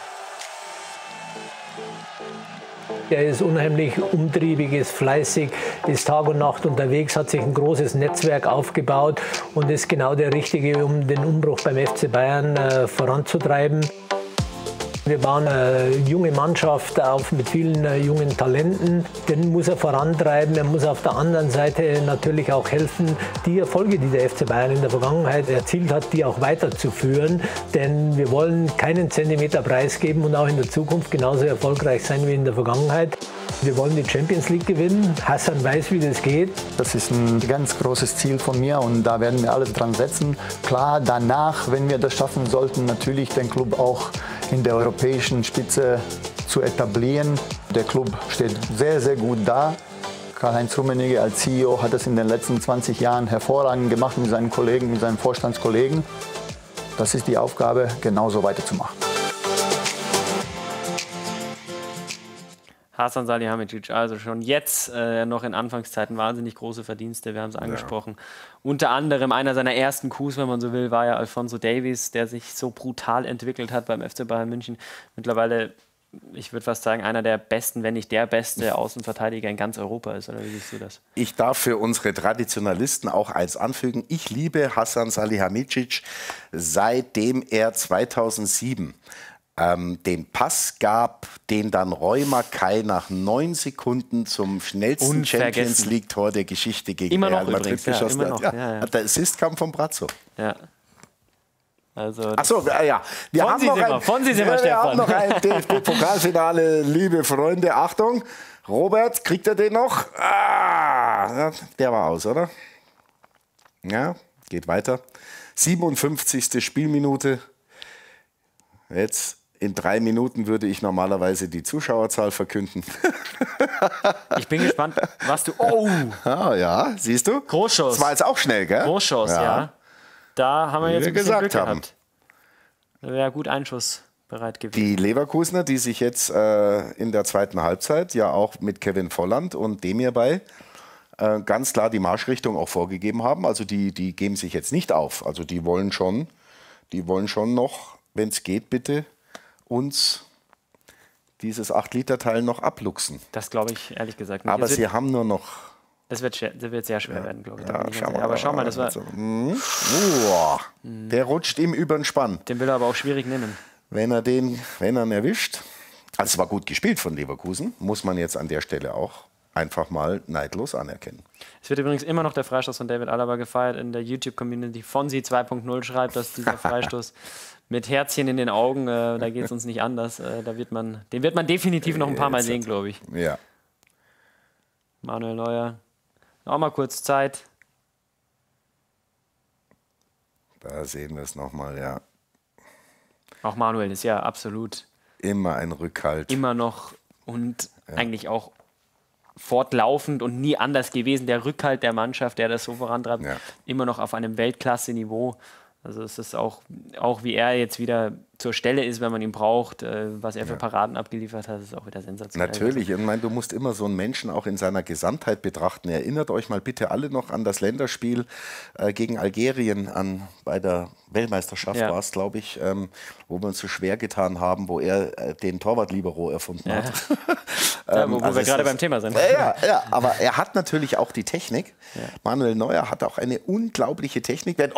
Er ist unheimlich umtriebig, ist fleißig, ist Tag und Nacht unterwegs, hat sich ein großes Netzwerk aufgebaut und ist genau der Richtige, um den Umbruch beim FC Bayern voranzutreiben. Wir waren eine junge Mannschaft mit vielen jungen Talenten. Den muss er vorantreiben. Er muss auf der anderen Seite natürlich auch helfen, die Erfolge, die der FC Bayern in der Vergangenheit erzielt hat, die auch weiterzuführen. Denn wir wollen keinen Zentimeter preisgeben und auch in der Zukunft genauso erfolgreich sein wie in der Vergangenheit. Wir wollen die Champions League gewinnen. Hasan weiß, wie das geht. Das ist ein ganz großes Ziel von mir und da werden wir alles dran setzen. Klar, danach, wenn wir das schaffen sollten, natürlich den Club auch in der europäischen Spitze zu etablieren. Der Club steht sehr, sehr gut da. Karl-Heinz Rummenigge als CEO hat das in den letzten 20 Jahren hervorragend gemacht mit seinen Kollegen, mit seinen Vorstandskollegen. Das ist die Aufgabe, genauso weiterzumachen. Hasan Salihamidzic, also schon jetzt noch in Anfangszeiten wahnsinnig große Verdienste, wir haben es angesprochen. Ja. Unter anderem einer seiner ersten Coups, wenn man so will, war ja Alphonso Davies, der sich so brutal entwickelt hat beim FC Bayern München. Mittlerweile, ich würde fast sagen, einer der besten, wenn nicht der beste Außenverteidiger in ganz Europa ist. Oder wie siehst du das? Ich darf für unsere Traditionalisten auch eins anfügen. Ich liebe Hasan Salihamidzic, seitdem er 2007 den Pass gab, den dann Roy Mackay nach 9 Sekunden zum schnellsten Champions League-Tor der Geschichte gegen Real Madrid geschossen hat. Ja. Der Assist kam von Brazzo. Ja. Also achso, ja. Wir haben noch ein DFB-Pokalfinale, liebe Freunde. Achtung, Robert, kriegt er den noch? Ah, der war aus, oder? Ja, geht weiter. 57. Spielminute. Jetzt in 3 Minuten würde ich normalerweise die Zuschauerzahl verkünden. Ich bin gespannt, was du... Oh! Ah, ja, siehst du? Großschuss. Das war jetzt auch schnell, gell? Großschuss, ja. Da haben wir jetzt ein bisschen Glück gehabt. Ja, gut Einschuss bereit gewesen. Die Leverkusener, die sich jetzt in der zweiten Halbzeit ja auch mit Kevin Volland und Demirbay ganz klar die Marschrichtung auch vorgegeben haben. Also die geben sich jetzt nicht auf. Also die wollen schon noch, wenn es geht, bitte uns dieses 8-Liter-Teil noch abluchsen. Das glaube ich ehrlich gesagt nicht. Aber sie haben nur noch... Das wird sehr schwer werden, glaube ich. Ja, aber schau mal, das war... Der rutscht ihm über den Spann. Den will er aber auch schwierig nehmen. Wenn er ihn erwischt. Also es war gut gespielt von Leverkusen, muss man jetzt an der Stelle auch einfach mal neidlos anerkennen. Es wird übrigens immer noch der Freistoß von David Alaba gefeiert in der YouTube-Community. Fonsi 2.0 schreibt, dass dieser Freistoß mit Herzchen in den Augen, da geht es uns nicht anders. Den wird man definitiv noch ein paar Mal sehen, glaube ich. Ja. Manuel Neuer. Noch mal kurz Zeit. Da sehen wir es nochmal, ja. Auch Manuel ist ja absolut... Immer ein Rückhalt. Immer noch und eigentlich auch fortlaufend und nie anders gewesen. Der Rückhalt der Mannschaft, der das so vorantreibt, immer noch auf einem Weltklasse-Niveau. Also es ist auch wie er jetzt wieder zur Stelle ist, wenn man ihn braucht, was er für Paraden abgeliefert hat, ist auch wieder sensationell. Natürlich, ich meine, du musst immer so einen Menschen auch in seiner Gesamtheit betrachten. Erinnert euch mal bitte alle noch an das Länderspiel gegen Algerien bei der Weltmeisterschaft war es, glaube ich, wo wir uns so schwer getan haben, wo er den Torwart-Libero erfunden hat. Wo wir gerade beim Thema sind. Ja, aber er hat natürlich auch die Technik. Ja. Manuel Neuer hat auch eine unglaubliche Technik. Nicht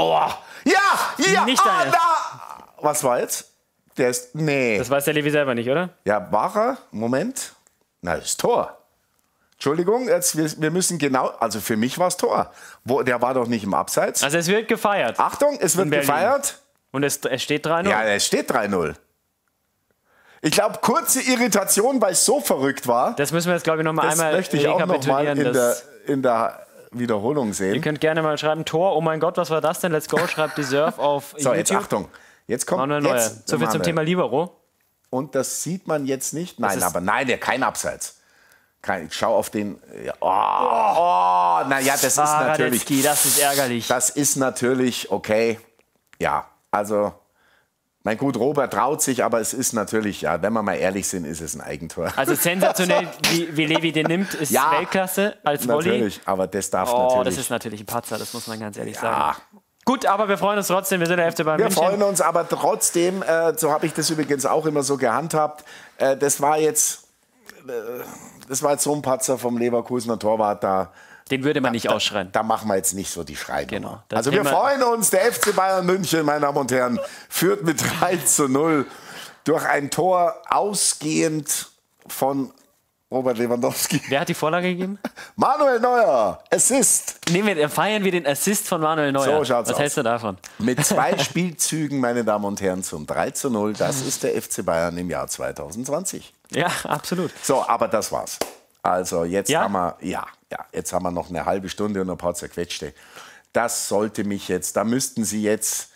was war jetzt? Das weiß der Levi selber nicht, oder? Ja, war er? Moment. Na, das Tor. Entschuldigung, wir müssen genau, also für mich war es Tor. Der war doch nicht im Abseits. Also es wird gefeiert. Achtung, es wird gefeiert. Und es steht 3-0. Ja, es steht 3-0. Ich glaube, kurze Irritation, weil es so verrückt war. Das müssen wir jetzt, glaube ich, noch mal einmal möchte ich auch noch mal in der Wiederholung sehen. Ihr könnt gerne mal schreiben, Tor, oh mein Gott, was war das denn? Let's go, schreibt Deserve auf so, YouTube. Jetzt Achtung. Jetzt kommt Manuel Neuer. So viel zum Thema Libero. Und das sieht man jetzt nicht. Nein, kein Abseits. Schau auf den. Naja, das ist natürlich. Radetzky, das ist ärgerlich. Das ist natürlich okay. Ja, also. Mein gut, Robert traut sich, aber es ist natürlich, ja, wenn wir mal ehrlich sind, ist es ein Eigentor. Also sensationell, wie Levi den nimmt, ist Weltklasse als Volley. Natürlich, aber das darf natürlich. Das ist natürlich ein Patzer, das muss man ganz ehrlich sagen. Gut, aber wir freuen uns trotzdem, wir sind der FC Bayern München. Wir freuen uns aber trotzdem, so habe ich das übrigens auch immer so gehandhabt, das war jetzt so ein Patzer vom Leverkusener Torwart da. Den würde man nicht ausschreien. Da machen wir jetzt nicht so die Schreie. Genau. Also wir freuen uns, der FC Bayern München, meine Damen und Herren, führt mit 3-0 durch ein Tor ausgehend von Robert Lewandowski. Wer hat die Vorlage gegeben? Manuel Neuer, Assist. Feiern wir den Assist von Manuel Neuer. So schaut's aus. Was hältst du davon? Mit 2 Spielzügen, meine Damen und Herren, zum 3-0. Das ist der FC Bayern im Jahr 2020. Ja, absolut. So, aber das war's. Also jetzt haben wir, jetzt haben wir noch eine halbe Stunde und ein paar zerquetschte. Das sollte mich jetzt, da müssten Sie jetzt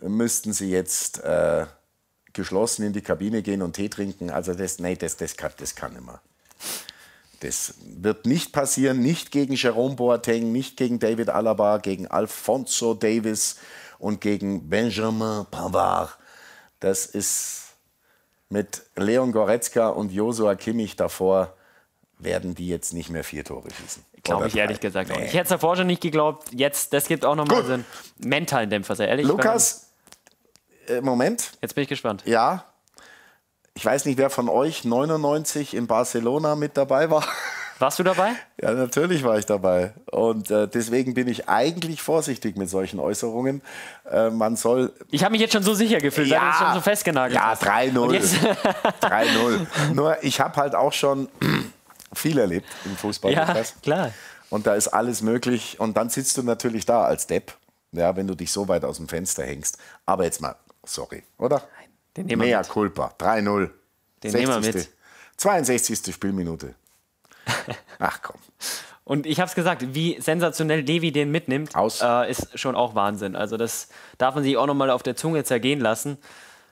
geschlossen in die Kabine gehen und Tee trinken. Also das kann nicht mehr. Das wird nicht passieren, nicht gegen Jerome Boateng, nicht gegen David Alaba, gegen Alphonso Davies und gegen Benjamin Pavard. Das ist mit Leon Goretzka und Joshua Kimmich davor, werden die jetzt nicht mehr 4 Tore schießen. Glaube ich ehrlich gesagt auch. Ich hätte es davor schon nicht geglaubt. Jetzt, das gibt auch nochmal so einen mentalen Dämpfer, sehr ehrlich. Lukas, Moment. Jetzt bin ich gespannt. Ja, ich weiß nicht, wer von euch 99 in Barcelona mit dabei war. Warst du dabei? Ja, natürlich war ich dabei. Und deswegen bin ich eigentlich vorsichtig mit solchen Äußerungen. Ich habe mich jetzt schon so sicher gefühlt, weil du es schon so festgenagelt hast. Ja, 3-0. 3-0. Nur, ich habe halt auch schon viel erlebt im Fußball. Ja, klar. Und da ist alles möglich. Und dann sitzt du natürlich da als Depp, ja, wenn du dich so weit aus dem Fenster hängst. Aber jetzt mal, sorry, oder? Den nehmen wir Mea culpa, 3-0. Den nehmen wir mit. 62. Spielminute. Ach komm. Und ich habe es gesagt, wie sensationell Levi den mitnimmt, ist schon auch Wahnsinn. Also das darf man sich auch noch mal auf der Zunge zergehen lassen.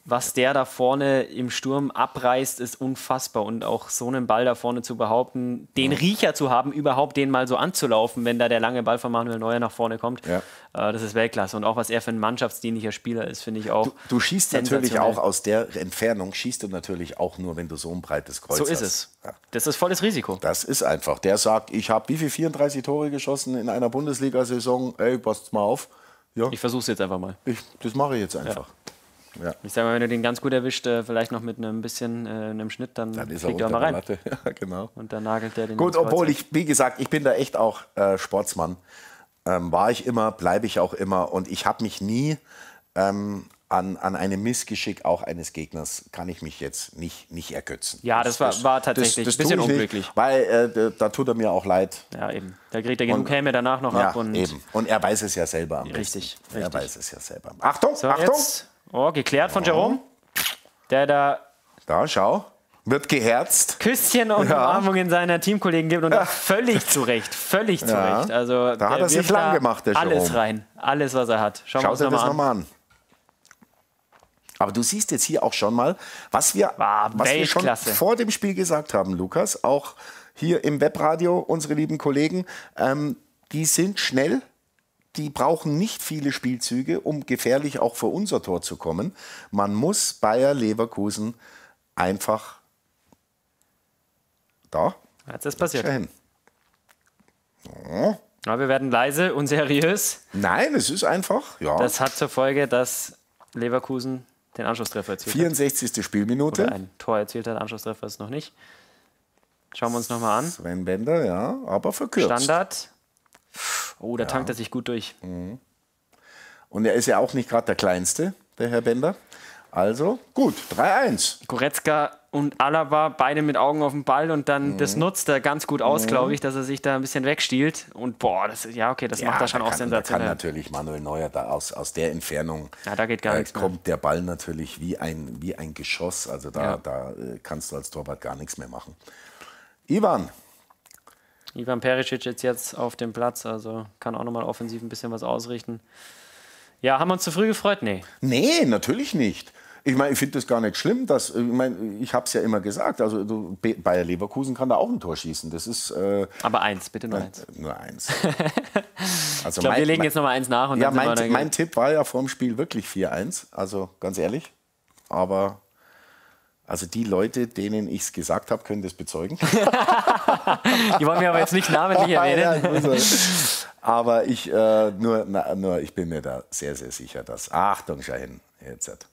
was der da vorne im Sturm abreißt, ist unfassbar. Und auch so einen Ball da vorne zu behaupten, den Riecher zu haben, überhaupt den mal so anzulaufen, wenn da der lange Ball von Manuel Neuer nach vorne kommt, das ist Weltklasse. Und auch was er für ein mannschaftsdienlicher Spieler ist, finde ich auch. Du schießt natürlich auch aus der Entfernung, schießt du natürlich auch nur, wenn du so ein breites Kreuz hast. So ist es. Ja. Das ist volles Risiko. Das ist einfach. Der sagt, ich habe wie viel 34 Tore geschossen in einer Bundesliga-Saison. Ey, passt mal auf. Ja. Ich versuche es jetzt einfach mal. Das mache ich jetzt einfach. Ja. Ich sage mal, wenn du den ganz gut erwischt, vielleicht noch mit einem bisschen einem Schnitt, dann fliegt er mal rein. Ja, genau. Und dann nagelt der den. Gut, obwohl ich, wie gesagt, ich bin da echt auch Sportsmann. War ich immer, bleibe ich auch immer. Und ich habe mich nie an einem Missgeschick auch eines Gegners, kann ich mich jetzt nicht ergötzen. Ja, das war tatsächlich ein bisschen unglücklich. Nicht, weil da tut er mir auch leid. Ja, eben. Da kriegt er genug Häme danach noch ab. Und eben. Und er weiß es ja selber am besten. Er weiß es ja selber. Achtung, so, Achtung! Jetzt. Oh, geklärt von Jerome. Der da... Da, schau. Wird geherzt. Küsschen und Umarmung in seiner Teamkollegen gibt und völlig zu Recht. Völlig zu Recht. Also, da hat er sich lang gemacht, der Jerome. Alles rein. Alles, was er hat. Schau dir das nochmal an. Aber du siehst jetzt hier auch schon mal, was wir schon vor dem Spiel gesagt haben, Lukas, auch hier im Webradio, unsere lieben Kollegen, die sind schnell, die brauchen nicht viele Spielzüge, um gefährlich auch vor unser Tor zu kommen. Man muss Bayer Leverkusen einfach Jetzt ist passiert. Ja, wir werden leise und seriös. Nein, es ist einfach. Ja. Das hat zur Folge, dass Leverkusen den Anschlusstreffer erzielt 64. Spielminute. Oder ein Tor erzielt hat, Anschlusstreffer ist noch nicht. Schauen wir uns nochmal an. Sven Bender, ja, aber verkürzt. Standard. Oh, da tankt er sich gut durch. Und er ist ja auch nicht gerade der Kleinste, der Herr Bender. Also, gut, 3-1. Goretzka und Alaba, beide mit Augen auf den Ball und dann das nutzt er ganz gut aus, glaube ich, dass er sich da ein bisschen wegstiehlt. Und boah, das macht er schon auch sensationell. Da kann natürlich Manuel Neuer da aus der Entfernung, da geht gar nichts kommt mehr. Der Ball natürlich wie ein Geschoss. Also da kannst du als Torwart gar nichts mehr machen. Ivan Perisic jetzt auf dem Platz, also kann auch nochmal offensiv ein bisschen was ausrichten. Ja, haben wir uns zu früh gefreut? Nee, natürlich nicht. Ich meine, ich finde das gar nicht schlimm. Ich habe es ja immer gesagt. Also Bayer Leverkusen kann da auch ein Tor schießen. Das ist. Aber eins, bitte nur eins. Nur eins. Also ich glaube, wir legen jetzt nochmal eins nach. Und ja, mein Tipp war ja vor dem Spiel wirklich 4-1. Also ganz ehrlich. Aber also die Leute, denen ich es gesagt habe, können das bezeugen. Die wollen wir aber jetzt nicht namentlich erwähnen. Aber ich bin mir da sehr, sehr sicher, dass. Achtung, Shahin, jetzt.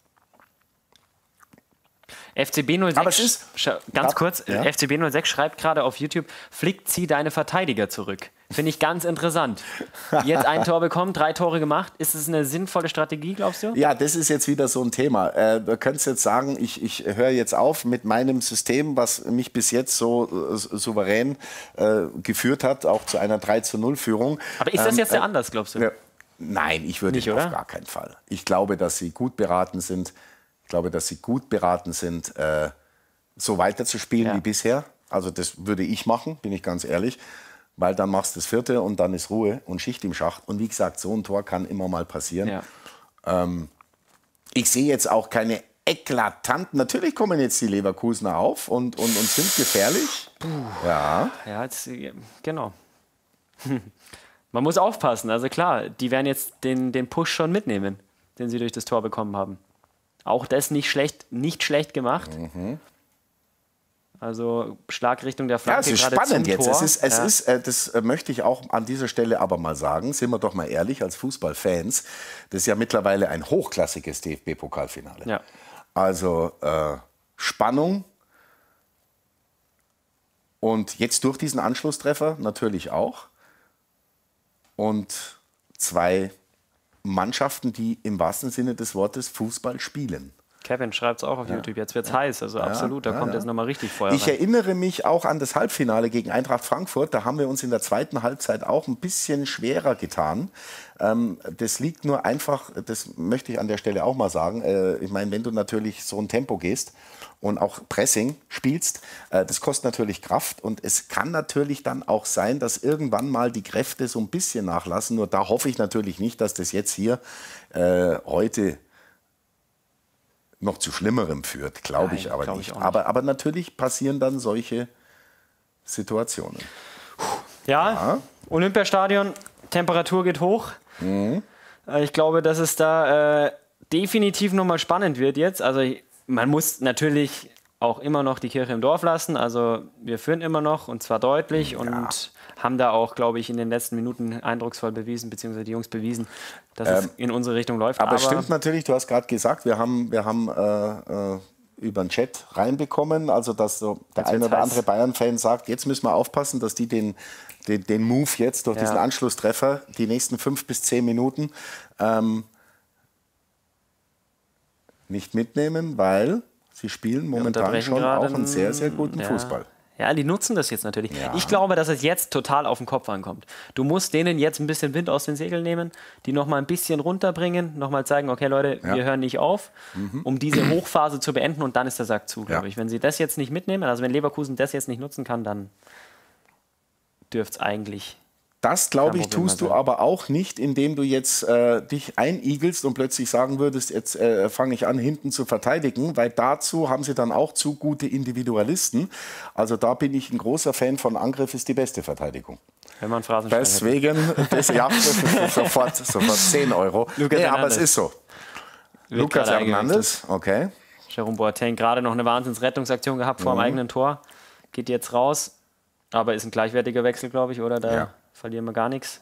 FCB 06, aber es ist, ganz kurz, FCB 06 schreibt gerade auf YouTube, Flick, zieh deine Verteidiger zurück. Finde ich ganz interessant. Jetzt ein Tor bekommen, 3 Tore gemacht. Ist es eine sinnvolle Strategie, glaubst du? Ja, das ist jetzt wieder so ein Thema. Du könntest jetzt sagen, ich höre jetzt auf mit meinem System, was mich bis jetzt so souverän geführt hat, auch zu einer 3-0-Führung. Aber ist das jetzt anders, glaubst du? Nein, ich würde nicht, auf gar keinen Fall. Ich glaube, dass sie gut beraten sind. So weiterzuspielen wie bisher. Also das würde ich machen, bin ich ganz ehrlich. Weil dann machst du das 4. und dann ist Ruhe und Schicht im Schacht. Und wie gesagt, so ein Tor kann immer mal passieren. Ja. Ich sehe jetzt auch keine eklatanten... Natürlich kommen jetzt die Leverkusener auf und sind gefährlich. Ja, jetzt, genau. Man muss aufpassen. Also klar, die werden jetzt den Push schon mitnehmen, den sie durch das Tor bekommen haben. Auch das nicht schlecht gemacht. Also Schlagrichtung der Flanke. Ja, es ist spannend jetzt. Das möchte ich auch an dieser Stelle aber mal sagen. Sind wir doch mal ehrlich, als Fußballfans, das ist ja mittlerweile ein hochklassiges DFB-Pokalfinale. Ja. Also Spannung. Und jetzt durch diesen Anschlusstreffer natürlich auch. Und 2 Mannschaften, die im wahrsten Sinne des Wortes Fußball spielen. Kevin schreibt es auch auf YouTube, jetzt wird es heiß, also absolut, da kommt jetzt nochmal richtig Feuer Ich erinnere mich auch an das Halbfinale gegen Eintracht Frankfurt, da haben wir uns in der zweiten Halbzeit auch ein bisschen schwerer getan. Das liegt nur einfach, das möchte ich an der Stelle auch mal sagen, ich meine, wenn du natürlich so ein Tempo gehst und auch Pressing spielst, das kostet natürlich Kraft und es kann natürlich dann auch sein, dass irgendwann mal die Kräfte so ein bisschen nachlassen, nur da hoffe ich natürlich nicht, dass das jetzt hier heute noch zu Schlimmerem führt, glaube ich aber glaub nicht. ich auch nicht. Aber natürlich passieren dann solche Situationen. Ja, Olympiastadion, Temperatur geht hoch. Ich glaube, dass es da definitiv nochmal spannend wird jetzt. Also man muss natürlich auch immer noch die Kirche im Dorf lassen. Also wir führen immer noch und zwar deutlich und haben da auch, glaube ich, in den letzten Minuten eindrucksvoll bewiesen, beziehungsweise die Jungs bewiesen, dass es in unsere Richtung läuft. Aber es stimmt natürlich, du hast gerade gesagt, wir haben über den Chat reinbekommen, also dass so der eine oder andere Bayern-Fan sagt, jetzt müssen wir aufpassen, dass die den Move jetzt durch diesen Anschlusstreffer, die nächsten 5 bis 10 Minuten, nicht mitnehmen, weil sie spielen momentan schon auch einen sehr, sehr guten Fußball. Ja, die nutzen das jetzt natürlich. Ja. Ich glaube, dass es jetzt total auf den Kopf ankommt. Du musst denen jetzt ein bisschen Wind aus den Segeln nehmen, die noch mal ein bisschen runterbringen, noch mal zeigen, okay Leute, wir hören nicht auf, um diese Hochphase zu beenden und dann ist der Sack zu, glaube ich. Wenn sie das jetzt nicht mitnehmen, also wenn Leverkusen das jetzt nicht nutzen kann, dann dürfte es eigentlich... Das, glaube ich, tust du aber auch nicht, indem du jetzt dich einigelst und plötzlich sagen würdest, jetzt fange ich an, hinten zu verteidigen, weil dazu haben sie dann auch zu gute Individualisten. Also da bin ich ein großer Fan von Angriff ist die beste Verteidigung. Wenn man Phrasenstein deswegen, sofort 10 Euro. Aber es ist so. Lucas Hernandez, okay. Jerome Boateng gerade noch eine Wahnsinnsrettungsaktion gehabt vor dem eigenen Tor. Geht jetzt raus, aber ist ein gleichwertiger Wechsel, glaube ich, oder? Da verlieren wir gar nichts.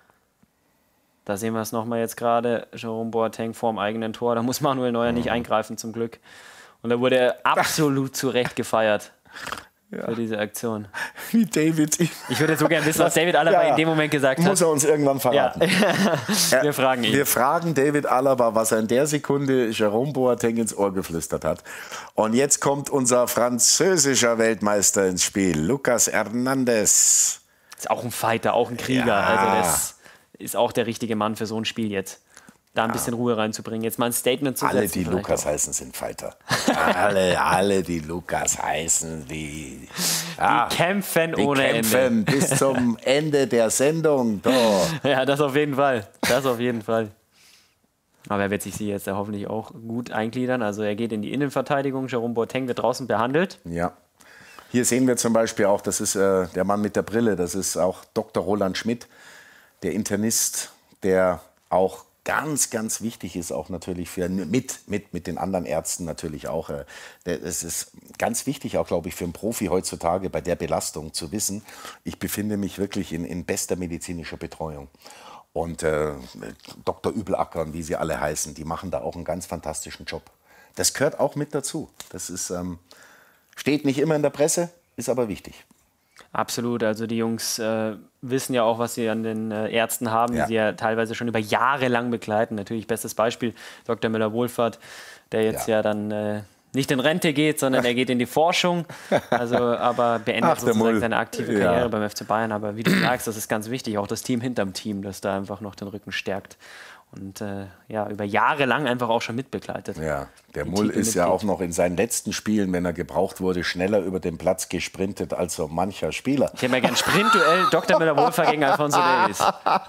Da sehen wir es nochmal jetzt gerade. Jerome Boateng vorm eigenen Tor. Da muss Manuel Neuer nicht eingreifen, zum Glück. Und da wurde er absolut zu Recht gefeiert für diese Aktion. Wie David. Ich würde so gerne wissen, was David Alaba in dem Moment gesagt hat. Muss er uns irgendwann verraten. Ja. Wir fragen ihn. Wir fragen David Alaba, was er in der Sekunde Jerome Boateng ins Ohr geflüstert hat. Und jetzt kommt unser französischer Weltmeister ins Spiel, Lucas Hernandez. Ist auch ein Fighter, auch ein Krieger. Ja. Also das ist auch der richtige Mann für so ein Spiel jetzt. Da ein bisschen Ruhe reinzubringen. Jetzt mal ein Statement zu setzen. Alle, die Lukas heißen, sind Fighter. alle, die Lukas heißen, die kämpfen ohne Ende. Die kämpfen bis zum Ende der Sendung. Ja, das auf jeden Fall. Das auf jeden Fall. Aber er wird sich sie jetzt ja hoffentlich auch gut eingliedern. Also er geht in die Innenverteidigung. Jerome Boateng wird draußen behandelt. Ja. Hier sehen wir zum Beispiel auch, das ist der Mann mit der Brille, das ist auch Dr. Roland Schmidt, der Internist, der auch ganz, ganz wichtig ist, auch natürlich für mit den anderen Ärzten natürlich auch. Es ist ganz wichtig, auch glaube ich, für einen Profi heutzutage bei der Belastung zu wissen, ich befinde mich wirklich in bester medizinischer Betreuung. Und Dr. Übelacker und wie sie alle heißen, die machen da auch einen ganz fantastischen Job. Das gehört auch mit dazu. Das ist... steht nicht immer in der Presse, ist aber wichtig. Absolut, also die Jungs wissen ja auch, was sie an den Ärzten haben, die sie ja teilweise schon über Jahre lang begleiten. Natürlich bestes Beispiel Dr. Müller-Wohlfahrt, der jetzt ja dann nicht in Rente geht, sondern er geht in die Forschung, also aber beendet sozusagen seine aktive Karriere beim FC Bayern. Aber wie du sagst, das ist ganz wichtig, auch das Team hinterm Team, das da einfach noch den Rücken stärkt. Und über Jahre lang einfach auch schon mitbegleitet. Ja, der Mull ist ja auch noch in seinen letzten Spielen, wenn er gebraucht wurde, schneller über den Platz gesprintet als so mancher Spieler. Ich hätte mal gern Sprintduell Dr. Müller-Wohlfahrt gegen Alphonso Davies.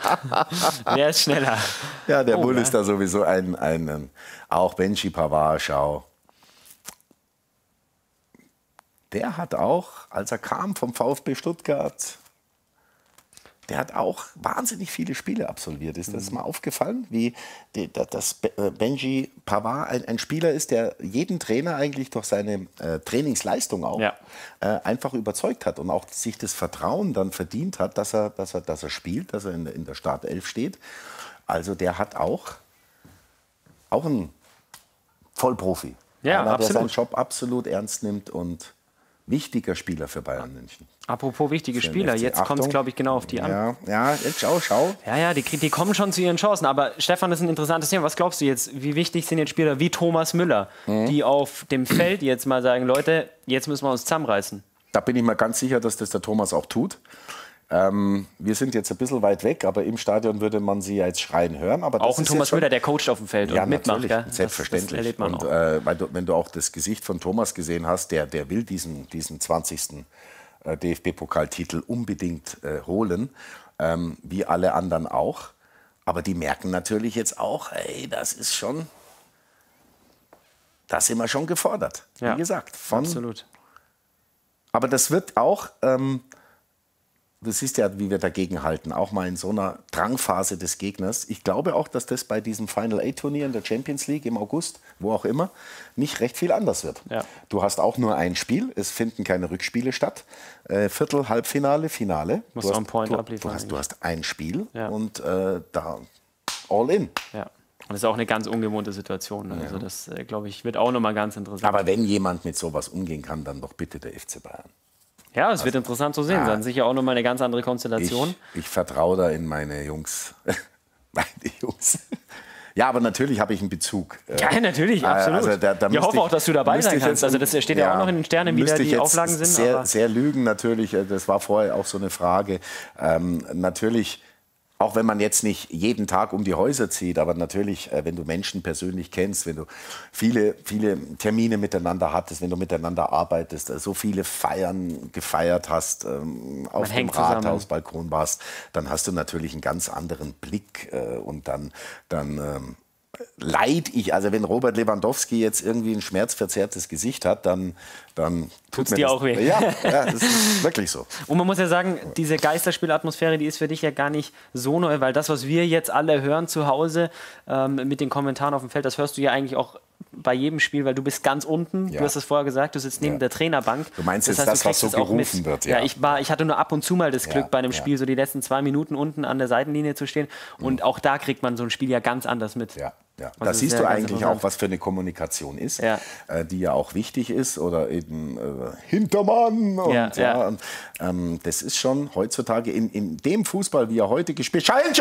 Wer ist schneller? Ja, der Mull ist da sowieso ein auch Benji Pavard, schau. Der hat auch, als er kam vom VfB Stuttgart... Der hat auch wahnsinnig viele Spiele absolviert. Ist das mal aufgefallen, wie dass Benji Pavard ein Spieler ist, der jeden Trainer eigentlich durch seine Trainingsleistung auch einfach überzeugt hat und auch sich das Vertrauen dann verdient hat, dass er spielt, dass er in der Startelf steht. Also der hat auch einen Vollprofi. Ja, einer, absolut. Der seinen Job absolut ernst nimmt und wichtiger Spieler für Bayern München. Apropos wichtige Spieler, jetzt kommt es, glaube ich, genau auf die an. Ja, jetzt schau. Ja, die kommen schon zu ihren Chancen. Aber Stefan, das ist ein interessantes Thema. Was glaubst du jetzt, wie wichtig sind jetzt Spieler wie Thomas Müller, die auf dem Feld jetzt mal sagen, Leute, jetzt müssen wir uns zusammenreißen? Da bin ich mir ganz sicher, dass das der Thomas auch tut. Wir sind jetzt ein bisschen weit weg, aber im Stadion würde man sie jetzt schreien hören. Aber auch ein Thomas Müller, der coacht auf dem Feld und mitmacht. Ja, selbstverständlich. Das erlebt man und auch. Wenn du auch das Gesicht von Thomas gesehen hast, der will diesen 20. DFB-Pokaltitel unbedingt holen, wie alle anderen auch. Aber die merken natürlich jetzt auch, ey, das ist schon da sind wir schon gefordert. Ja, wie gesagt. Absolut. Aber das wird auch, du siehst ja, wie wir dagegen halten, auch mal in so einer Drangphase des Gegners. Ich glaube auch, dass das bei diesem Final-8-Turnier in der Champions League im August, wo auch immer, nicht recht viel anders wird. Ja. Du hast auch nur ein Spiel, es finden keine Rückspiele statt. Viertel, Halbfinale, Finale. Du hast ein Spiel und da all in. Ja. Und das ist auch eine ganz ungewohnte Situation. Also das, glaube ich, wird auch nochmal ganz interessant. Aber wenn jemand mit sowas umgehen kann, dann doch bitte der FC Bayern. Ja, es wird interessant zu sehen. Dann sicher auch nochmal eine ganz andere Konstellation. Ich vertraue da in meine Jungs. Ja, aber natürlich habe ich einen Bezug. Ja, natürlich, absolut. Also ich hoffe auch, dass du dabei sein kannst. Also das steht ja auch noch in den Sternen, wie da die Auflagen sind. Sehr lügen natürlich. Das war vorher auch so eine Frage. Natürlich, auch wenn man jetzt nicht jeden Tag um die Häuser zieht, aber natürlich, wenn du Menschen persönlich kennst, wenn du viele Termine miteinander hattest, wenn du miteinander arbeitest, so viele Feiern gefeiert hast, auf dem Rathausbalkon warst, dann hast du natürlich einen ganz anderen Blick und dann leid ich, also wenn Robert Lewandowski jetzt irgendwie ein schmerzverzerrtes Gesicht hat, dann tut mir dir das auch weh. Ja, das ist wirklich so. Und man muss ja sagen, diese Geisterspielatmosphäre, die ist für dich ja gar nicht so neu, weil das, was wir jetzt alle hören zu Hause mit den Kommentaren auf dem Feld, das hörst du ja eigentlich auch bei jedem Spiel, weil du bist ganz unten, du hast es vorher gesagt, du sitzt neben der Trainerbank. Du meinst jetzt das, was so gerufen wird. Ja, ich hatte nur ab und zu mal das Glück, bei einem Spiel so die letzten 2 Minuten unten an der Seitenlinie zu stehen und auch da kriegt man so ein Spiel ja ganz anders mit. Ja. Da siehst du eigentlich auch, was für eine Kommunikation ist, die ja auch wichtig ist oder eben Hintermann. Und, das ist schon heutzutage in dem Fußball, wie er heute gespielt wird.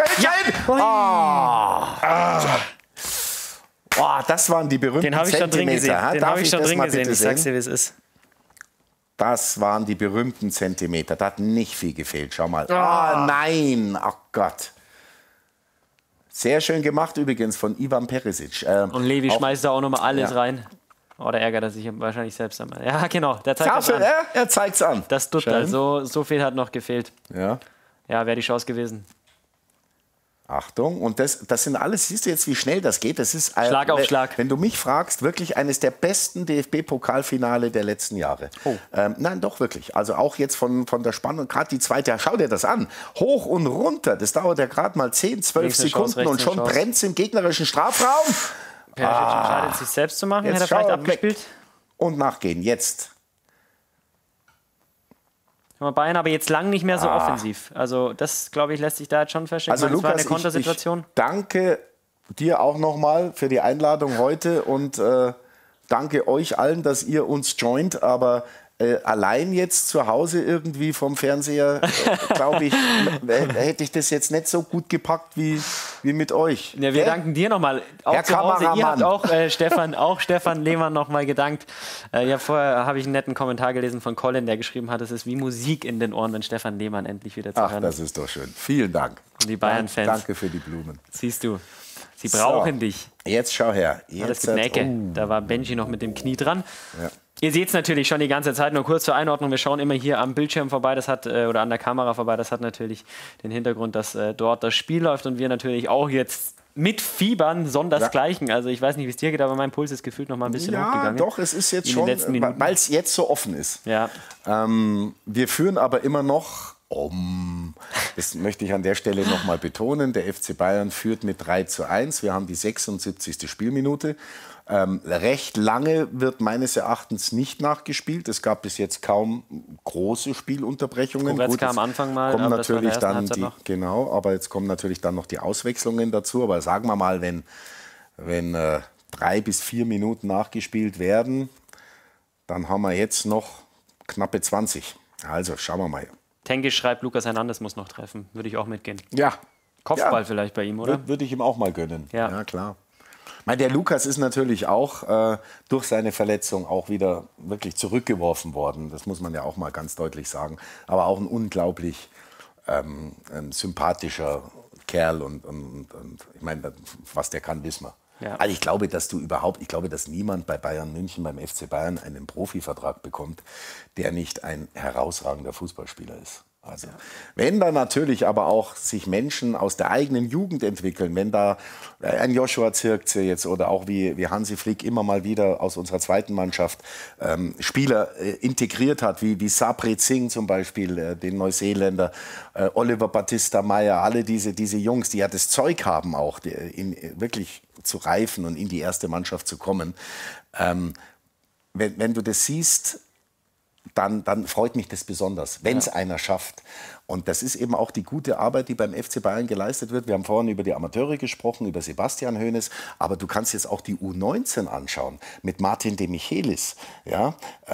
Das waren die berühmten Zentimeter. Den habe ich schon drin gesehen. Den habe ich schon drin gesehen. Ich sag's dir, wie es ist. Das waren die berühmten Zentimeter. Da hat nicht viel gefehlt. Schau mal. Nein. Oh Gott. Sehr schön gemacht übrigens von Ivan Perisic. Und Levi schmeißt da auch nochmal alles rein. Oh, da ärgert er sich wahrscheinlich selbst einmal. Ja, genau. Der zeigt es an. Er zeigt es an. Das tut er. So viel hat noch gefehlt. Ja, wäre die Chance gewesen. Achtung, und das sind alles, siehst du jetzt, wie schnell das geht? Das ist Schlag auf Schlag. Wenn du mich fragst, wirklich eines der besten DFB-Pokalfinale der letzten Jahre. Nein, doch wirklich. Also auch jetzt von der Spannung, gerade die zweite, schau dir das an. Hoch und runter, das dauert ja gerade mal 10, 12 Sekunden und schon brennt es im gegnerischen Strafraum. Perisic entscheidet sich selbst zu machen, hätte er vielleicht abgespielt. Und nachgehen, jetzt. Bayern aber jetzt lang nicht mehr so offensiv. Also das, glaube ich, lässt sich da jetzt schon feststellen. Also das war eine Lukas, Kontersituation. ich danke dir auch nochmal für die Einladung heute und danke euch allen, dass ihr uns joint. Aber allein jetzt zu Hause irgendwie vom Fernseher, glaube ich, hätte ich das jetzt nicht so gut gepackt wie mit euch. Ja, wir danken dir nochmal. Auch zu Hause, ihr habt auch Stefan Lehmann nochmal gedankt. Vorher habe ich einen netten Kommentar gelesen von Colin, der geschrieben hat, es ist wie Musik in den Ohren, wenn Stefan Lehmann endlich wieder zu hören ist. Das ist doch schön. Vielen Dank. Und die Bayern-Fans. Danke für die Blumen. Siehst du, sie brauchen dich. Jetzt schau her. Das gibt eine Ecke. Da war Benji noch mit dem Knie dran. Ja. Ihr seht es natürlich schon die ganze Zeit, nur kurz zur Einordnung. Wir schauen immer hier am Bildschirm vorbei, oder an der Kamera vorbei. Das hat natürlich den Hintergrund, dass dort das Spiel läuft und wir natürlich auch jetzt mit Fiebern sondersgleichen. Also ich weiß nicht, wie es dir geht, aber mein Puls ist gefühlt noch mal ein bisschen hochgegangen. Ja, doch, es ist jetzt schon, weil es jetzt so offen ist. Ja. Wir führen aber immer noch, das möchte ich an der Stelle noch mal betonen, der FC Bayern führt mit 3:1. Wir haben die 76. Spielminute. Recht lange wird meines Erachtens nicht nachgespielt. Es gab bis jetzt kaum große Spielunterbrechungen. Goretzka am Anfang mal, kommen aber natürlich das war in der dann Halbzeit noch. Genau, aber jetzt kommen natürlich dann noch die Auswechslungen dazu. Aber sagen wir mal, wenn 3 bis 4 Minuten nachgespielt werden, dann haben wir jetzt noch knappe 20. Also schauen wir mal. Tengisch schreibt, Lucas Hernandez muss noch treffen. Würde ich auch mitgehen. Ja. Kopfball vielleicht bei ihm, oder? Würde ich ihm auch mal gönnen. Ja, klar. Der Lukas ist natürlich auch durch seine Verletzung auch wieder wirklich zurückgeworfen worden. Das muss man ja auch mal ganz deutlich sagen. Aber auch ein unglaublich sympathischer Kerl. Und ich meine, was der kann, wissen wir. Ja. Also ich glaube, dass niemand bei Bayern München, beim FC Bayern, einen Profivertrag bekommt, der nicht ein herausragender Fußballspieler ist. Also, wenn da natürlich aber auch sich Menschen aus der eigenen Jugend entwickeln, wenn da ein Joshua Zirkzee jetzt oder auch wie Hansi Flick immer mal wieder aus unserer zweiten Mannschaft Spieler integriert hat, wie Sabri Singh zum Beispiel, den Neuseeländer, Oliver Battista Meyer, alle diese Jungs, die ja das Zeug haben auch, wirklich zu reifen und in die erste Mannschaft zu kommen. Wenn du das siehst, dann freut mich das besonders, wenn es einer schafft. Und das ist eben auch die gute Arbeit, die beim FC Bayern geleistet wird. Wir haben vorhin über die Amateure gesprochen, über Sebastian Hoeneß, aber du kannst jetzt auch die U19 anschauen, mit Martin de Michelis, ja?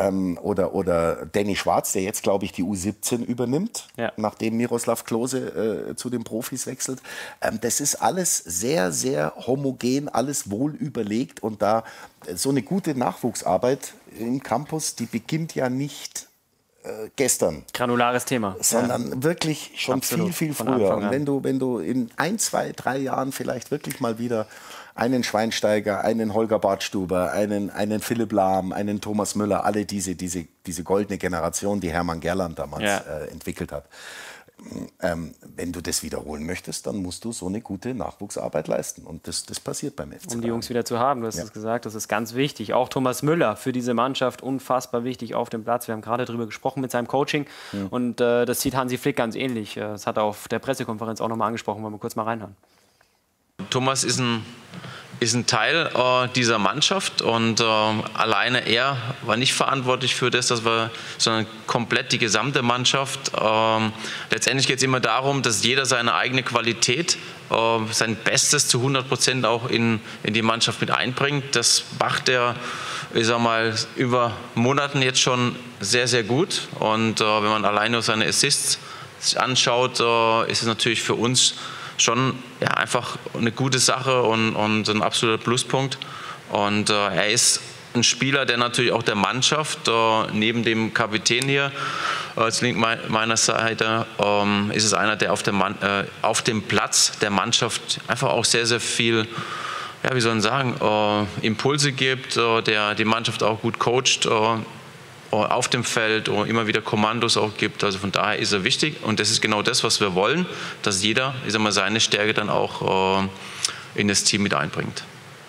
Oder Danny Schwarz, der jetzt, glaube ich, die U17 übernimmt, nachdem Miroslav Klose zu den Profis wechselt. Das ist alles sehr, sehr homogen, alles wohl überlegt und da so eine gute Nachwuchsarbeit im Campus, die beginnt ja nicht gestern. Granulares Thema. Sondern wirklich schon Absolut. viel Von früher. Anfang an. Und wenn du in 1, 2, 3 Jahren vielleicht wirklich mal wieder einen Schweinsteiger, einen Holger Badstuber, einen Philipp Lahm, einen Thomas Müller, alle diese goldene Generation, die Hermann Gerland damals entwickelt hat. Wenn du das wiederholen möchtest, dann musst du so eine gute Nachwuchsarbeit leisten. Und das passiert beim FC. Um die Jungs wieder zu haben, du hast es gesagt, das ist ganz wichtig. Auch Thomas Müller für diese Mannschaft unfassbar wichtig auf dem Platz. Wir haben gerade darüber gesprochen mit seinem Coaching und das sieht Hansi Flick ganz ähnlich. Das hat er auf der Pressekonferenz auch nochmal angesprochen. Wollen wir kurz mal reinhören. Thomas ist ein Teil dieser Mannschaft und alleine er war nicht verantwortlich für das, sondern komplett die gesamte Mannschaft. Letztendlich geht es immer darum, dass jeder seine eigene Qualität, sein Bestes zu 100% auch in die Mannschaft mit einbringt. Das macht er, ich sag mal, über Monaten jetzt schon sehr, sehr gut. Und wenn man alleine nur seine Assists sich anschaut, ist es natürlich für uns schon einfach eine gute Sache und ein absoluter Pluspunkt. Und er ist ein Spieler, der natürlich auch der Mannschaft, neben dem Kapitän hier, als links meiner Seite, ist es einer, der auf dem Platz der Mannschaft einfach auch sehr, sehr viel, wie soll man sagen, Impulse gibt, der die Mannschaft auch gut coacht, auf dem Feld immer wieder Kommandos auch gibt. Also von daher ist er wichtig und das ist genau das, was wir wollen, dass jeder, ich sag mal, seine Stärke dann auch in das Team mit einbringt.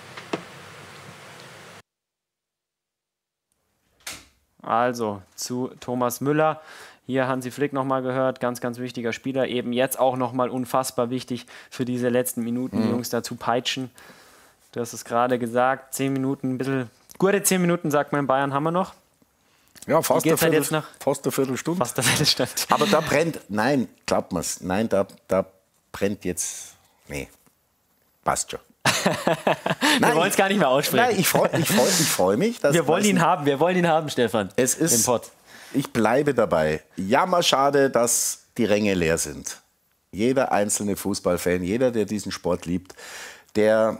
Also zu Thomas Müller. Hier Hansi Flick nochmal gehört, ganz, ganz wichtiger Spieler. Eben jetzt auch nochmal unfassbar wichtig für diese letzten Minuten, die Jungs dazu peitschen. Du hast es gerade gesagt, 10 Minuten, ein bisschen, gute 10 Minuten, sagt man in Bayern, haben wir noch. Ja, fast eine Viertelstunde. Fast eine Viertelstunde. Aber da brennt, nein, glaubt mir's, nein, da brennt jetzt, nee, passt schon. Wir wollen es gar nicht mehr aussprechen. Nein, ich freu mich. Dass wir wollen ihn haben, Stefan. Es ist, ich bleibe dabei. Jammerschade, dass die Ränge leer sind. Jeder einzelne Fußballfan, jeder, der diesen Sport liebt, der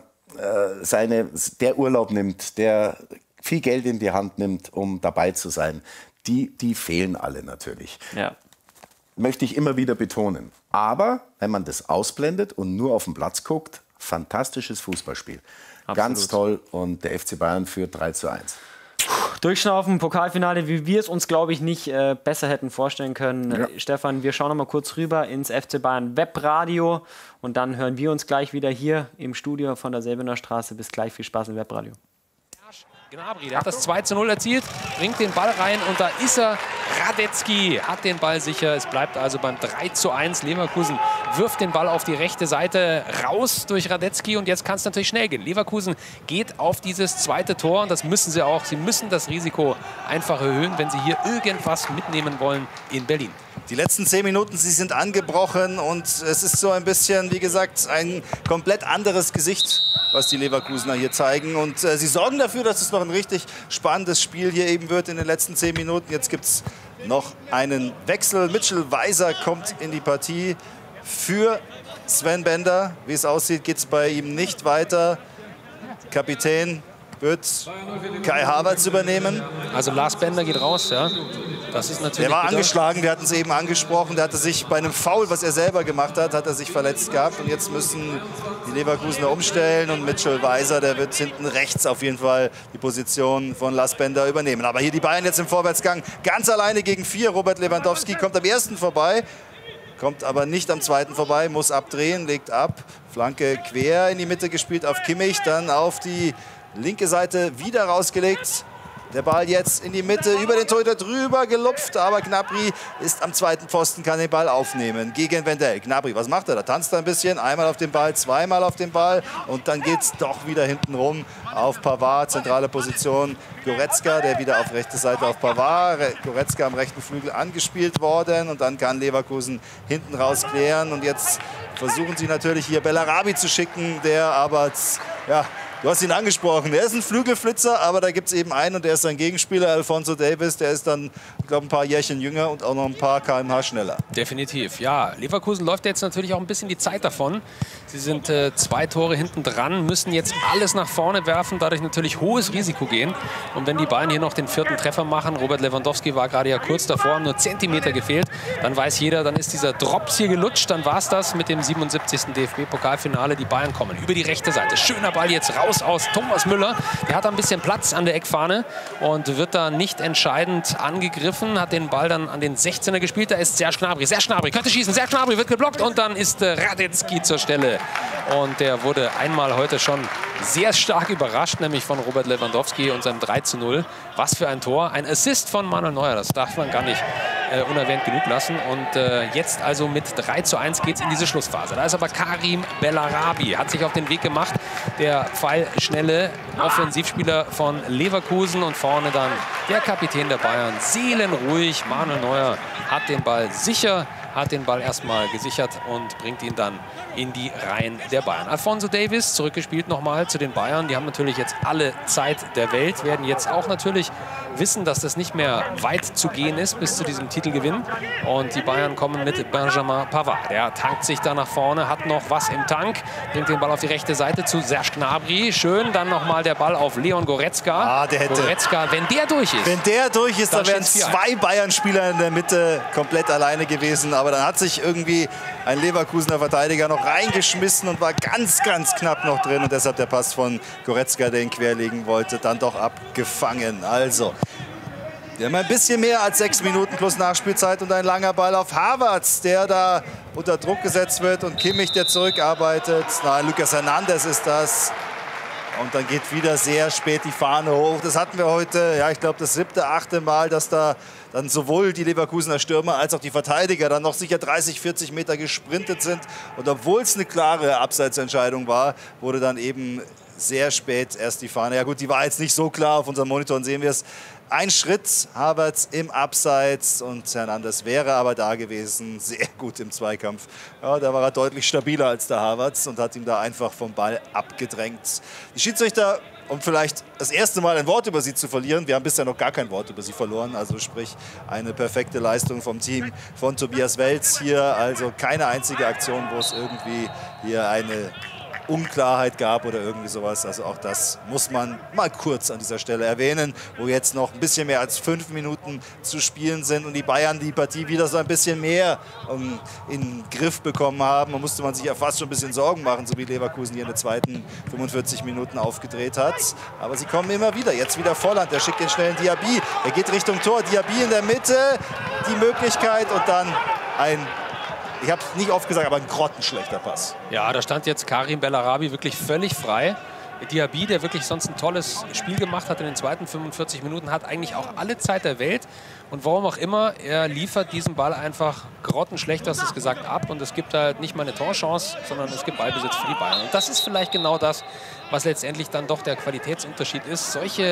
Urlaub nimmt, der viel Geld in die Hand nimmt, um dabei zu sein, die fehlen alle natürlich. Ja. Möchte ich immer wieder betonen. Aber wenn man das ausblendet und nur auf den Platz guckt, fantastisches Fußballspiel. Absolut. Ganz toll und der FC Bayern führt 3:1. Durchschnaufen, Pokalfinale, wie wir es uns, glaube ich, nicht besser hätten vorstellen können. Ja. Stefan, wir schauen noch mal kurz rüber ins FC Bayern Webradio und dann hören wir uns gleich wieder hier im Studio von der Säbener Straße. Bis gleich, viel Spaß im Webradio. Gnabry, der hat das 2:0 erzielt, bringt den Ball rein und da ist er. Radetzky hat den Ball sicher. Es bleibt also beim 3:1. Leverkusen wirft den Ball auf die rechte Seite raus durch Radetzky und jetzt kann es natürlich schnell gehen. Leverkusen geht auf dieses zweite Tor und das müssen sie auch. Sie müssen das Risiko einfach erhöhen, wenn sie hier irgendwas mitnehmen wollen in Berlin. Die letzten 10 Minuten, sie sind angebrochen und es ist so ein bisschen, wie gesagt, ein komplett anderes Gesicht, was die Leverkusener hier zeigen. Und sie sorgen dafür, dass es noch ein richtig spannendes Spiel hier eben wird in den letzten 10 Minuten. Jetzt gibt es noch einen Wechsel. Mitchell Weiser kommt in die Partie für Sven Bender. Wie es aussieht, geht es bei ihm nicht weiter. Kapitän wird Kai Havertz übernehmen. Also Lars Bender geht raus, ja. Das ist natürlich. Der war angeschlagen, wir hatten es eben angesprochen. Der hatte sich bei einem Foul, was er selber gemacht hat, hat er sich verletzt gehabt. Und jetzt müssen die Leverkusener umstellen. Und Mitchell Weiser, der wird hinten rechts auf jeden Fall die Position von Lars Bender übernehmen. Aber hier die Bayern jetzt im Vorwärtsgang ganz alleine gegen 4. Robert Lewandowski kommt am ersten vorbei. Kommt aber nicht am zweiten vorbei, muss abdrehen, legt ab. Flanke quer in die Mitte gespielt auf Kimmich, dann auf die linke Seite wieder rausgelegt. Der Ball jetzt in die Mitte, über den Torhüter drüber gelupft, aber Gnabry ist am zweiten Pfosten, kann den Ball aufnehmen gegen Wendell. Gnabry, was macht er? Da tanzt er ein bisschen, einmal auf den Ball, zweimal auf den Ball und dann geht es doch wieder hinten rum auf Pavard, zentrale Position. Goretzka, der wieder auf rechte Seite auf Pavard. Goretzka am rechten Flügel angespielt worden und dann kann Leverkusen hinten raus klären. Und jetzt versuchen sie natürlich hier Bellarabi zu schicken, der aber, ja, du hast ihn angesprochen, der ist ein Flügelflitzer, aber da gibt es eben einen und der ist sein Gegenspieler, Alphonso Davies. Der ist dann, ich glaube, ein paar Jährchen jünger und auch noch ein paar km/h schneller. Definitiv, ja. Leverkusen läuft jetzt natürlich auch ein bisschen die Zeit davon. Sie sind 2 Tore hinten dran, müssen jetzt alles nach vorne werfen, dadurch natürlich hohes Risiko gehen. Und wenn die Bayern hier noch den 4. Treffer machen, Robert Lewandowski war gerade ja kurz davor, nur Zentimeter gefehlt, dann weiß jeder, dann ist dieser Drops hier gelutscht, dann war es das mit dem 77. DFB-Pokalfinale. Die Bayern kommen über die rechte Seite. Schöner Ball jetzt raus aus Thomas Müller. Der hat ein bisschen Platz an der Eckfahne und wird da nicht entscheidend angegriffen, hat den Ball dann an den 16er gespielt. Da ist Serge Gnabry. Serge Gnabry könnte schießen. Serge Gnabry wird geblockt und dann ist Radetzky zur Stelle. Und der wurde einmal heute schon sehr stark überrascht, nämlich von Robert Lewandowski und seinem 3:0. Was für ein Tor. Ein Assist von Manuel Neuer, das darf man gar nicht unerwähnt genug lassen. Und jetzt also mit 3:1 geht es in diese Schlussphase. Da ist aber Karim Bellarabi, hat sich auf den Weg gemacht. Der pfeilschnelle Offensivspieler von Leverkusen und vorne dann der Kapitän der Bayern. Seelenruhig, Manuel Neuer hat den Ball sicher, hat den Ball erstmal gesichert und bringt ihn dann in die Reihen der Bayern. Alphonso Davies zurückgespielt nochmal zu den Bayern. Die haben natürlich jetzt alle Zeit der Welt, werden jetzt auch natürlich wissen, dass das nicht mehr weit zu gehen ist bis zu diesem Titelgewinn. Und die Bayern kommen mit Benjamin Pavard. Der tankt sich da nach vorne, hat noch was im Tank, bringt den Ball auf die rechte Seite zu Serge Gnabry. Schön, dann nochmal der Ball auf Leon Goretzka. Ah, der hätte. Goretzka, wenn der durch ist. Wenn der durch ist, dann wären 2 Bayern-Spieler in der Mitte komplett alleine gewesen. Aber dann hat sich irgendwie ein Leverkusener Verteidiger noch reingeschmissen und war ganz, ganz knapp noch drin. Und deshalb der Pass von Goretzka, der ihn querlegen wollte, dann doch abgefangen. Also, wir haben ein bisschen mehr als 6 Minuten plus Nachspielzeit und ein langer Ball auf Havertz, der da unter Druck gesetzt wird. Und Kimmich, der zurückarbeitet. Nein, Lucas Hernandez ist das. Und dann geht wieder sehr spät die Fahne hoch. Das hatten wir heute, ja, ich glaube, das 7., 8. Mal, dass da dann sowohl die Leverkusener Stürmer als auch die Verteidiger dann noch sicher 30, 40 Meter gesprintet sind. Und obwohl es eine klare Abseitsentscheidung war, wurde dann eben sehr spät erst die Fahne. Ja gut, die war jetzt nicht so klar. Auf unseren Monitoren sehen wir es. Ein Schritt, Havertz im Abseits und Hernandez wäre aber da gewesen. Sehr gut im Zweikampf. Ja, da war er deutlich stabiler als der Havertz und hat ihm da einfach vom Ball abgedrängt. Die Schiedsrichter, um vielleicht das erste Mal ein Wort über sie zu verlieren, wir haben bisher noch gar kein Wort über sie verloren, also sprich eine perfekte Leistung vom Team von Tobias Welz hier, also keine einzige Aktion, wo es irgendwie hier eine Unklarheit gab oder irgendwie sowas. Also auch das muss man mal kurz an dieser Stelle erwähnen, wo jetzt noch ein bisschen mehr als 5 Minuten zu spielen sind und die Bayern die Partie wieder so ein bisschen mehr in den Griff bekommen haben. Da musste man sich ja fast schon ein bisschen Sorgen machen, so wie Leverkusen hier in den zweiten 45 Minuten aufgedreht hat. Aber sie kommen immer wieder. Jetzt wieder Volland, der schickt den schnellen Diaby. Er geht Richtung Tor. Diaby in der Mitte, die Möglichkeit und dann ein, ich habe es nicht oft gesagt, aber ein grottenschlechter Pass. Ja, da stand jetzt Karim Bellarabi wirklich völlig frei. Diaby, der wirklich sonst ein tolles Spiel gemacht hat in den zweiten 45 Minuten, hat eigentlich auch alle Zeit der Welt. Und warum auch immer, er liefert diesen Ball einfach grottenschlecht, hast du es gesagt, ab. Und es gibt halt nicht mal eine Torchance, sondern es gibt Ballbesitz für die Bayern. Und das ist vielleicht genau das, was letztendlich dann doch der Qualitätsunterschied ist. Solche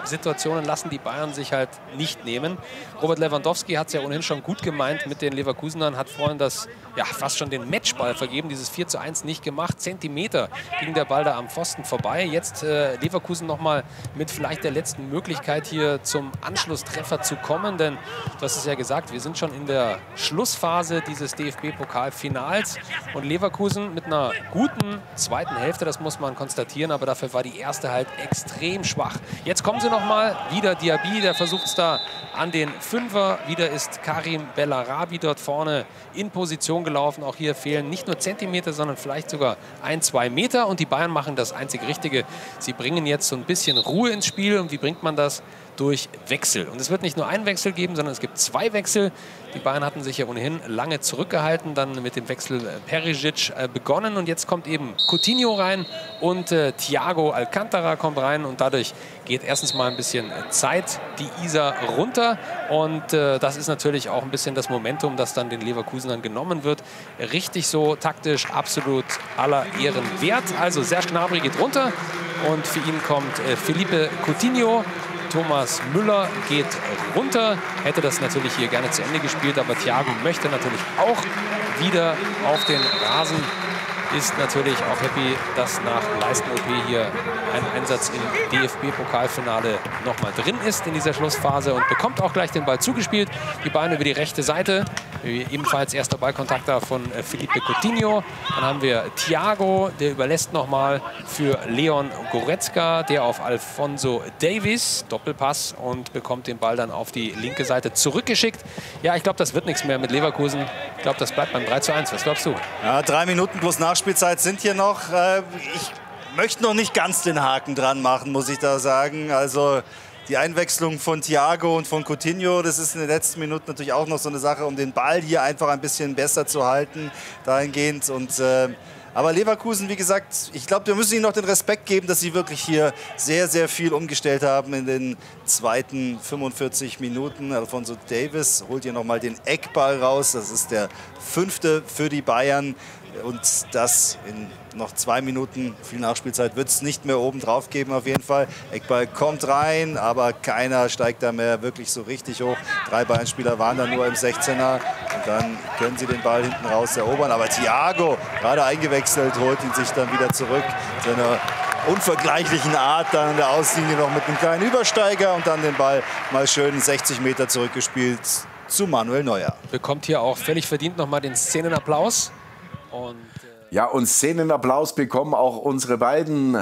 Situationen lassen die Bayern sich halt nicht nehmen. Robert Lewandowski hat es ja ohnehin schon gut gemeint mit den Leverkusenern, hat vorhin das, ja, fast schon den Matchball vergeben, dieses 4:1 nicht gemacht. Zentimeter ging der Ball da am Pfosten vorbei. Jetzt Leverkusen nochmal mit vielleicht der letzten Möglichkeit hier zum Anschlusstreffer zu kommen, denn du hast es ja gesagt, wir sind schon in der Schlussphase dieses DFB-Pokalfinals und Leverkusen mit einer guten zweiten Hälfte, das muss man konstatieren, aber dafür war die erste halt extrem schwach. Jetzt kommen sie nochmal, wieder Diaby, der versucht es da an den Fünfer, wieder ist Karim Bellarabi dort vorne in Position gelaufen. Auch hier fehlen nicht nur Zentimeter, sondern vielleicht sogar 1-2 Meter. Und die Bayern machen das einzig Richtige. Sie bringen jetzt so ein bisschen Ruhe ins Spiel. Und wie bringt man das? Durch Wechsel. Und es wird nicht nur einen Wechsel geben, sondern es gibt 2 Wechsel. Die Bayern hatten sich ja ohnehin lange zurückgehalten, dann mit dem Wechsel Perisic begonnen. Und jetzt kommt eben Coutinho rein und Thiago Alcantara kommt rein. Und dadurch geht erstens mal ein bisschen Zeit die Isar runter. Und das ist natürlich auch ein bisschen das Momentum, das dann den Leverkusenern genommen wird. Richtig so taktisch, absolut aller Ehren wert. Also Serge Gnabry geht runter und für ihn kommt Felipe Coutinho. Thomas Müller geht runter, hätte das natürlich hier gerne zu Ende gespielt, aber Thiago möchte natürlich auch wieder auf den Rasen. Ist natürlich auch happy, dass nach Leisten-OP hier ein Einsatz im DFB-Pokalfinale nochmal drin ist in dieser Schlussphase und bekommt auch gleich den Ball zugespielt. Die Beine über die rechte Seite, ebenfalls erster Ballkontakt da von Felipe Coutinho. Dann haben wir Thiago, der überlässt nochmal für Leon Goretzka, der auf Alphonso Davies, Doppelpass und bekommt den Ball dann auf die linke Seite zurückgeschickt. Ja, ich glaube, das wird nichts mehr mit Leverkusen. Ich glaube, das bleibt beim 3:1. Was glaubst du? Ja, 3 Minuten plus Nachspielzeit sind hier noch. Ich möchte noch nicht ganz den Haken dran machen, muss ich da sagen. Also die Einwechslung von Thiago und von Coutinho, das ist in den letzten Minuten natürlich auch noch so eine Sache, um den Ball hier einfach ein bisschen besser zu halten, dahingehend. Aber Leverkusen, wie gesagt, ich glaube, wir müssen ihnen noch den Respekt geben, dass sie wirklich hier sehr, sehr viel umgestellt haben in den zweiten 45 Minuten. Alphonso Davies holt hier nochmal den Eckball raus. Das ist der 5. für die Bayern. Und das in noch 2 Minuten, viel Nachspielzeit, wird es nicht mehr oben drauf geben auf jeden Fall. Eckball kommt rein, aber keiner steigt da mehr wirklich so richtig hoch. 3 Bayern-Spieler waren da nur im 16er. Und dann können sie den Ball hinten raus erobern. Aber Thiago, gerade eingewechselt, holt ihn sich dann wieder zurück. So eine unvergleichlichen Art dann in der Auslinie noch mit einem kleinen Übersteiger und dann den Ball mal schön 60 Meter zurückgespielt zu Manuel Neuer. Bekommt hier auch völlig verdient nochmal den Szenenapplaus. Ja, und Szenenapplaus bekommen auch unsere beiden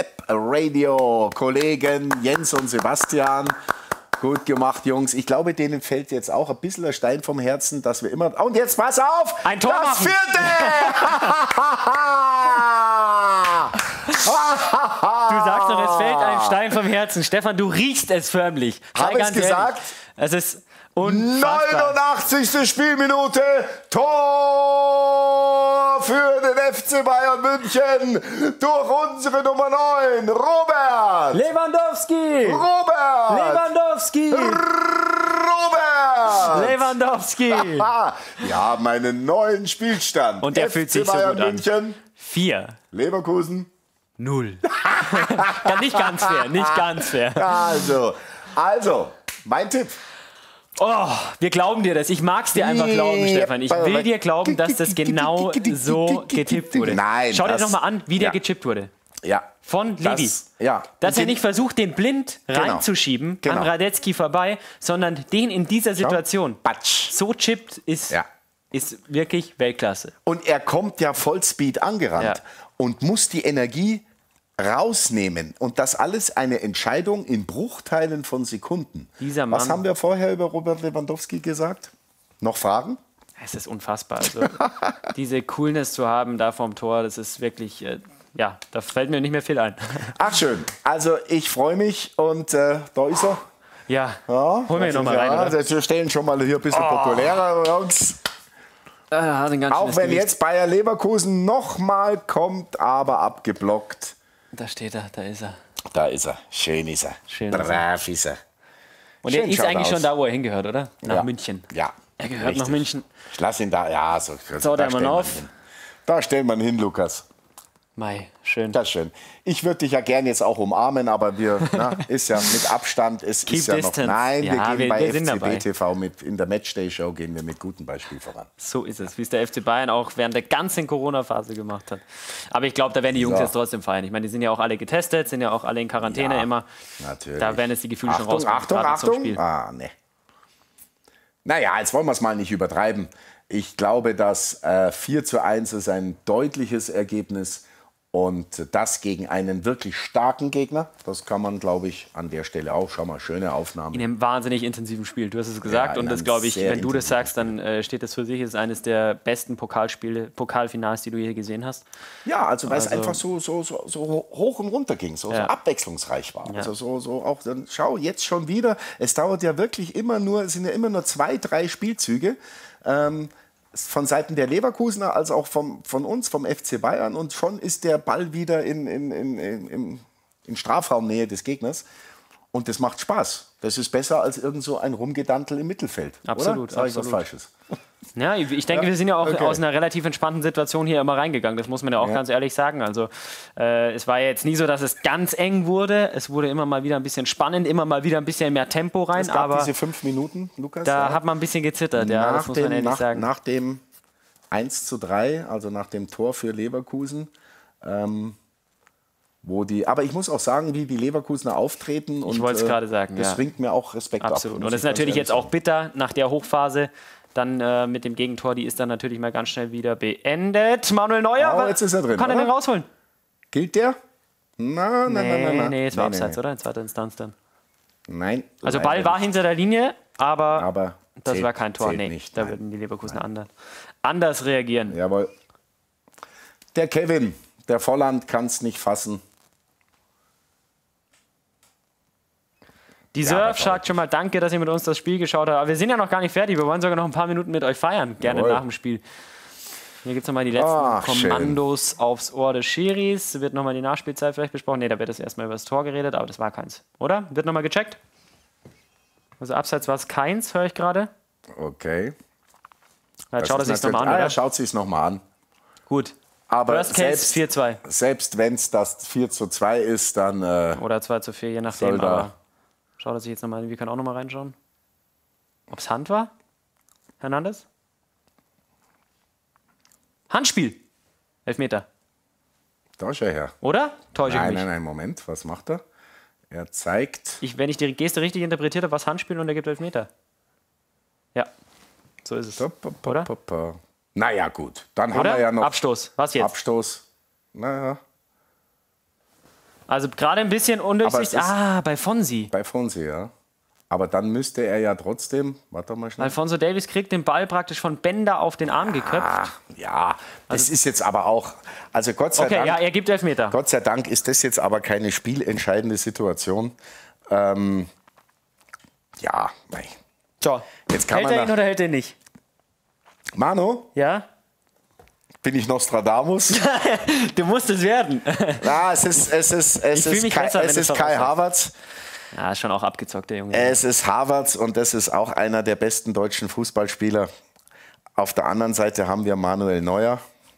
Web-Radio-Kollegen Jens und Sebastian. Gut gemacht, Jungs. Ich glaube, denen fällt jetzt auch ein bisschen der Stein vom Herzen, dass wir immer... Und jetzt pass auf! Ein Tor das machen. 4. Du sagst doch, es fällt ein Stein vom Herzen. Stefan, du riechst es förmlich. Habe ich gesagt? Es ist unfassbar. 89. Spielminute. Tor für den FC Bayern München durch unsere Nummer 9, Robert Lewandowski. Lewandowski. Ja, meinen neuen Spielstand. Und der FC fühlt sich so Bayern gut München, an. 4. Leverkusen 0. Ja, nicht ganz fair, nicht ganz fair. Also, mein Tipp. Oh, wir glauben dir das. Ich mag es dir einfach glauben, Stefan. Ich will dir glauben, dass das genau so getippt wurde. Nein. Schau dir nochmal an, wie der gechippt wurde. Ja. Von Levi. Dass er nicht versucht, den blind reinzuschieben, an Radetzky vorbei, sondern den in dieser Situation so chippt, ist wirklich Weltklasse. Und er kommt ja Vollspeed angerannt und muss die Energie rausnehmen. Und das alles eine Entscheidung in Bruchteilen von Sekunden. Dieser Mann. Was haben wir vorher über Robert Lewandowski gesagt? Noch Fragen? Es ist unfassbar. Also, diese Coolness zu haben da vorm Tor, das ist wirklich... ja, da fällt mir nicht mehr viel ein. Ach schön. Also ich freue mich und da ist er. Ja, holen wir ihn nochmal rein. Oder? Wir stellen schon mal hier ein bisschen populärer, Jungs. Auch wenn jetzt Bayer Leverkusen nochmal kommt, aber abgeblockt. Da steht er, da ist er. Da ist er. Schön ist er. Brav ist er. Und er ist eigentlich schon da, wo er hingehört, oder? Nach München. Ja. Er gehört nach München. Ich lasse ihn da. Ja, so. So, da mal auf. Da stellen wir ihn hin, Lukas. Mei, schön. Das ist schön. Ich würde dich ja gerne jetzt auch umarmen, aber wir, ist ja mit Abstand, es Keep ist ja distance. noch, nein, wir gehen bei FCB TV in der Matchday-Show gehen wir mit gutem Beispiel voran. So ist es, wie es der FC Bayern auch während der ganzen Corona-Phase gemacht hat. Aber ich glaube, da werden die Jungs jetzt trotzdem feiern. Ich meine, die sind ja auch alle getestet, sind ja auch alle in Quarantäne immer. Natürlich. Da werden jetzt die Gefühle schon rauskommen. Achtung. Ah, ne. Naja, jetzt wollen wir es mal nicht übertreiben. Ich glaube, dass 4:1 ist ein deutliches Ergebnis. Und das gegen einen wirklich starken Gegner, das kann man, glaube ich, an der Stelle auch. Schau mal, schöne Aufnahme. In einem wahnsinnig intensiven Spiel, du hast es gesagt. Ja, und das glaube ich, wenn du das sagst, dann steht das für sich, ist eines der besten Pokalfinals, die du je gesehen hast. Ja, also weil es einfach so hoch und runter ging, so abwechslungsreich war. Ja. Also so auch, dann schau, jetzt schon wieder, es dauert ja wirklich es sind ja immer nur 2, 3 Spielzüge. Von Seiten der Leverkusener als auch von uns, vom FC Bayern. Und schon ist der Ball wieder in Strafraumnähe des Gegners. Und das macht Spaß. Das ist besser als irgend so ein Rumgedantel im Mittelfeld. Absolut. Oder? Sag ich was Falsches? Ja, ich denke, wir sind ja auch aus einer relativ entspannten Situation hier immer reingegangen. Das muss man ja auch ganz ehrlich sagen. Also es war ja jetzt nie so, dass es ganz eng wurde. Es wurde immer mal wieder ein bisschen spannend, immer mal wieder ein bisschen mehr Tempo rein. Es gab diese 5 Minuten, Lukas. Da hat man ein bisschen gezittert, das muss man ehrlich sagen. Nach dem 1:3, also nach dem Tor für Leverkusen, aber ich muss auch sagen, wie die Leverkusener auftreten. Ich wollte es gerade sagen. Das bringt mir auch Respekt ab. Absolut. Und das ist natürlich jetzt auch bitter nach der Hochphase. Dann mit dem Gegentor, die ist dann natürlich mal ganz schnell wieder beendet. Manuel Neuer, jetzt ist er drin. Kann er den rausholen? Gilt der? Nein. Nee, es war Abseits, oder? In zweiter Instanz dann. Nein. Also Ball war hinter der Linie, aber das zählt, war kein Tor. Nee, nicht, da würden die Leverkusener anders reagieren. Jawohl. Der Kevin, der Volland, kann es nicht fassen. Die Surf sagt schon mal danke, dass ihr mit uns das Spiel geschaut habt. Aber wir sind ja noch gar nicht fertig. Wir wollen sogar noch ein paar Minuten mit euch feiern. Gerne nach dem Spiel. Hier gibt es nochmal die letzten Kommandos aufs Ohr des Schiris. Wird nochmal die Nachspielzeit vielleicht besprochen. Ne, da wird das erstmal über das Tor geredet, aber das war keins. Oder? Wird nochmal gecheckt? Also abseits war es keins, höre ich gerade. Okay. Jetzt schaut er sich nochmal an, oder? Er schaut sich nochmal an. Gut. Aber Worst Case 4:2. Selbst wenn es das 4:2 ist, dann... oder 2:4, je nachdem. Aber schaut er sich jetzt nochmal an. Wir können auch nochmal reinschauen. Ob es Hand war? Hernandez? Handspiel. Elfmeter. Da ist er her. Oder? Täusche ich mich? Nein, Moment. Was macht er? Er zeigt... Wenn ich die Geste richtig interpretiert habe, war es Handspiel und er gibt Elfmeter. Ja, so ist es. Oder? Naja, gut. Dann haben wir ja noch... Abstoß. Was jetzt? Abstoß. Naja. Also gerade ein bisschen undurchsichtig. Bei Fonsi. Bei Fonsi, ja. Aber dann müsste er ja trotzdem... Warte mal schnell. Alphonso Davies kriegt den Ball praktisch von Bender auf den Arm geköpft. Ja, das ist jetzt aber auch... Also Gott sei Dank... ja, er gibt Elfmeter. Gott sei Dank ist das jetzt aber keine spielentscheidende Situation. Ja, nein. So, jetzt kann hält er ihn oder hält er ihn nicht? Manu? Ja? Bin ich Nostradamus? Du musst es werden. Ja, es ist Kai Havertz. Ja, ist schon auch abgezockt, der Junge. Es ist Havertz und das ist auch einer der besten deutschen Fußballspieler. Auf der anderen Seite haben wir Manuel Neuer.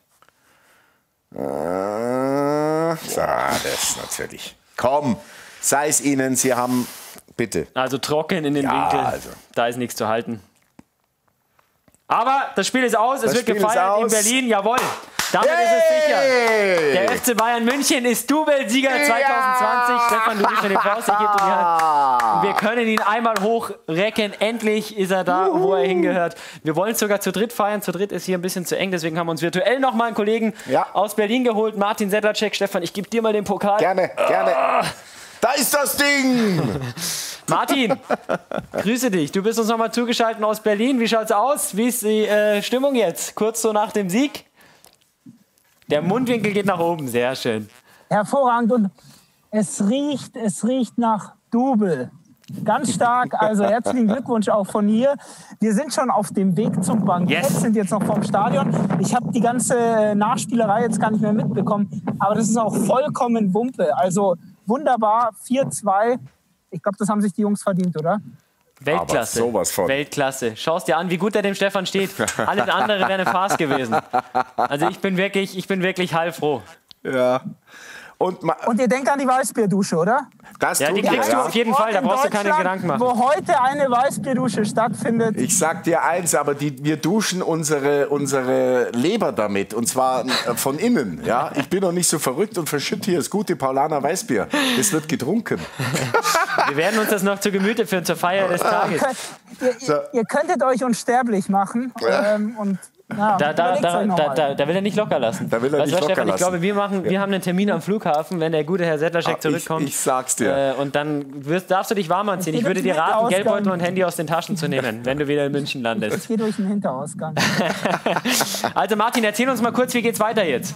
Das natürlich. Komm, sei es Ihnen, Sie haben... Bitte. Also trocken in den Winkel. Also. Da ist nichts zu halten. Aber das Spiel ist aus. Es wird gefeiert in Berlin. Jawohl. Damit ist es sicher. Der FC Bayern München ist Doublesieger 2020. Stefan, du bist schon den Faust. Ich gebe dir die Hand. Wir können ihn einmal hochrecken. Endlich ist er da, wo er hingehört. Wir wollen es sogar zu dritt feiern. Zu dritt ist hier ein bisschen zu eng. Deswegen haben wir uns virtuell noch mal einen Kollegen aus Berlin geholt. Martin Sedlacek. Stefan, ich gebe dir mal den Pokal. Gerne. Da ist das Ding! Martin, grüße dich. Du bist uns nochmal zugeschaltet aus Berlin. Wie schaut's aus? Wie ist die Stimmung jetzt? Kurz so nach dem Sieg? Der Mundwinkel geht nach oben. Sehr schön. Hervorragend. Und es riecht nach Double. Ganz stark. Also herzlichen Glückwunsch auch von hier. Wir sind schon auf dem Weg zum Bankett, sind jetzt noch vom Stadion. Ich habe die ganze Nachspielerei jetzt gar nicht mehr mitbekommen. Aber das ist auch vollkommen Wumpe. Also wunderbar, 4:2. Ich glaube, das haben sich die Jungs verdient, oder? Weltklasse. Aber sowas von. Weltklasse. Schau es dir an, wie gut er dem Stefan steht. Alles andere wäre eine Farce gewesen. Also ich bin wirklich heilfroh. Ja. Und ihr denkt an die Weißbierdusche, oder? Das ja, die kriegst du auf jeden Fall, da brauchst du keine Gedanken machen. Wo heute eine Weißbierdusche stattfindet. Ich sag dir eins, aber wir duschen unsere Leber damit, und zwar von innen. Ja? Ich bin noch nicht so verrückt und verschütte hier das gute Paulaner Weißbier. Das wird getrunken. Wir werden uns das noch zu Gemüte führen zur Feier des Tages. Ihr könntet euch unsterblich machen und ja, da will er nicht locker lassen. Da will er nicht locker Stefan, lassen. Ich glaube, wir haben einen Termin am Flughafen, wenn der gute Herr Sedlacek zurückkommt. Ich sag's dir. Und dann darfst du dich warm anziehen. Ich würde dir raten, Geldbeutel und Handy aus den Taschen zu nehmen, wenn du wieder in München landest. Ich gehe durch den Hinterausgang. Also Martin, erzähl uns mal kurz, wie geht's weiter jetzt?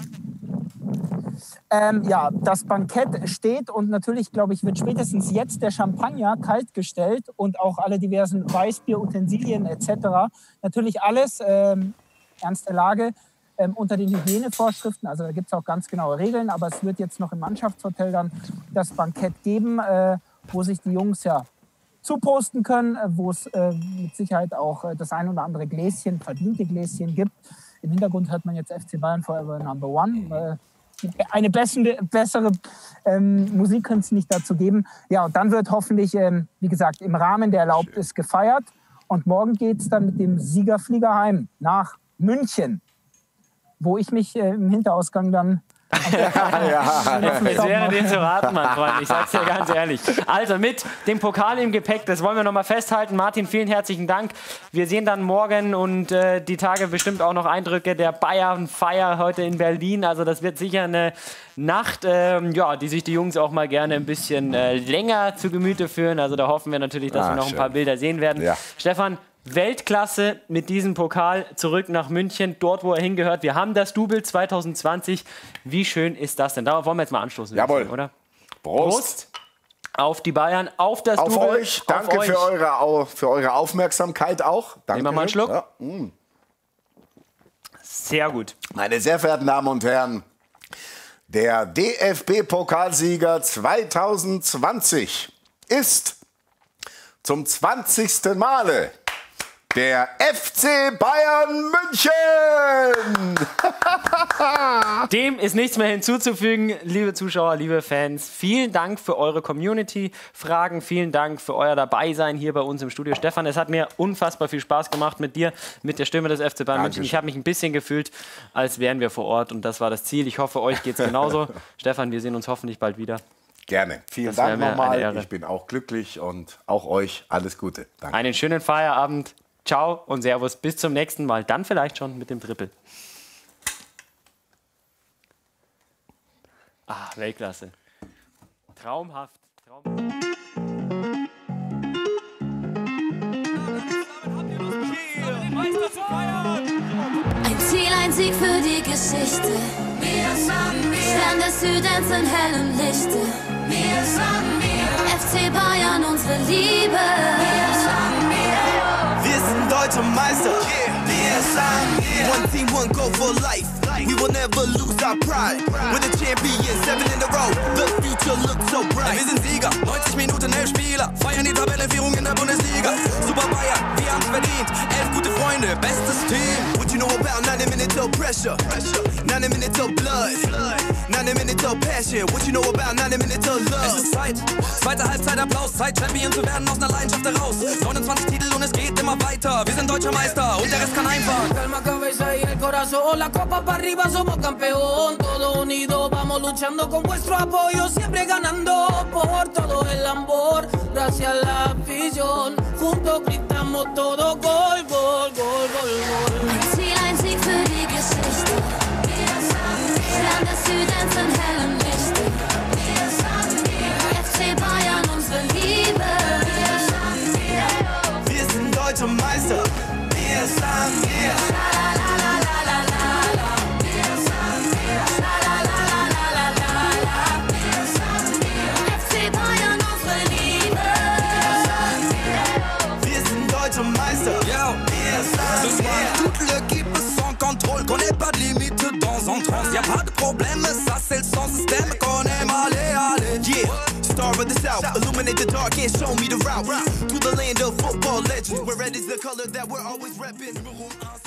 Ja, das Bankett steht und natürlich, glaube ich, wird spätestens jetzt der Champagner kalt gestellt und auch alle diversen Weißbierutensilien etc. Natürlich alles ernste Lage unter den Hygienevorschriften. Also da gibt es auch ganz genaue Regeln, aber es wird jetzt noch im Mannschaftshotel dann das Bankett geben, wo sich die Jungs ja zuposten können, wo es mit Sicherheit auch das ein oder andere Gläschen, verdiente Gläschen gibt. Im Hintergrund hört man jetzt FC Bayern Forever Number One. Eine bessere Musik könnte es nicht dazu geben. Ja, und dann wird hoffentlich, wie gesagt, im Rahmen der Erlaubnis gefeiert. Und morgen geht es dann mit dem Siegerflieger heim nach München, wo ich mich im Hinterausgang dann... Es wäre dir zu raten, mein Freund. Ich sag's dir ganz ehrlich. Also mit dem Pokal im Gepäck, das wollen wir noch mal festhalten. Martin, vielen herzlichen Dank. Wir sehen dann morgen und die Tage bestimmt auch noch Eindrücke der Bayern-Feier heute in Berlin. Also das wird sicher eine Nacht, die sich die Jungs auch mal gerne ein bisschen länger zu Gemüte führen. Also da hoffen wir natürlich, dass wir noch ein paar Bilder sehen werden. Ja. Stefan, Weltklasse mit diesem Pokal zurück nach München, dort, wo er hingehört. Wir haben das Double 2020. Wie schön ist das denn? Darauf wollen wir jetzt mal anstoßen. Jawohl. Müssen, oder? Prost. Auf die Bayern, auf das auf Double. Euch. Danke für eure Aufmerksamkeit auch. Danke. Nehmen wir mal einen Schluck. Ja. Sehr gut. Meine sehr verehrten Damen und Herren, der DFB-Pokalsieger 2020 ist zum 20. Male der FC Bayern München! Dem ist nichts mehr hinzuzufügen, liebe Zuschauer, liebe Fans. Vielen Dank für eure Community-Fragen, vielen Dank für euer Dabeisein hier bei uns im Studio. Stefan, es hat mir unfassbar viel Spaß gemacht mit dir, mit der Stimme des FC Bayern München. Ich habe mich ein bisschen gefühlt, als wären wir vor Ort und das war das Ziel. Ich hoffe, euch geht es genauso. Stefan, wir sehen uns hoffentlich bald wieder. Gerne. Vielen Dank nochmal. Ich bin auch glücklich und auch euch alles Gute. Danke. Einen schönen Feierabend. Ciao und Servus. Bis zum nächsten Mal. Dann vielleicht schon mit dem Triple. Ah, Weltklasse. Traumhaft. Ein Ziel, ein Sieg für die Geschichte. Stern des Südens in hellem Lichte. FC Bayern, unsere Liebe. Wir sind deutsche Meister. One team, one goal for life. We will never lose our pride. We're the champions, 7 in a row. The future looks so bright. Wir sind Sieger, 90 Minuten, 11 Spieler. Feiern die Tabellenführung in der Bundesliga. Super Bayern, wir haben's verdient. 11 gute Freunde, bestes Team. What you know about 90 minutes of pressure? 90 minutes of blood. 90 minutes of passion. What you know about 90 minutes of love? Es ist Zeit. Zweite Halbzeit Applaus. Zeit, Champion zu werden aus einer Leidenschaft heraus. 29 Titel und es geht immer weiter. Wir sind deutscher Meister und der Rest kann einfahren. Calma, cabeza y el corazón. La copa para arriba, somos campeón. Todos unidos, vamos luchando con vuestro apoyo. Siempre ganando por todo el amor. Gracias a la afición. Juntos gritamos todo gol, gol, gol, gol, gol. Ein Ziel, ein Sieg für die Geschichte. Stern des Südens in hellem Lichte. FC Bayern, unsere Liebe. Wir sind deutsche Meister. Wir sagen wir. FC Bayern, unsere Liebe. Wir sind deutsche Meister. Ce soir, toute l'équipe sans contrôle, connaît pas de limite dans un trance. Y'a pas de problème, ça c'est le son système qu'on aime. Allez, allez. Yeah, star of the South, illuminate the dark and show me the route to the land of football legends. Where red is the color that we're always repping.